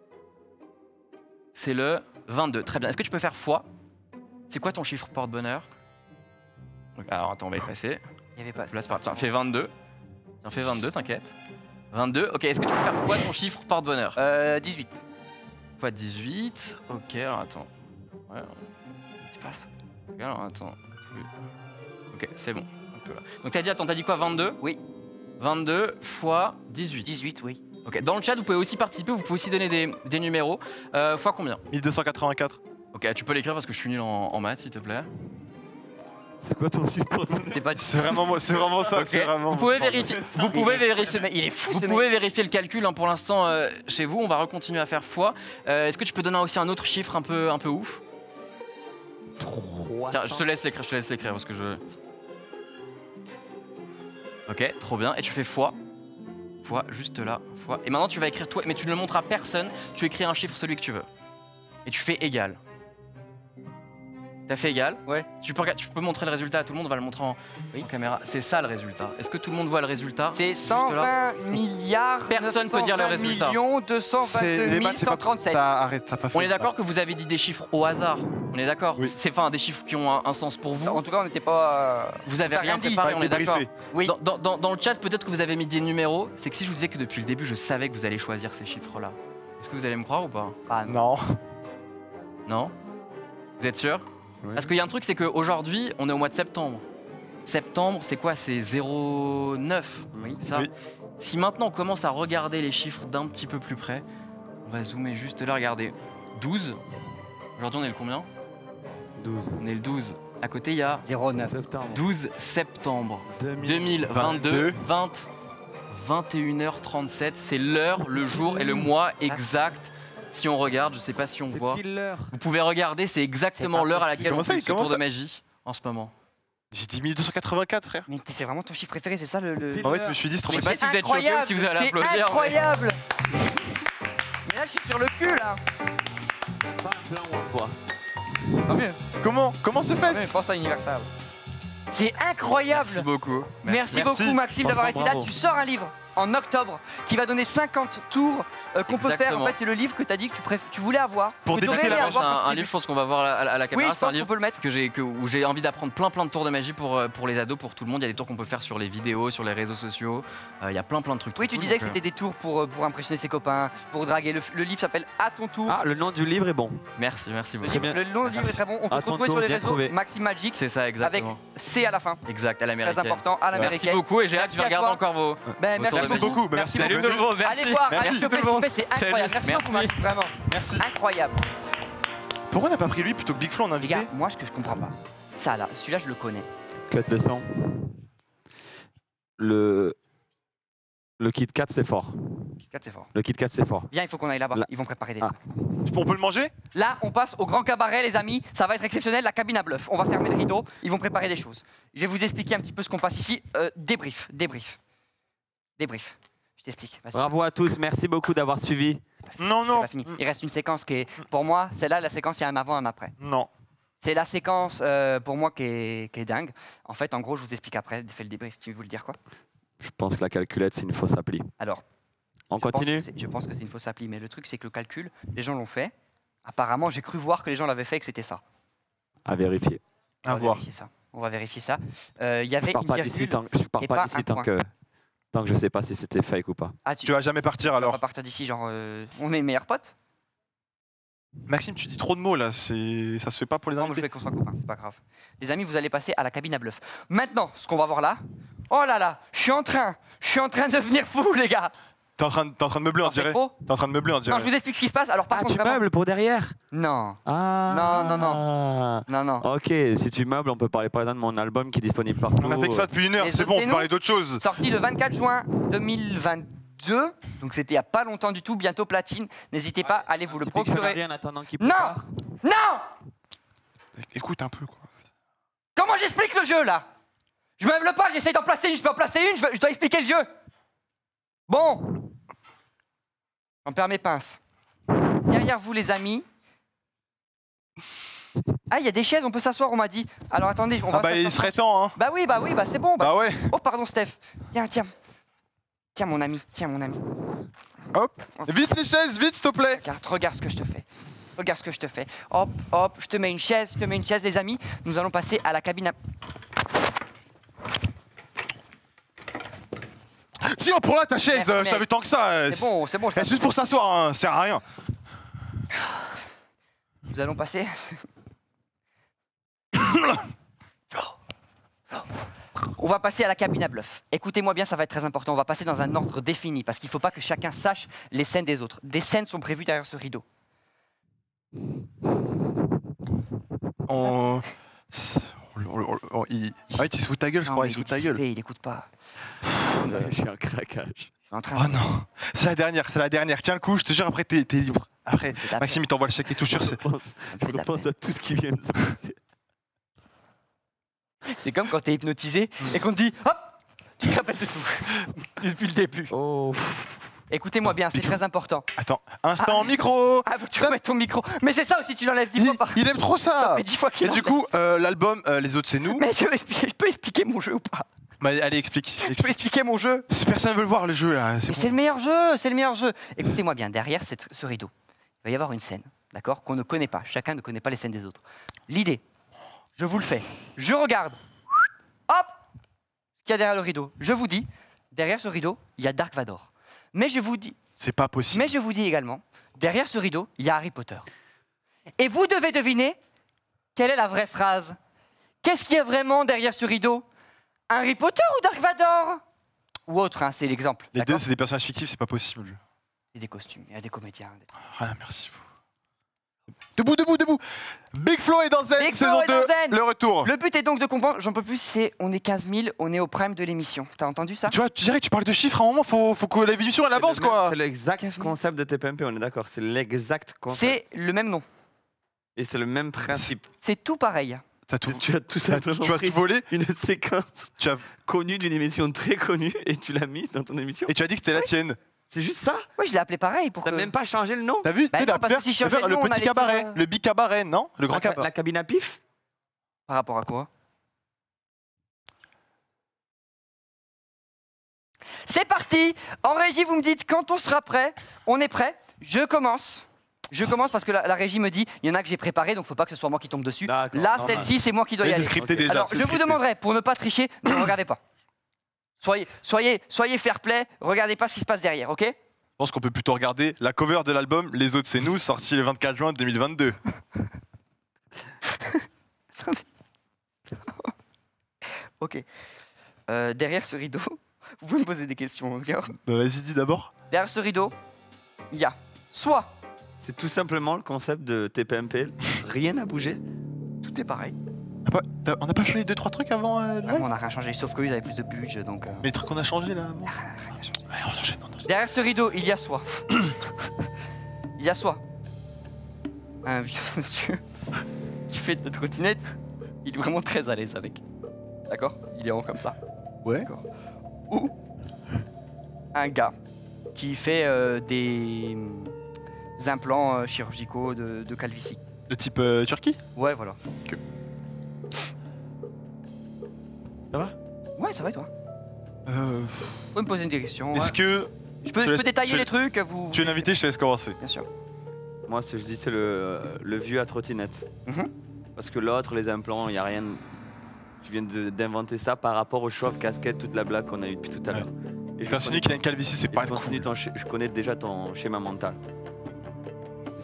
C'est le vingt-deux, très bien. Est-ce que tu peux faire fois? C'est quoi ton chiffre porte-bonheur? Alors attends, on va effacer. Il y avait pas. Là, c'est parti. Tiens, fais vingt-deux. Tiens, fais vingt-deux, t'inquiète. vingt-deux, ok, est-ce que tu peux faire fois ton chiffre porte-bonheur? Euh, dix-huit. Fois dix-huit, ok, alors attends. Ouais, Tu passes. ok, alors attends. Ok, c'est bon. Un peu là. Donc t'as dit, attends, t'as dit quoi, vingt-deux? Oui. vingt-deux fois dix-huit. dix-huit, oui. Ok, dans le chat, vous pouvez aussi participer, vous pouvez aussi donner des, des numéros. Euh, fois combien? mille deux cent quatre-vingt-quatre. Ok, tu peux l'écrire parce que je suis nul en, en maths, s'il te plaît. C'est quoi ton chiffre porte-bonheur? C'est pas. C'est vraiment, moi- c'est vraiment ça. Ok. C'est vraiment. Vous pouvez vérifier. Vous pouvez vérifier. Il est fou Vous ce pouvez mec. vérifier le calcul hein, pour l'instant euh, chez vous. On va recontinuer à faire fois. Euh, Est-ce que tu peux donner aussi un autre chiffre un peu, un peu ouf? Tiens, je te laisse l'écrire. Je te laisse l'écrire parce que je. Ok, trop bien. Et tu fais fois. Fois, juste là. Fois. Et maintenant tu vas écrire toi, mais tu ne le montres à personne. Tu écris un chiffre celui que tu veux. Et tu fais égal. T'as fait égal? Ouais. Tu peux, regarder- tu peux montrer le résultat à tout le monde, on va le montrer en, en caméra. C'est ça le résultat. Est-ce que tout le monde voit le résultat? C'est Juste là. cent vingt milliards. Personne peut dire le neuf cent vingt résultat. millions deux cent C'est vingt-deux les mille maths, c'est pas. cent trente-sept. T'as- Arrête, t'as pas fait. On est d'accord que vous avez dit des chiffres au hasard. On est d'accord? Oui. C'est enfin des chiffres qui ont un, un sens pour vous. En tout cas, on n'était pas. euh, Vous avez t'as rien rien dit. préparé, Pas on est été d'accord. briefé. Oui. Dans, dans- dans- dans le chat, peut-être que vous avez mis des numéros. C'est que si je vous disais que depuis le début, je savais que vous allez choisir ces chiffres-là. Est-ce que vous allez me croire ou pas? Ah, non. Non. Non? Vous êtes sûr? Parce qu'il y a un truc, c'est qu'aujourd'hui, on est au mois de septembre. Septembre, c'est quoi? C'est zéro virgule neuf. Oui. Ça. Oui. Si maintenant on commence à regarder les chiffres d'un petit peu plus près, on va zoomer juste là, regardez. douze. Aujourd'hui, on est le combien? douze. On est le douze. À côté, il y a zéro neuf. Septembre. douze septembre deux mille deux mille vingt-deux, vingt-deux. vingt, vingt et une heures trente-sept. C'est l'heure, le jour et le mois exact. Si on regarde, je sais pas si on C'est voit. pile l'heure. Vous pouvez regarder, c'est exactement C'est pas l'heure à possible. laquelle on Comment ça, fait il ce tour commence de à- magie en ce moment. J'ai dit mille deux cent quatre-vingt-quatre, frère. Mais c'est vraiment ton chiffre préféré, c'est ça le. le... En fait, je me suis dit, c'est trop Je sais facile. pas si vous êtes choqués ou si vous allez C'est applaudir. mais- incroyable. Mais là, je suis sur le cul là. Pas un plan ou un poids. Tant mieux. Comment Comment se Tant mieux, fait pense à Universal. C'est incroyable. Merci beaucoup. Merci, Merci. beaucoup Maxime d'avoir été Franchement, là. bravo. Tu sors un livre en octobre qui va donner cinquante tours euh, qu'on peut faire. Exactement. En fait, c'est le livre que tu as dit que tu, préf- tu voulais avoir. Pour que débloquer t'aurais la aimé Moi, j'ai avoir un, quand tu un débutes. livre, je pense qu'on va voir à, la- à la Oui, caméra. je c'est un pense qu'on livre peut le mettre. que j'ai, que, où j'ai envie d'apprendre plein plein de tours de magie pour, euh, pour les ados, pour tout le monde. Il y a des tours qu'on peut faire sur les vidéos, sur les réseaux sociaux. Euh, il y a plein plein de trucs. Oui, trop tu cool, disais que donc, c'était des tours pour, euh, pour impressionner ses copains, pour draguer. Le, le livre s'appelle À ton tour. Ah, le nom du livre est bon. euh, Merci, merci le, beaucoup. livre- le nom du livre est très bon. On peut À te ton retrouver tour, sur les bien réseaux trouvé. Maxime Magic C'est ça, avec exactement. C à la fin. Exact, à Très l'américaine. important, à Merci l'américaine. beaucoup et j'ai hâte Merci de à regarder toi. encore vos. Ben, vos merci tours de Merci magie. beaucoup. Ben, merci Salut d'être tout le venu. monde, merci. Allez voir, Merci allez tout choper le ce qu'il monde. fait, c'est Salut. incroyable. Merci beaucoup Merci. Maxime, vraiment. Merci. Incroyable. Pourquoi on n'a pas pris lui plutôt que Big Flo en Les invité? gars, moi ce que je comprends pas, ça là, celui-là je le connais. Cut le sang. Le. Le Kit Kat, c'est fort. Kit Kat, c'est fort. Le Kit Kat, c'est fort. Viens, il faut qu'on aille là-bas. Là. Ils vont préparer des Ah. trucs. On peut le manger? Là, on passe au grand cabaret, les amis. Ça va être exceptionnel, la cabine à bluff. On va fermer le rideau. Ils vont préparer des choses. Je vais vous expliquer un petit peu ce qu'on passe ici. Euh, débrief, débrief. Débrief. Je t'explique. Vas-y. Bravo à tous, merci beaucoup d'avoir suivi. Non, C'est non. pas fini. Il reste une séquence qui est, pour moi, celle-là, la séquence, il y a un avant, un après. Non. C'est la séquence, euh, pour moi, qui est, qui est dingue. En fait, en gros, je vous explique après. Fais le débrief. Tu veux le dire quoi? Je pense que la calculette, c'est une fausse appli. Alors. On je pense continue que c'est- Je pense que c'est une fausse appli, mais le truc, c'est que le calcul, les gens l'ont fait. Apparemment, j'ai cru voir que les gens l'avaient fait et que c'était ça. À vérifier. On À va voir. vérifier ça. On va vérifier ça. Euh, Il y avait Je pars une pas virgule d'ici tant, je pars et pas pas d'ici un tant point. que, tant que je sais pas si c'était fake ou pas. Ah, tu, Tu vas jamais partir on va alors. partir d'ici, genre, euh, on est meilleurs potes. Maxime, tu dis trop de mots là, c'est ça se fait pas pour les Non, mais je invités. vais qu'on soit copains, c'est pas grave. Les amis, vous allez passer à la cabine à bluff. Maintenant, ce qu'on va voir là. Oh là là, je suis en train, je suis en train de devenir fou, les gars. T'es en, train de- t'es en train de meubler, on T'en fais dirait. trop T'es en train de meubler, on dirait. Non, je vous explique ce qui se passe. Alors, par Ah, contre, tu vraiment- meubles pour derrière? Non. Ah. Non, non, non. Non, non. Ok, si tu meubles, on peut parler par exemple de mon album qui est disponible partout. On a fait que ça depuis une heure, Les c'est autres, bon, on c'est peut nous. parler d'autre chose. Sorti le vingt-quatre juin deux mille vingt-deux. Donc, c'était il y a pas longtemps du tout, bientôt platine. N'hésitez pas, allez vous le procurer. En attendant qu'il Non. Non. Écoute un peu, quoi. Comment j'explique le jeu, là? Je meuble pas, j'essaye d'en placer une, je peux en placer une, je, veux- je dois expliquer le jeu. Bon. J'en perds mes pinces. Derrière vous, les amis. Ah, il y a des chaises, on peut s'asseoir, on m'a dit. Alors attendez, on va Ah bah il s'asseoir serait tranquille. temps, hein. Bah oui, bah oui, bah c'est bon. Bah ouais. Oh, pardon, Steph. Tiens, tiens. Tiens, mon ami, tiens, mon ami. Hop. Vite les chaises, vite, s'il te plaît. Regarde, regarde ce que je te fais. Regarde ce que je te fais. Hop, hop, je te mets une chaise, je te mets une chaise, les amis. Nous allons passer à la cabine à... Tiens, pour là ta chaise, Merci, euh, je mec. t'avais tant que ça. euh, C'est bon, c'est bon. je eh, juste pour s'asseoir, hein, ça sert à rien. Nous allons passer... On va passer à la cabine à bluff. Écoutez-moi bien, ça va être très important. On va passer dans un ordre défini parce qu'il ne faut pas que chacun sache les scènes des autres. Des scènes sont prévues derrière ce rideau. On... on- on- on- il... Ah oui, tu se fous de ta gueule, je Non, crois, mais il se il fout de ta est gueule. dissipé, il écoute pas. Je suis un craquage. Je suis en train Oh non, c'est la dernière, c'est la dernière. Tiens le coup, je te jure, après t'es t'es libre. Après, Maxime il t'envoie le chèque et tout sûr. Je c'est- pense, je repense à tout ce qui vient de se passer. C'est comme quand t'es hypnotisé et qu'on te dit hop, tu te rappelles de tout depuis le début. Oh. Écoutez-moi bien, c'est très important. Attends, instant micro. Ah, faut que tu remettes ton micro. Mais c'est ça aussi, tu l'enlèves dix Il, fois par. il aime trop ça. Ça fait dix fois qu'il Et du coup, euh, l'album, euh, les autres c'est nous. Mais je, peux expliquer- je peux expliquer mon jeu ou pas? Bah, allez, explique. Je peux expliquer mon jeu. Si personne veut le voir le jeu là, c'est Mais bon. c'est le meilleur jeu, c'est le meilleur jeu. Écoutez-moi bien, derrière cette- ce rideau, il va y avoir une scène, d'accord, qu'on ne connaît pas. Chacun ne connaît pas les scènes des autres. L'idée, je vous le fais. Je regarde. Hop, ce qu'il y a derrière le rideau. Je vous dis, derrière ce rideau, il y a Dark Vador. Mais je vous dis, C'est pas possible. mais je vous dis également, derrière ce rideau, il y a Harry Potter. Et vous devez deviner quelle est la vraie phrase. Qu'est-ce qu'il y a vraiment derrière ce rideau? Harry Potter ou Dark Vador? Ou autre, hein, c'est l'exemple. Les deux d'accord? c'est des personnages fictifs, c'est pas possible. Et des costumes, il y a des comédiens. des- Voilà, merci. Debout, debout, debout. Big Flo est dans Zen, Big Flo saison est dans deux, Zen. le retour. Le but est donc de comprendre, j'en peux plus, c'est on est quinze mille, on est au prime de l'émission. T'as entendu ça? Tu vois, tu dirais que tu parles de chiffres à un moment, faut, faut que l'émission elle avance C'est le même- quoi. C'est l'exact concept de T P M P, on est d'accord. C'est l'exact concept. C'est le même nom. Et c'est le même principe. C'est tout pareil. T'as tout, Tu as tout t'as- simplement tu as pris tout volé. une séquence Tu as- connue d'une émission très connue et tu l'as mise dans ton émission. Et tu as dit que c'était la tienne. C'est juste ça? Oui, je l'ai appelé pareil pour T'as que... même pas changé le nom? T'as vu? Bah Tu sais, non, la parce que faire- si je la changeais faire le le nom, on petit allait cabaret, dire, euh, le big cabaret, non? Le grand la, ca- cabaret. la cabine à pif? Par rapport à quoi? C'est parti. En régie, vous me dites quand on sera prêt. On est prêt. Je commence. Je commence parce que la, la régie me dit il y en a que j'ai préparé, donc faut pas que ce soit moi qui tombe dessus. D'accord, Là, normal. celle-ci, c'est moi qui dois y Mais c'est aller. scripté Ok. déjà. Alors, c'est je vous scripté. demanderai, pour ne pas tricher, ne regardez pas. Soyez, soyez, soyez fair play, regardez pas ce qui se passe derrière, ok? Je pense qu'on peut plutôt regarder la cover de l'album Les autres c'est nous, sorti le vingt-quatre juin deux mille vingt-deux. Ok. Euh, derrière ce rideau, vous pouvez me poser des questions, ok? Bah, vas-y, dis d'abord. Derrière ce rideau, il y a soit C'est tout simplement le concept de T P M P. Rien n'a bougé. tout est pareil. Ah, pas- t'as- On n'a pas changé deux trois trucs avant euh, le live. Vraiment, on n'a rien changé, sauf qu'eux, ils avaient plus de budget, donc... euh, Mais les trucs qu'on a changé là avant. rien changé. Allez, on enchaîne, on enchaîne. Derrière ce rideau, il y a soit... il y a soit... un vieux monsieur qui fait de la trottinette. Il est vraiment très à l'aise avec. D'accord? Il est en comme ça. Ouais. D'accord. Ou un gars qui fait euh, des des implants euh, chirurgicaux de, de calvitie. Le type euh, Turquie. Ouais, voilà. Ok. Ça va? Ouais, ça va et toi? Euh, Vous pouvez me poser des questions. Est-ce ouais. que Je peux, te je laisse- peux détailler tu- les trucs, vous... tu es l'invité, je te laisse commencer. Bien sûr. Moi, ce que je dis, c'est le, le vieux à trottinette. Mhm. Parce que l'autre, les implants, il n'y a rien. Tu viens de- d'inventer ça par rapport au chauve casquette, toute la blague qu'on a eue depuis tout à l'heure. Et je T'insinues connais- qu'il a une calvitie, c'est et pas je cool. continue ton sch- je connais déjà ton schéma mental.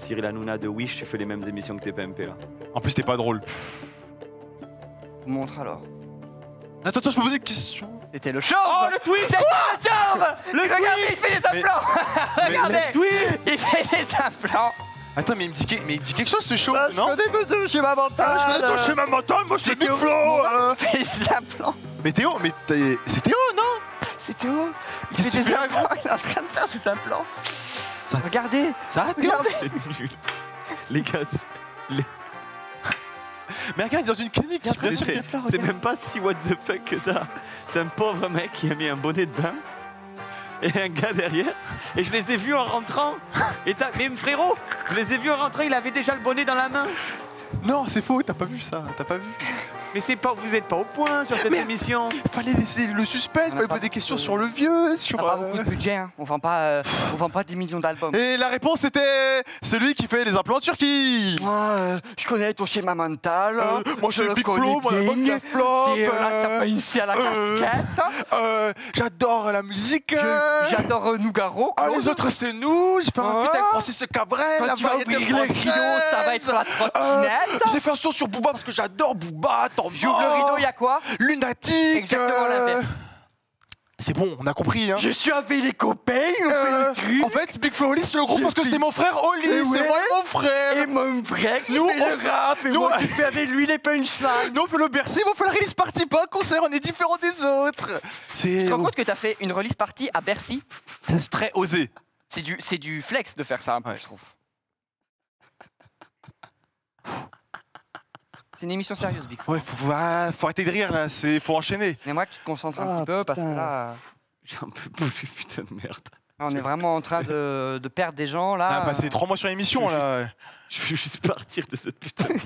Cyril Hanouna de Wish, tu fais les mêmes émissions que T P M P là. En plus, t'es pas drôle. Montre alors. Attends, attends, je peux poser une question. C'était le show. Oh, le twist. C'était le show. Le Regardez, twist. il fait des implants. Mais- Regardez, le twist. il fait des implants. Attends, mais il me dit, que- mais il me dit quelque chose ce show, Ah, non? Je connais monsieur schéma mental. Ah, je connais ton schéma mental, moi c'est Big Flo. euh. Il fait des implants. Mais Théo, mais t'es- c'est Théo, non? C'est Théo. Il Qu'est-ce fait que des tu fais, implants. Il est en train de faire des implants. Ça- Regardez. Ça va, Théo? Regardez. C'est nul. Les gars, c'est- les- Mais regarde, il est dans une clinique. Il y a bien sûr. des c'est implants, c'est regarde. même pas si what the fuck que ça. C'est un pauvre mec qui a mis un bonnet de bain et un gars derrière. Et je les ai vus en rentrant. Et t'as- mais frérot, je les ai vus en rentrant, il avait déjà le bonnet dans la main. Non, c'est faux, t'as pas vu ça, t'as pas vu. Mais c'est pas, vous êtes pas au point sur cette Mais- émission. Fallait laisser le suspense, On a fallait pas poser des questions beaucoup de- sur le vieux, sur. On n'a pas euh, beaucoup de budget. Hein. On vend pas, euh, on vend pas des millions d'albums. Et la réponse était celui qui fait les implants en Turquie. Moi, euh, je connais ton schéma mental. Euh, moi, je je suis le Big connais Flo, moi, la bonne bien. la flop. C'est euh, là que t'as pas initié à la euh, casquette. euh, J'adore la musique. euh. Je- J'adore euh, Nougaro. Ah, les Claude. autres, c'est nous. J'ai fait un Ah. feat avec Francis Cabrel, Quand la tu vas variété ouvrir le française. rideau, ça va être la Euh, trottinette. J'ai fait un son sur Booba parce que j'adore Booba. Tant J'ouvre le rideau, il y a quoi? Lunatique. Exactement euh, l'inverse. C'est bon, on a compris. Hein. Je suis avec les copains, on Euh, fait le truc. en fait, Big Flo Oli, c'est le groupe Je parce que suis- c'est mon frère Oli, Eh c'est ouais. moi et mon frère. Et mon frère qui Nous, fait on le fait- rap, et nous, moi on- qui fais avec lui les punchlines. Nous, on fait le Bercy, mais on fait la release party, pas un concert, on est différents des autres. Tu C'est te rends compte que t'as fait une release party à Bercy? c'est très osé. C'est du, c'est du flex de faire ça un peu, Ouais. je trouve. C'est une émission sérieuse, Big Flo. Ouais, faut, ah, faut arrêter de rire là, c'est faut enchaîner. J'aimerais que tu te concentres un Ah, petit peu parce que putain. là, J'en peux plus, putain de merde. on est vraiment en train de, de perdre des gens là. On a passé trois mois sur l'émission je- là. Je veux juste partir de cette putain de...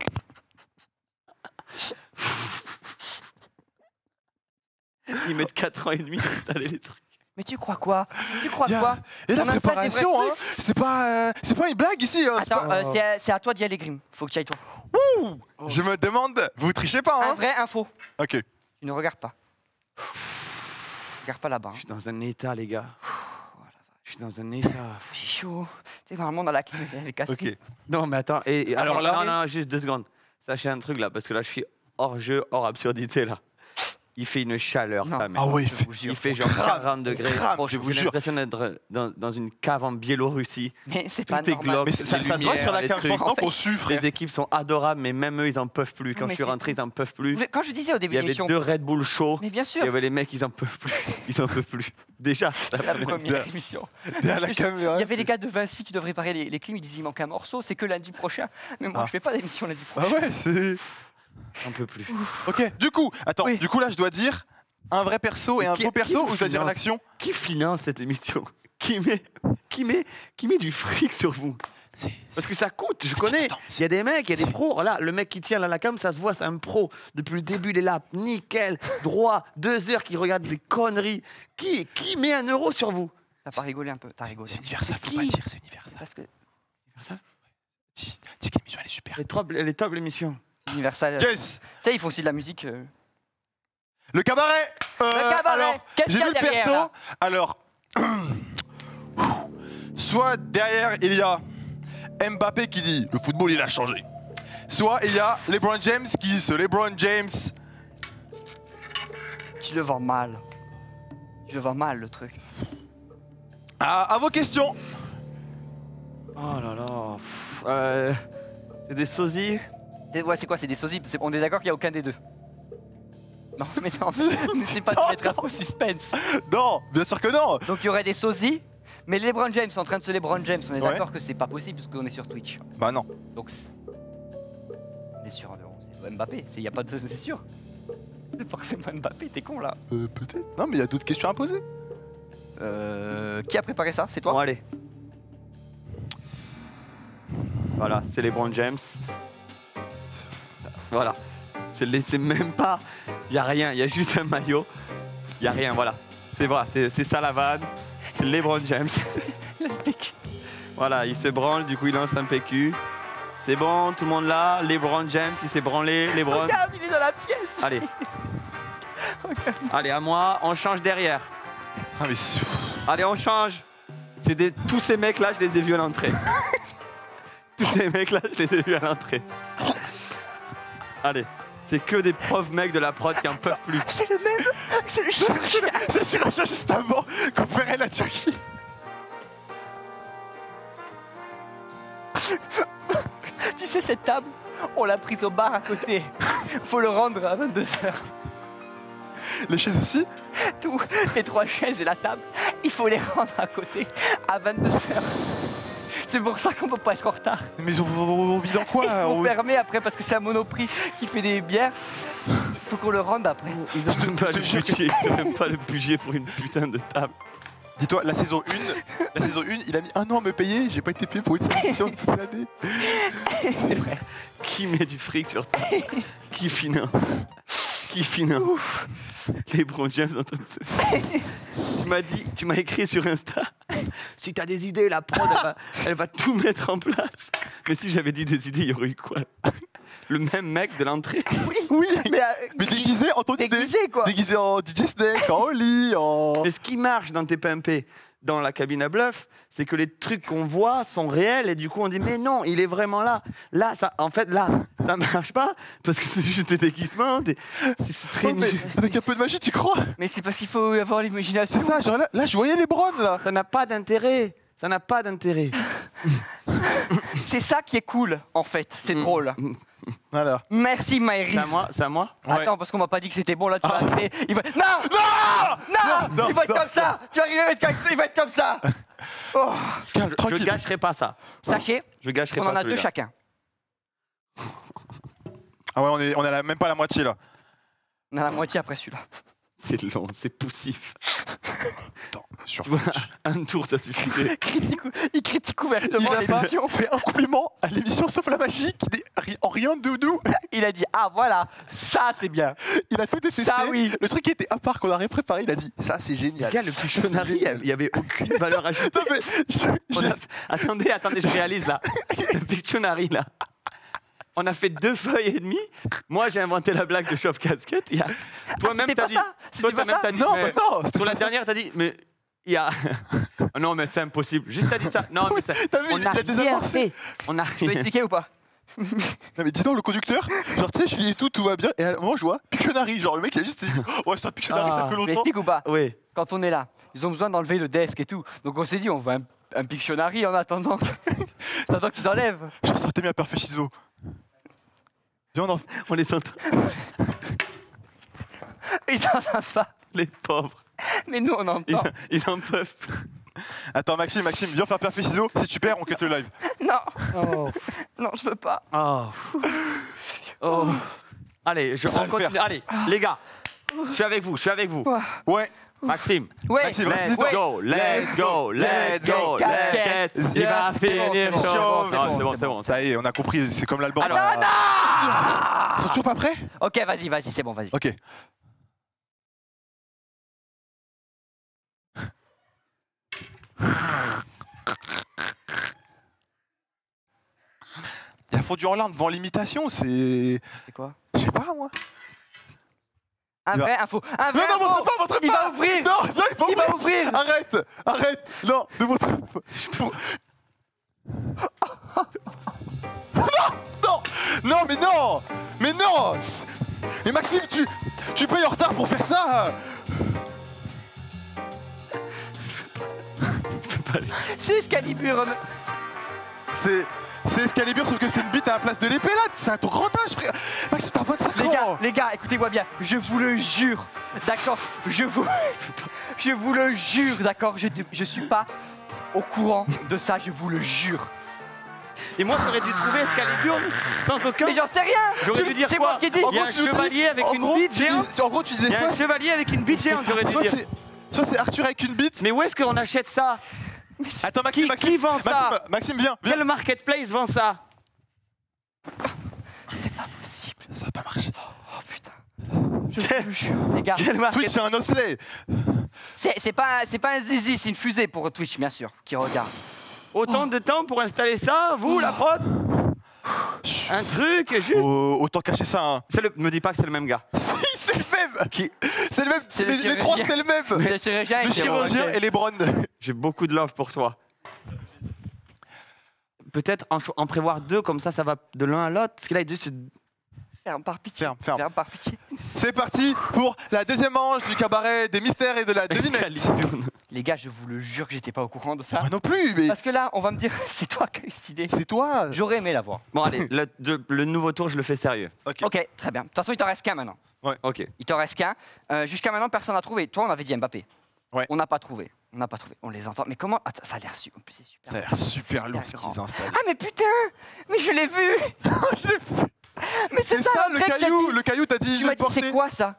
Ils mettent quatre ans et demi à installer les trucs. Mais tu crois quoi? Tu crois Y a- quoi? Et la On installe des préparation, vrais hein, c'est pas, euh, c'est pas une blague ici. Hein, c'est Attends, pas- euh, c'est à- c'est à toi d'y aller, Grim. Faut que tu ailles toi. Ouh, je me demande, vous trichez pas, Un hein? vrai info. Ok. Tu ne regardes pas. Regarde pas là-bas. Je hein. suis dans un état, les gars. Je suis dans un état. J'ai chaud. Tu sais, normalement, dans la clim, elle est cassée. Ok. Non, mais attends. Et, et- Alors attends, là- non, non, juste deux secondes. Sachez un truc là, parce que là, je suis hors jeu, hors absurdité là. Il fait une chaleur, Non. ça, mec. Ah ouais, il Je fait, vous jure. Il fait genre crame, quarante degrés. crame, Oh, je vous J'ai jure. l'impression d'être dans, dans une cave en Biélorussie. Mais c'est Tout pas est normal. glauque. Mais ça, ça les se voit lumières, sur la les carte, je trucs. pense, non, En fait, qu'on suit, frère. Les équipes sont adorables, mais même eux, ils en peuvent plus. Quand mais je suis c'est- rentré, ils en peuvent plus. Quand je disais au Il début y de avait l'émission. deux Red Bull chauds. Mais bien Il sûr. y avait les mecs, ils en peuvent plus. Ils en peuvent plus. Déjà. la La première- première émission. Derrière la Je- caméra. Il y avait les gars de Vinci qui devraient réparer les, les clims, ils disaient il manque un morceau, c'est que lundi prochain. Mais moi Ah. je fais pas d'émission lundi Ah prochain. ouais, c'est. On peut plus. Ok, du coup, attends, Oui. du coup là, je dois dire un vrai perso et Mais un qui- faux qui perso vous ou je dois dire finance l'action? Qui finance cette émission? Qui met, qui met, qui met du fric sur vous? Parce que ça coûte, je connais. Il y a des mecs, il y a des pros. Là, le mec qui tient là, la cam, ça se voit, c'est un pro. Depuis le début, il est là, nickel, droit, deux heures qu'il regarde des conneries. Qui, qui met un euro sur vous? T'as pas rigolé un peu, t'as rigolé. C'est universal, faut Qui pas dire, c'est universal. Parce que Dis, dis que l'émission elle est super. Elle est top, elle est top l'émission. Universal. euh, Yes, Tu sais, ils font aussi de la musique. euh. le cabaret. Euh, Le cabaret, alors, qu'est-ce j'ai qu'il y vu a le derrière, perso. là Alors, soit derrière il y a Mbappé qui dit le football il a changé. Soit il y a LeBron James qui dit ce LeBron James. Tu le vends mal. Tu le vends mal le truc. À, à vos questions. Oh là là. pff, euh, c'est des sosies. C'est- Ouais, c'est quoi? C'est des sosies. C'est- On est d'accord qu'il n'y a aucun des deux. Non, mais non, c'est pas de Non, mettre un faux suspense. Non, bien sûr que non. Donc il y aurait des sosies, mais LeBron James en train de se LeBron James, on est Ouais. d'accord que c'est pas possible parce qu'on est sur Twitch. Bah non. Donc c'est- on est sur c'est Mbappé, il y a pas de c'est sûr. C'est forcément Mbappé, t'es con là. Euh, peut-être. Non, mais il y a d'autres questions à poser. Euh, qui a préparé ça? C'est toi? Bon, allez. Voilà, c'est LeBron James. Voilà. C'est les- c'est même pas. Il n'y a rien, il y a juste un maillot. Il n'y a rien, voilà. C'est voilà, c'est c'est ça la vanne. C'est LeBron James. Voilà, il se branle, du coup il lance un P Q. C'est bon, tout le monde là. LeBron James, il s'est branlé. LeBron. Regarde, il est dans la pièce. Allez. Allez, à moi, on change derrière. Ah, mais c'est- Allez, on change. C'est des... Tous ces mecs là, je les ai vus à l'entrée. Tous ces mecs-là, je les ai vus à l'entrée. Allez, c'est que des pauvres mecs de la prod qui en peuvent plus. C'est le même. C'est le chirurgien. C'est le chirurgien juste avant qu'on ferait la Turquie. Tu sais, cette table, on l'a prise au bar à côté. Faut le rendre à vingt-deux heures. Les chaises aussi? Tout, les trois chaises et la table, il faut les rendre à côté à vingt-deux heures. C'est pour ça qu'on peut pas être en retard. Mais on, on, on vit dans quoi? Ils vont on... fermer après parce que c'est un Monoprix qui fait des bières. Il faut qu'on le rende après. Ils ont même pas le budget, ils ont même pas le budget pour une putain de table. Dis-toi, la saison un, la saison un, il a mis un an à me payer, j'ai pas été payé pour une seule émission de cette année. C'est vrai. Qui met du fric sur ça? Qui finance? Qui finance? Les Bron James en train de se... Tu m'as dit, tu m'as écrit sur Insta. Si t'as des idées, la prod, elle va, elle va tout mettre en place. Mais si j'avais dit des idées, il y aurait eu quoi? Le même mec de l'entrée? Oui, oui, mais, euh, mais déguisé en ton déguisé, quoi. Déguisé en D J Snake, en Oli, en... Mais ce qui marche dans T P M P, dans la cabine à bluff, c'est que les trucs qu'on voit sont réels et du coup on dit mais non, il est vraiment là. Là, ça, en fait, là, ça marche pas parce que c'est juste des déguisements. Des... C'est très oh, mais nul. Avec un peu de magie, tu crois? Mais c'est parce qu'il faut avoir l'imagination. C'est ça, genre là, là, je voyais les Browns là. Ça n'a pas d'intérêt. Ça n'a pas d'intérêt. C'est ça qui est cool, en fait. C'est drôle. Voilà. Merci, Maëris. C'est à moi, c'est à moi. Attends, Ouais. parce qu'on m'a pas dit que c'était bon, là, tu vas Ah. arriver. Il va... Non Non Non, Non, Il va être non, comme ça Tu vas arriver, il va être comme- il va être comme ça oh. Je, je gâcherai pas ça. Sachez, Je gâcherai on pas en a deux celui-là. chacun. Ah ouais, on est, on est à la- même pas à la moitié là. On a la moitié après celui-là. C'est long, c'est poussif. Attends, sur Tu vois, un tour, ça suffisait. Critique- Il critique Il ouvertement a pas l'émission. fait un compliment à l'émission sauf la magie qui n'est ri- en rien de nous. Il a dit, ah voilà, ça c'est bien. Il a tout détesté. Ça, oui. Le truc qui était à part qu'on aurait préparé, il a dit ça c'est génial. Gars, le Ça, Pictionary, c'est il n'y avait aucune valeur ajoutée. Non, mais je- On je- a- Attendez, attendez, je réalise là. Le Pictionary là. On a fait deux feuilles et demie. Moi, j'ai inventé la blague de chauffe casquette. Il y a... Toi-même, c'était t'as pas dit. ça C'était Toi, pas toi-même, ça t'as dit. Non, mais- mais non, c'était Sur la pas ça. dernière, t'as dit. Mais il y a. Ah non, mais c'est impossible. Juste t'as dit ça. Non, mais ça. T'as vu, on il a a rien désamorcé. fait. On a Tu peux rien. expliquer ou pas? Non mais dis donc le conducteur, genre tu sais je lui dis tout, tout va bien et à un moment je vois Pictionary, genre le mec il a juste dit ouais c'est un Pictionary ça Ah, fait Tu longtemps. expliques ou pas? Oui. Quand on est là, ils ont besoin d'enlever le desk et tout. Donc on s'est dit, on veut un, un Pictionary en attendant, en attendant qu'ils enlèvent. Je ressortais mes parfait ciseaux. Viens on en... On les entend. Ils entendent pas. Les pauvres. Mais nous on Ils, entend. ils en peuvent. Attends Maxime, Maxime, viens faire parfait ciseaux, si tu perds on cut le live. Non, Oh. non, je veux pas. Oh. Oh. Allez, je, Ça va on le continue. faire. Allez, les gars, je suis avec vous, je suis avec vous. Ouais. Maxime, Ouais, Maxime, let's reste go, let's go, let's go, Casquette. let's go. Il va se finir C'est bon, chaud. c'est bon, Non, c'est bon, c'est bon. Ça y est, on a compris, c'est comme l'album. Alors- là. Ils sont toujours pas prêts? Ok, vas-y, vas-y, c'est bon, vas-y. Ok. Il y a fondu en larmes devant l'imitation, c'est... C'est quoi? Je sais pas moi. Un Il va- vrai info. Un vrai Non, non, info. montre pas, montre Il pas. va ouvrir. Non, non, il va Il va ouvrir. ouvrir. Arrête, arrête. Non, ne montre pas. Pour- Non, non, non, mais non, mais non. C'est- Mais Maxime, tu, tu payes en retard pour faire ça. C'est Excalibur. C'est, c'est Excalibur, sauf que c'est une bite à la place de l'épée là. C'est à ton grand âge, frère. Maxime, t'as vingt-cinq Les gars, ans. les gars, écoutez-moi bien. Je vous le jure. D'accord. Je vous, je vous le jure. D'accord. Je, je suis pas au courant de ça. Je vous le jure. Et moi, j'aurais dû trouver Excalibur sans aucun. Mais j'en sais rien. J'aurais Tu- dû dire c'est quoi? moi qui ai dit. Il y a un tu nous dis- chevalier avec en une gros, bite tu dis- géante. En gros, tu disais Il y a soit un chevalier avec une bite géante, j'aurais dû soit dire. c'est, soit c'est Arthur avec une bite. Mais où est-ce qu'on achète ça? Attends, Maxime, Qui, Maxime, qui vend Maxime, ça? Maxime, viens, viens. Quel marketplace vend ça? C'est pas possible. Ça va pas marcher. Oh putain. Je vous le jure, les gars. Quel market- Twitch, c'est un osselet. C'est c'est pas, c'est pas un zizi, c'est une fusée pour Twitch, bien sûr, qui regarde. Autant de temps pour installer ça, vous, la prod? Un truc, juste. Oh, autant cacher ça. Hein. C'est le... Me dis pas que c'est le même gars. Si, c'est le même. Qui... C'est le même. C'est Les, le les trois, chirurgien. c'est le même. Le chirurgien, Le qui est chirurgien ok. et les Browns. J'ai beaucoup de love pour toi. peut-être en, cho- en prévoir deux, comme ça, ça va de l'un à l'autre. Parce que là, les deux se... Ferme par pitié. Ferme, ferme. Ferme par pitié. C'est parti pour la deuxième manche du cabaret des mystères et de la devinette. Les gars, je vous le jure que j'étais pas au courant de ça. Moi non plus, mais... Parce que là, on va me dire, c'est toi qui as eu cette idée. C'est toi. J'aurais aimé l'avoir. Bon, allez, le, de- le nouveau tour, je le fais sérieux. Ok. Ok, très bien. De toute façon, il t'en reste qu'un maintenant. Ouais. Ok. Il t'en reste qu'un. Euh, Jusqu'à maintenant, personne n'a trouvé. Toi, on avait dit Mbappé. Ouais. On n'a pas trouvé. On n'a pas trouvé. On les entend. Mais comment Attends, ça a l'air super. En plus, c'est super. Ça a l'air super C'est lourd hyper ce grand. qu'ils installent. Ah, mais putain Mais je l'ai vu Je l'ai vu. Mais c'est C'est ça, ça, le le vrai que caillou. t'as dit. Le caillou, t'as dit, Tu je vais m'as le dit, porter. c'est quoi ça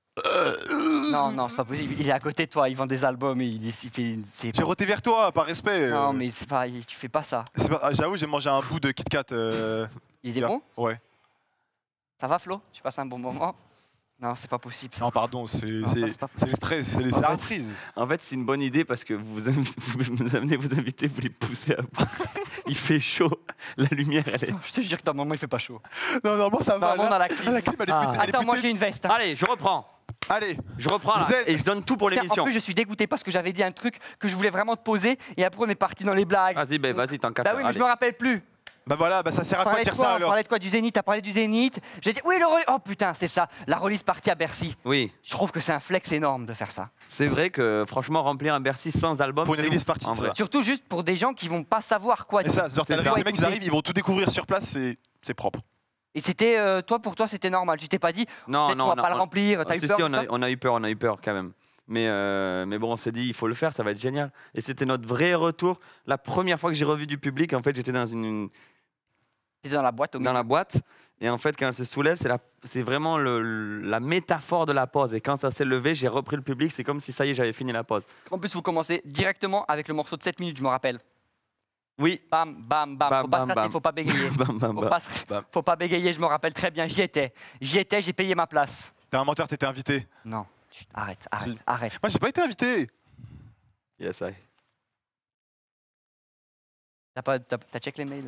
Non, non, c'est pas possible. Il est à côté de toi. Il vend des albums et il, il fait. c'est J'ai pas- roté vers toi, par respect. Non, euh. mais c'est pas. Tu fais pas ça. C'est pas- ah, J'avoue, j'ai mangé un bout de Kit Kat. euh, Il est hier. bon Ouais. Ça va, Flo Tu passes un bon moment Non, c'est pas possible. Non, pardon, c'est Non, c'est- ça, c'est pas c'est le stress, c'est les- c'est la reprise. En fait, c'est une bonne idée parce que vous, am- vous amenez vos invités, vous les poussez à part. Il fait chaud, la lumière, elle est... Je te jure que normalement, il fait pas chaud. Non, normalement, ça va. Normalement, là, on a la clim. la clim, elle est Ah. putée- elle est Attends, moi, putée- j'ai une veste. hein. Allez, je reprends. Allez, Je reprends là. Zen. Et je donne tout pour Putain, l'émission. En plus, je suis dégoûté parce que j'avais dit un truc que je voulais vraiment te poser et après, on est parti dans les blagues. Vas-y, ben, vas-y, tant qu'à Bah faire. oui, mais Allez. je me rappelle plus. Bah voilà, bah ça sert à On quoi de parlait de dire quoi ça On alors parlait de quoi Du Zénith. T'as parlé du Zénith. J'ai dit oui, le release. Oh putain, c'est ça. La release partie à Bercy. Oui, Je trouve que c'est un flex énorme de faire ça. c'est vrai que franchement, remplir un Bercy sans album. Pour une c'est release ouf, party, en c'est vrai. ça. Surtout juste pour des gens qui vont pas savoir quoi Et dire. ça, genre, t'as C'est la ça. les mecs, ils arrivent, ils vont tout découvrir sur place, c'est c'est propre. Et c'était euh, toi pour toi c'était normal. Tu t'es pas dit Non, peut-être non, qu'on va non, pas le on- remplir. T'as Ah, eu si, peur si, de on ça a, on a eu peur, on a eu peur quand même. Mais, euh, mais bon, on s'est dit, il faut le faire, ça va être génial. Et c'était notre vrai retour. La première fois que j'ai revu du public, en fait, j'étais dans une, une- T'étais dans la boîte au milieu. dans la boîte. Et en fait, quand elle se soulève, c'est la- c'est vraiment le- le- la métaphore de la pause. Et quand ça s'est levé, j'ai repris le public. C'est comme si ça y est, j'avais fini la pause. En plus, vous commencez directement avec le morceau de sept minutes, je me rappelle. Oui. Bam, bam, bam. Bam, faut pas bam, se rater, bam. faut pas bégayer. Bam, bam, Faut bam. pas, se- faut pas bégayer, je me rappelle très bien. J'y étais. J'y étais, j'ai payé ma place. T'es un menteur, t'étais invité. Non, chut, arrête, arrête, Si. arrête. Moi, j'ai pas été invité. Yes, I. T'as pas, t'as, t'as check les mails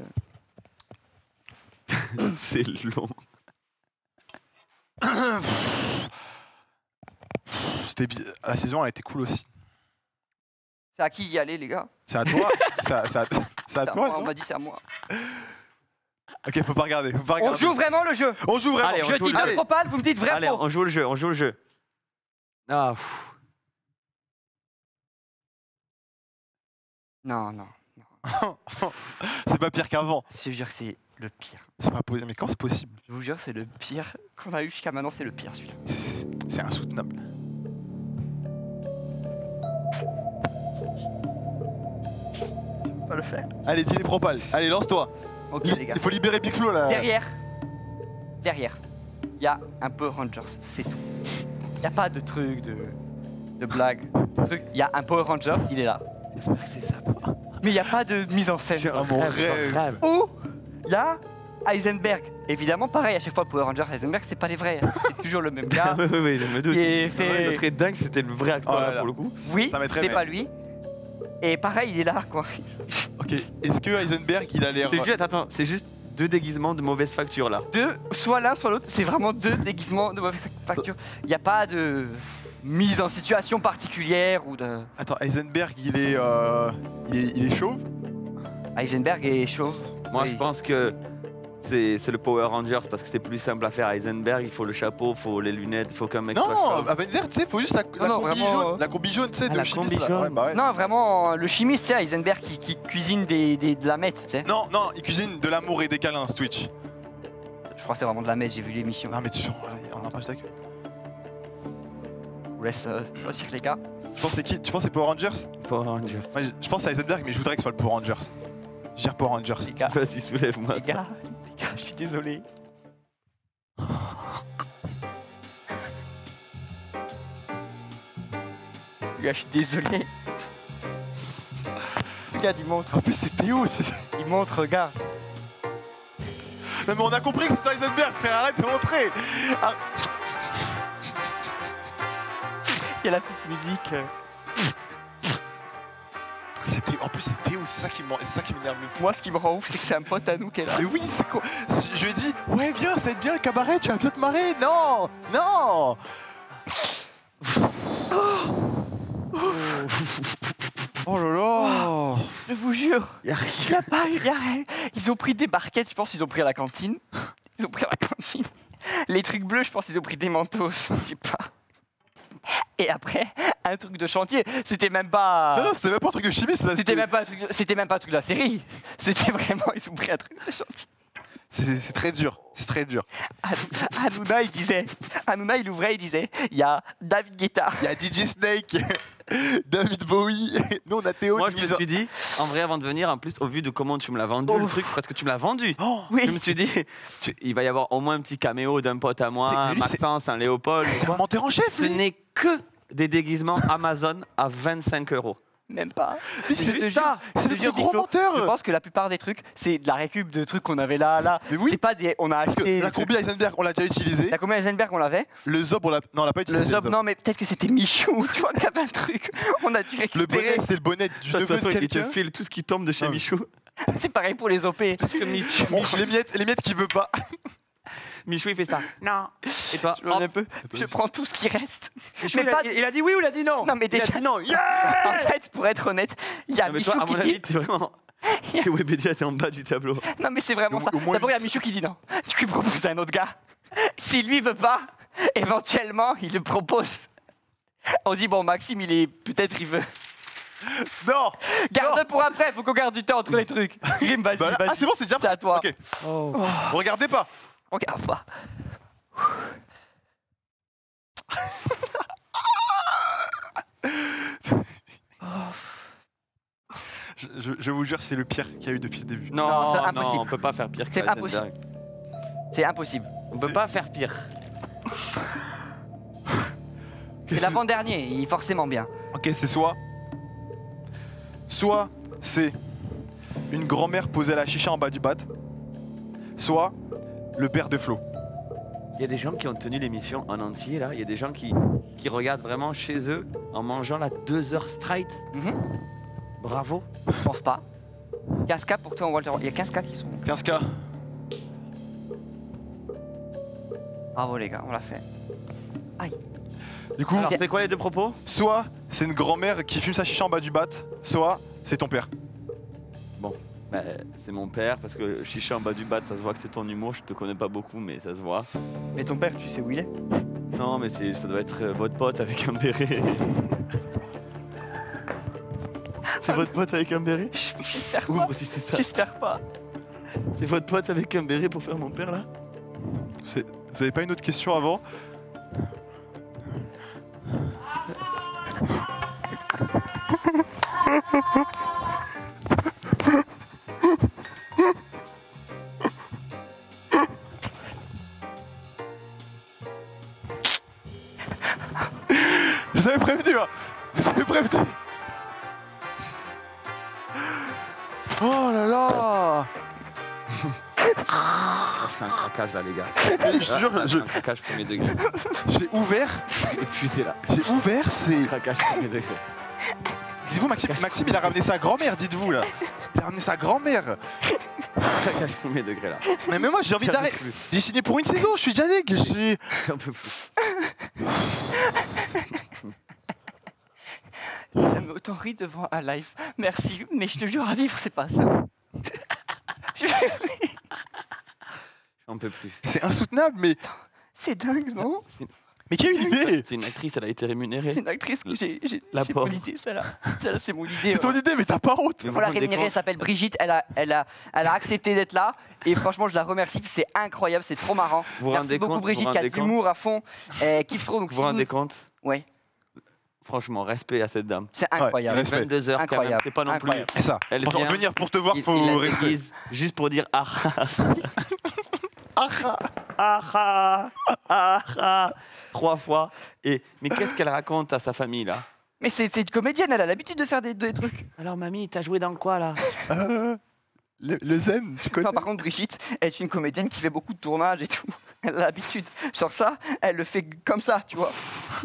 C'est long. C'était bi- La saison a été cool aussi. C'est à qui y aller, les gars C'est à toi. C'est à, c'est à- c'est à C'est à toi. moi, on non m'a dit c'est à moi. Ok, faut pas regarder. Faut pas On regarder. joue vraiment le jeu. On joue vraiment. Allez, on Je joue dis le deux jeu. propales, vous me dites vrai Allez, faux. on joue le jeu, on joue le jeu. Ah, pff. Non, non. C'est pas pire qu'avant. Je te jure que c'est le pire. C'est pas possible. Mais quand c'est possible Je vous jure, c'est le pire qu'on a eu jusqu'à maintenant, c'est le pire celui-là. C'est insoutenable. On va le faire. Allez, dis les propales. Allez, lance-toi. Ok, Il, les gars. il faut libérer Big Flo là. Derrière, derrière, il y a un peu Rangers, c'est tout. Il n'y a pas de truc, de, de blague. Il y a un Power Rangers, il est là. J'espère que c'est ça. Mais il n'y a pas de mise en scène. Oh, mon rêve. Ou il y a Heisenberg. Évidemment, pareil, à chaque fois, Power Rangers, Heisenberg, c'est pas les vrais. C'est toujours le même gars. oui, oui, oui, je me doute. Qui est fait- Ça serait dingue si c'était le vrai acteur Oh là là, là. pour le coup. Oui, Ça m'étonnerait, c'est mais- pas lui. Et pareil, il est là, quoi. Ok. Est-ce que Heisenberg, il a l'air. C'est juste, attends, c'est juste deux déguisements de mauvaise facture là. Deux, soit l'un, soit l'autre, c'est vraiment deux déguisements de mauvaise facture. Il n'y a pas de mise en situation particulière ou de. Attends, Heisenberg, il est, euh, il est, il est chauve. Heisenberg est chauve. Moi Oui. je pense que c'est c'est le Power Rangers parce que c'est plus simple à faire. Heisenberg, il faut le chapeau, il faut les lunettes, il faut qu'un mec soit Non, chauve. Avenger, tu sais, faut juste la, la non, combi vraiment, jaune, euh, la combi jaune, tu sais, Ah, de la chimiste combi là. jaune. Ouais, bah ouais. Non, vraiment, le chimiste, c'est Heisenberg qui, qui cuisine des, des- de la meth, tu sais. Non, non, il cuisine de l'amour et des câlins, ce Twitch. Je crois que c'est vraiment de la meth, j'ai vu l'émission. Non, mais tu on en page d'accueil. Je vous laisse euh, choisir, les gars. Tu penses c'est qui Tu penses c'est Power Rangers Power Rangers. Moi, je- je pense à Heisenberg, mais je voudrais que ce soit le Power Rangers. Je dirais Power Rangers. Les gars, Vas-y, soulève-moi. les gars, les gars, je suis désolé. Les gars, je suis désolé. Regarde, il montre, En plus, c'est Théo. c'est- il montre, regarde. Non, mais on a compris que c'était Heisenberg, frère. Arrête de montrer. Ah, Il y a la petite musique. euh. c'est Théo. En plus, c'est Théo. C'est ça qui m'en- c'est ça qui m'énerve le plus. Moi, ce qui me rend ouf, c'est que c'est un pote à nous qui est là. Mais oui, c'est quoi Je lui ai dit, ouais, viens, ça va être bien le cabaret, tu vas bien te marrer. Non, non. Oh là là. Je vous jure. Il y a rien. Il y a pas, il y a rien. Ils ont pris des barquettes, je pense qu'ils ont pris à la cantine. Ils ont pris à la cantine. Les trucs bleus, je pense qu'ils ont pris des mentos. Je sais pas. Et après, un truc de chantier. C'était même pas. Non, non, c'était même pas un truc de chimiste. là, C'était même pas un truc. de- C'était même pas un truc de la série. C'était vraiment. Ils ont pris un truc de chantier. C'est c'est très dur. C'est très dur. Hanouna, il disait. Hanouna, il ouvrait, il disait. Il y a David Guetta. Il y a D J Snake, David Bowie. Nous, on a Théo. Moi, qui je me nous a- suis dit, en vrai, avant de venir, en plus, au vu de comment tu me l'as vendu le truc, parce que tu me l'as vendu, oui. je me suis dit, tu- il va y avoir au moins un petit caméo d'un pote à moi, C'est- un lui, c'est- Maxence, un Léopold. C'est quoi. un menteur en chef, Ce lui. n'est que des déguisements Amazon à vingt-cinq euros. Même pas. Mais Je c'est te juste jure- ça. je C'est te le jure, plus gros Big Flo, menteur. Je pense que la plupart des trucs, c'est de la récup de trucs qu'on avait là, là. Mais oui. C'est pas des. On a Parce que acheté. la des trucs- combi Heisenberg, on l'a déjà utilisé. La combien Heisenberg, on l'avait. Le Zob, on l'a. Non, on l'a pas Le utilisé. Zob, non, mais peut-être que c'était Michou, tu vois, qui avait un truc. On a dû Le récupérer. bonnet, c'est le bonnet du De toute neveu de façon, il te quelqu'un. file tout ce qui tombe de chez Ah oui. Michou. C'est pareil pour les O P. Parce que Michou, Les miettes, les miettes qu'il veut pas. Michou, il fait ça. Non. Et toi, Je, hop. un peu. Je prends tout ce qui reste. Michou, Mais il, a, pas- il a dit oui ou il a dit non? Non, mais Il a déjà. dit non. En fait, pour être honnête, il y a Non, mais Michou toi, à qui mon dit. avis, t'es vraiment. Chez Webedia, t'es en bas du tableau. Non, mais c'est vraiment Au- ça. au moins D'abord, il y a huit. Michou qui dit non. Tu lui proposes un autre gars. Si lui veut pas, éventuellement, il le propose. On dit, bon, Maxime, il est. Peut-être il veut. Non. Garde pour après, faut qu'on garde du temps entre les trucs. Grim, vas-y, Bah là- vas-y. ah, c'est bon, c'est déjà C'est à toi. Ok. Oh. Regardez pas. Regarde pas. Je, je- je vous jure, c'est le pire qu'il y a eu depuis le début. Non, Non, c'est non, impossible. on peut pas faire pire que C'est Heisenberg. impossible. C'est impossible. On peut pas faire pire. C'est l'avant-dernier, il est forcément bien. Ok, c'est soit. Soit c'est une grand-mère posée à la chicha en bas du bat. Soit le père de Flo. Il y a des gens qui ont tenu l'émission en entier là. Il y a des gens qui, qui regardent vraiment chez eux en mangeant là deux heures straight. Mhm. Bravo. Je pense pas. quinze K pour toi, Walter. Il y a quinze K qui sont. quinze K. Bravo les gars, on l'a fait. Aïe. Du coup, Alors c'est quoi les deux propos? soit c'est une grand-mère qui fume sa chicha en bas du bat, soit c'est ton père. Bon, bah, c'est mon père parce que chicha en bas du bat, ça se voit que c'est ton humour. Je te connais pas beaucoup, mais ça se voit. Mais ton père, tu sais où il est? Non, mais c'est- ça doit être euh, votre pote avec un béret. C'est votre pote avec un béret? J'espère pas. Ouvre si c'est ça. J'espère pas. C'est votre pote avec un béret pour faire mon père là? C'est- Vous avez pas une autre question avant? Je vous avais prévenu, hein. Je vous avais prévenu. Oh là là. C'est un craquage là, les gars. Mais je te jure, Là, je- c'est un craquage premier degré. J'ai ouvert, Épuisé là. j'ai ouvert, c'est... Craquage premier degré. Dites-vous, Maxime, Maxime, il a ramené sa grand-mère, dites-vous, là. Il a ramené sa grand-mère. Craquage premier degré là. Mais, mais moi, j'ai envie J'arrive d'arrêter. plus. J'ai signé pour une saison, je suis déjà deg. j'ai- J'en peux plus. J'ai jamais autant ri devant un live. Merci, mais je te jure à vivre, c'est pas ça. Je- J'en peux plus. C'est insoutenable, mais... C'est dingue, non? Mais qui a eu l'idée? C'est une actrice, elle a été rémunérée. C'est une actrice que j'ai. j'ai- La C'est mon pauvre. idée, celle-là. Celle-là, c'est mon idée. C'est ton ouais. idée, mais t'as pas honte. Mais vous On l'a vous rendez rémunérée, elle compte s'appelle Brigitte, elle a, elle, a, elle a accepté d'être là et franchement je la remercie, c'est incroyable, c'est trop marrant. Vous vous Merci rendez beaucoup compte, Brigitte vous qui a de rendez compte l'humour à fond, elle kiffe trop. Donc Vous si vous rendez compte? Ouais, Franchement, respect à cette dame. c'est incroyable. respect. vingt-deux heures quand même, Incroyable. c'est pas non Incroyable. Et ça, Elle pour vient, venir pour te voir, Il, faut il la respect. déguise juste pour dire ah ah ah ah ah ah trois fois. Et mais qu'est-ce qu'elle raconte à sa famille là? Mais c'est c'est une comédienne, elle a l'habitude de faire des, des trucs. Alors mamie, t'as joué dans quoi là? Euh, le, le zen, tu connais? Non, par contre Brigitte est une comédienne qui fait beaucoup de tournages et tout. Elle a l'habitude. Sur ça, elle le fait comme ça, tu vois.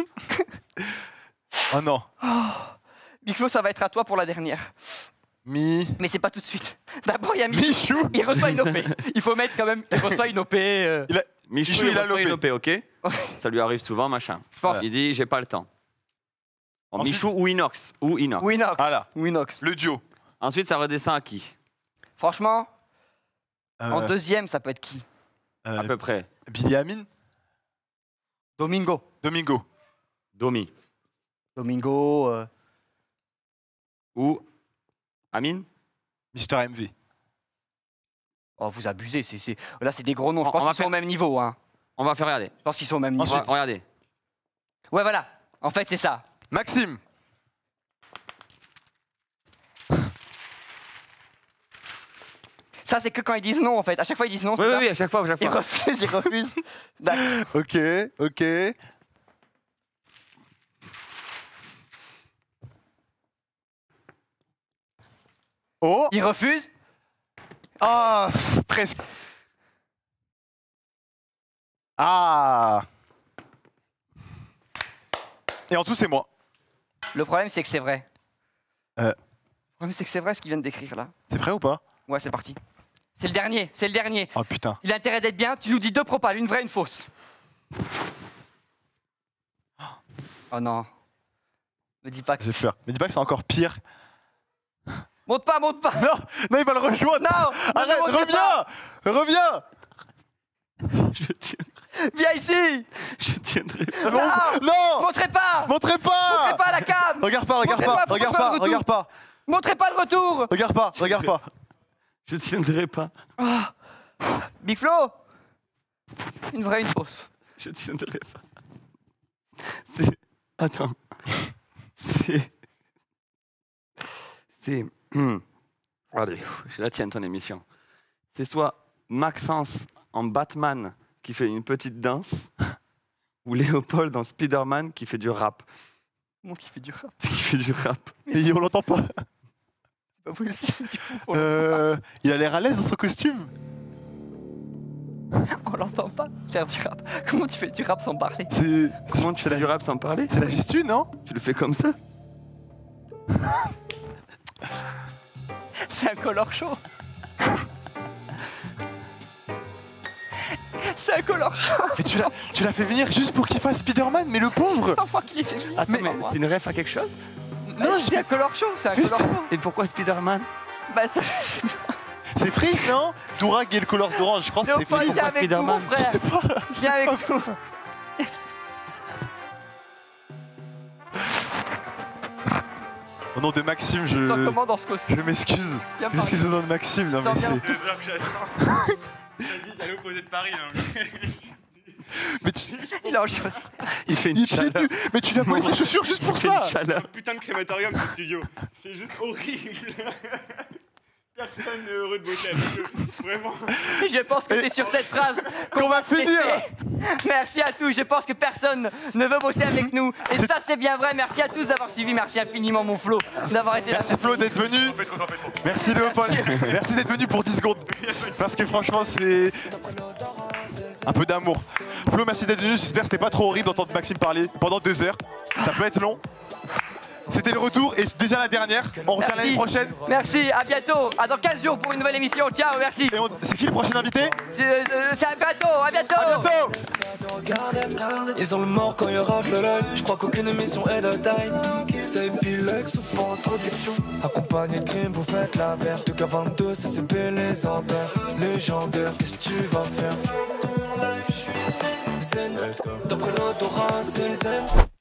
Oh non. Big Flo, ça va être à toi pour la dernière. Mi. Mais c'est pas tout de suite. D'abord, il y a Michou. Michou. Il reçoit une O P. Il faut mettre quand même. Il reçoit une O P. euh, Il a... Michou, Michou, il, il a reçoit une O lopé. P, ok? Ça lui arrive souvent, machin. pense. Il dit j'ai pas le temps. Bon, Ensuite- Michou ou Inox ou Inox. Winox. Voilà. Winox. Le duo. Ensuite, ça redescend à qui? Franchement, Euh, en deuxième, ça peut être qui? euh, À peu près. Billy Amin. Domingo. Domingo. Domi. Domingo. euh, Ou Amine? Mister M V. Oh, vous abusez. c'est- c'est- Là, c'est des gros noms. Je On- pense on va qu'ils sont faire- au même niveau. Hein. On va faire regarder. Je pense qu'ils sont au même niveau. Ensuite, regardez. Ouais, voilà. En fait, c'est ça. Maxime. Ça, c'est que quand ils disent non, en fait. À chaque fois, ils disent non. Oui, c'est oui, ça oui, à chaque fois, à chaque Ils fois. refusent, ils refusent. D'accord. Ok, ok. Oh. Ils refusent. Ah, pff, presque. Ah. Et en tout, c'est moi. Le problème, c'est que c'est vrai. Euh, Le problème, c'est que c'est vrai ce qu'ils viennent d'écrire là. c'est prêt ou pas? Ouais, c'est parti. C'est le dernier, c'est le dernier. Oh putain. Il a intérêt d'être bien. Tu nous dis deux propales, une vraie, une fausse. Oh non. Me dis pas que. J'ai peur. Mais dis pas que c'est encore pire. Monte pas, monte pas. Non, non, il va le rejoindre. Non. Arrête, ne montez reviens, reviens. Je tiens. Viens ici. Je tiendrai. Non, mais on- non. Montrez pas. Montrez pas. Montrez pas la cam. Regarde pas, regarde Montrez pas, pas, regarde montrez pas pas, le retour. regarde pas, Montrez pas le retour. regarde pas, regarde pas. Je tiendrai pas. Ah. Big Flo. Une vraie, une fausse. Je tiendrai pas. C'est. Attends. C'est. C'est. Hmm. Allez, je la tiens ton émission. C'est soit Maxence en Batman qui fait une petite danse, ou Léopold en Spider-Man qui fait du rap. Moi qui fait du rap. Qui fait du rap. Et on l'entend pas. C'est pas possible. Du coup, on Euh, il a l'air à l'aise dans son costume. on l'entend pas faire du rap. Comment tu fais du rap sans parler? C'est. Comment tu fais du rap sans parler? C'est la gestu, non? Tu le fais comme ça? C'est un color show. C'est un color show. Mais tu l'as, tu l'as fait venir juste pour qu'il fasse Spider-Man, mais le pauvre. C'est moi qui l'ai fait venir. Attends, mais c'est une ref à quelque chose? Non, c'est un color show. C'est un Juste- color show. Et pourquoi Spider-Man? Bah, ça. C'est Freeze, non? Dourag et le Colors d'Orange, je crois que c'est Léopold, Freeze. viens avec nous, mon Je frère. sais pas. je sais Viens pas. avec nous. Au nom de Maxime, je. Tu te sens comment dans ce costume? Je m'excuse. Viens Je m'excuse au nom de Maxime. Non, mais Sors bien c'est. dans ce costume. heures que j'attends. J'ai dit d'aller au posé de Paris. Hein. Mais tu... Il est en chaussée. Il fait une Il est pieds chaleur. nus. Mais tu l'as volé ses chaussures juste pour Il fait une ça. chaleur. Putain de crématorium, ce studio. C'est juste horrible. Personne n'est heureux de bosser avec eux. Vraiment. Je pense que c'est sur cette phrase Qu'on va finir. cesser. Merci à tous. Je pense que personne ne veut bosser avec nous. Et ça, c'est bien vrai. Merci à tous d'avoir suivi. Merci infiniment, mon Flo, d'avoir été là. Merci Flo d'être venu. En fait, trop, en fait, trop. Merci Léopold. Merci d'être venu pour dix secondes. Parce que franchement, c'est un peu d'amour. Flo, merci d'être venu. J'espère que c'était pas trop horrible d'entendre Maxime parler pendant deux heures. Ça peut être long. C'était le retour et c'est déjà la dernière. On revient Merci. l'année prochaine. Merci, à bientôt. À dans quinze jours pour une nouvelle émission. Ciao, merci. Et on- c'est qui le prochain invité? C'est euh, c'est à bientôt, à bientôt. À bientôt. Ils ont le mort quand ils ratent le live. Je crois qu'aucune émission est de taille. C'est Pilex ou pas en production. Accompagné de crime, vous faites la verge. De K vingt-deux, C C P légendaire. Légendaire, qu'est-ce que tu vas faire? Je suis zen, zen. D'après l'autorat, c'est le zen.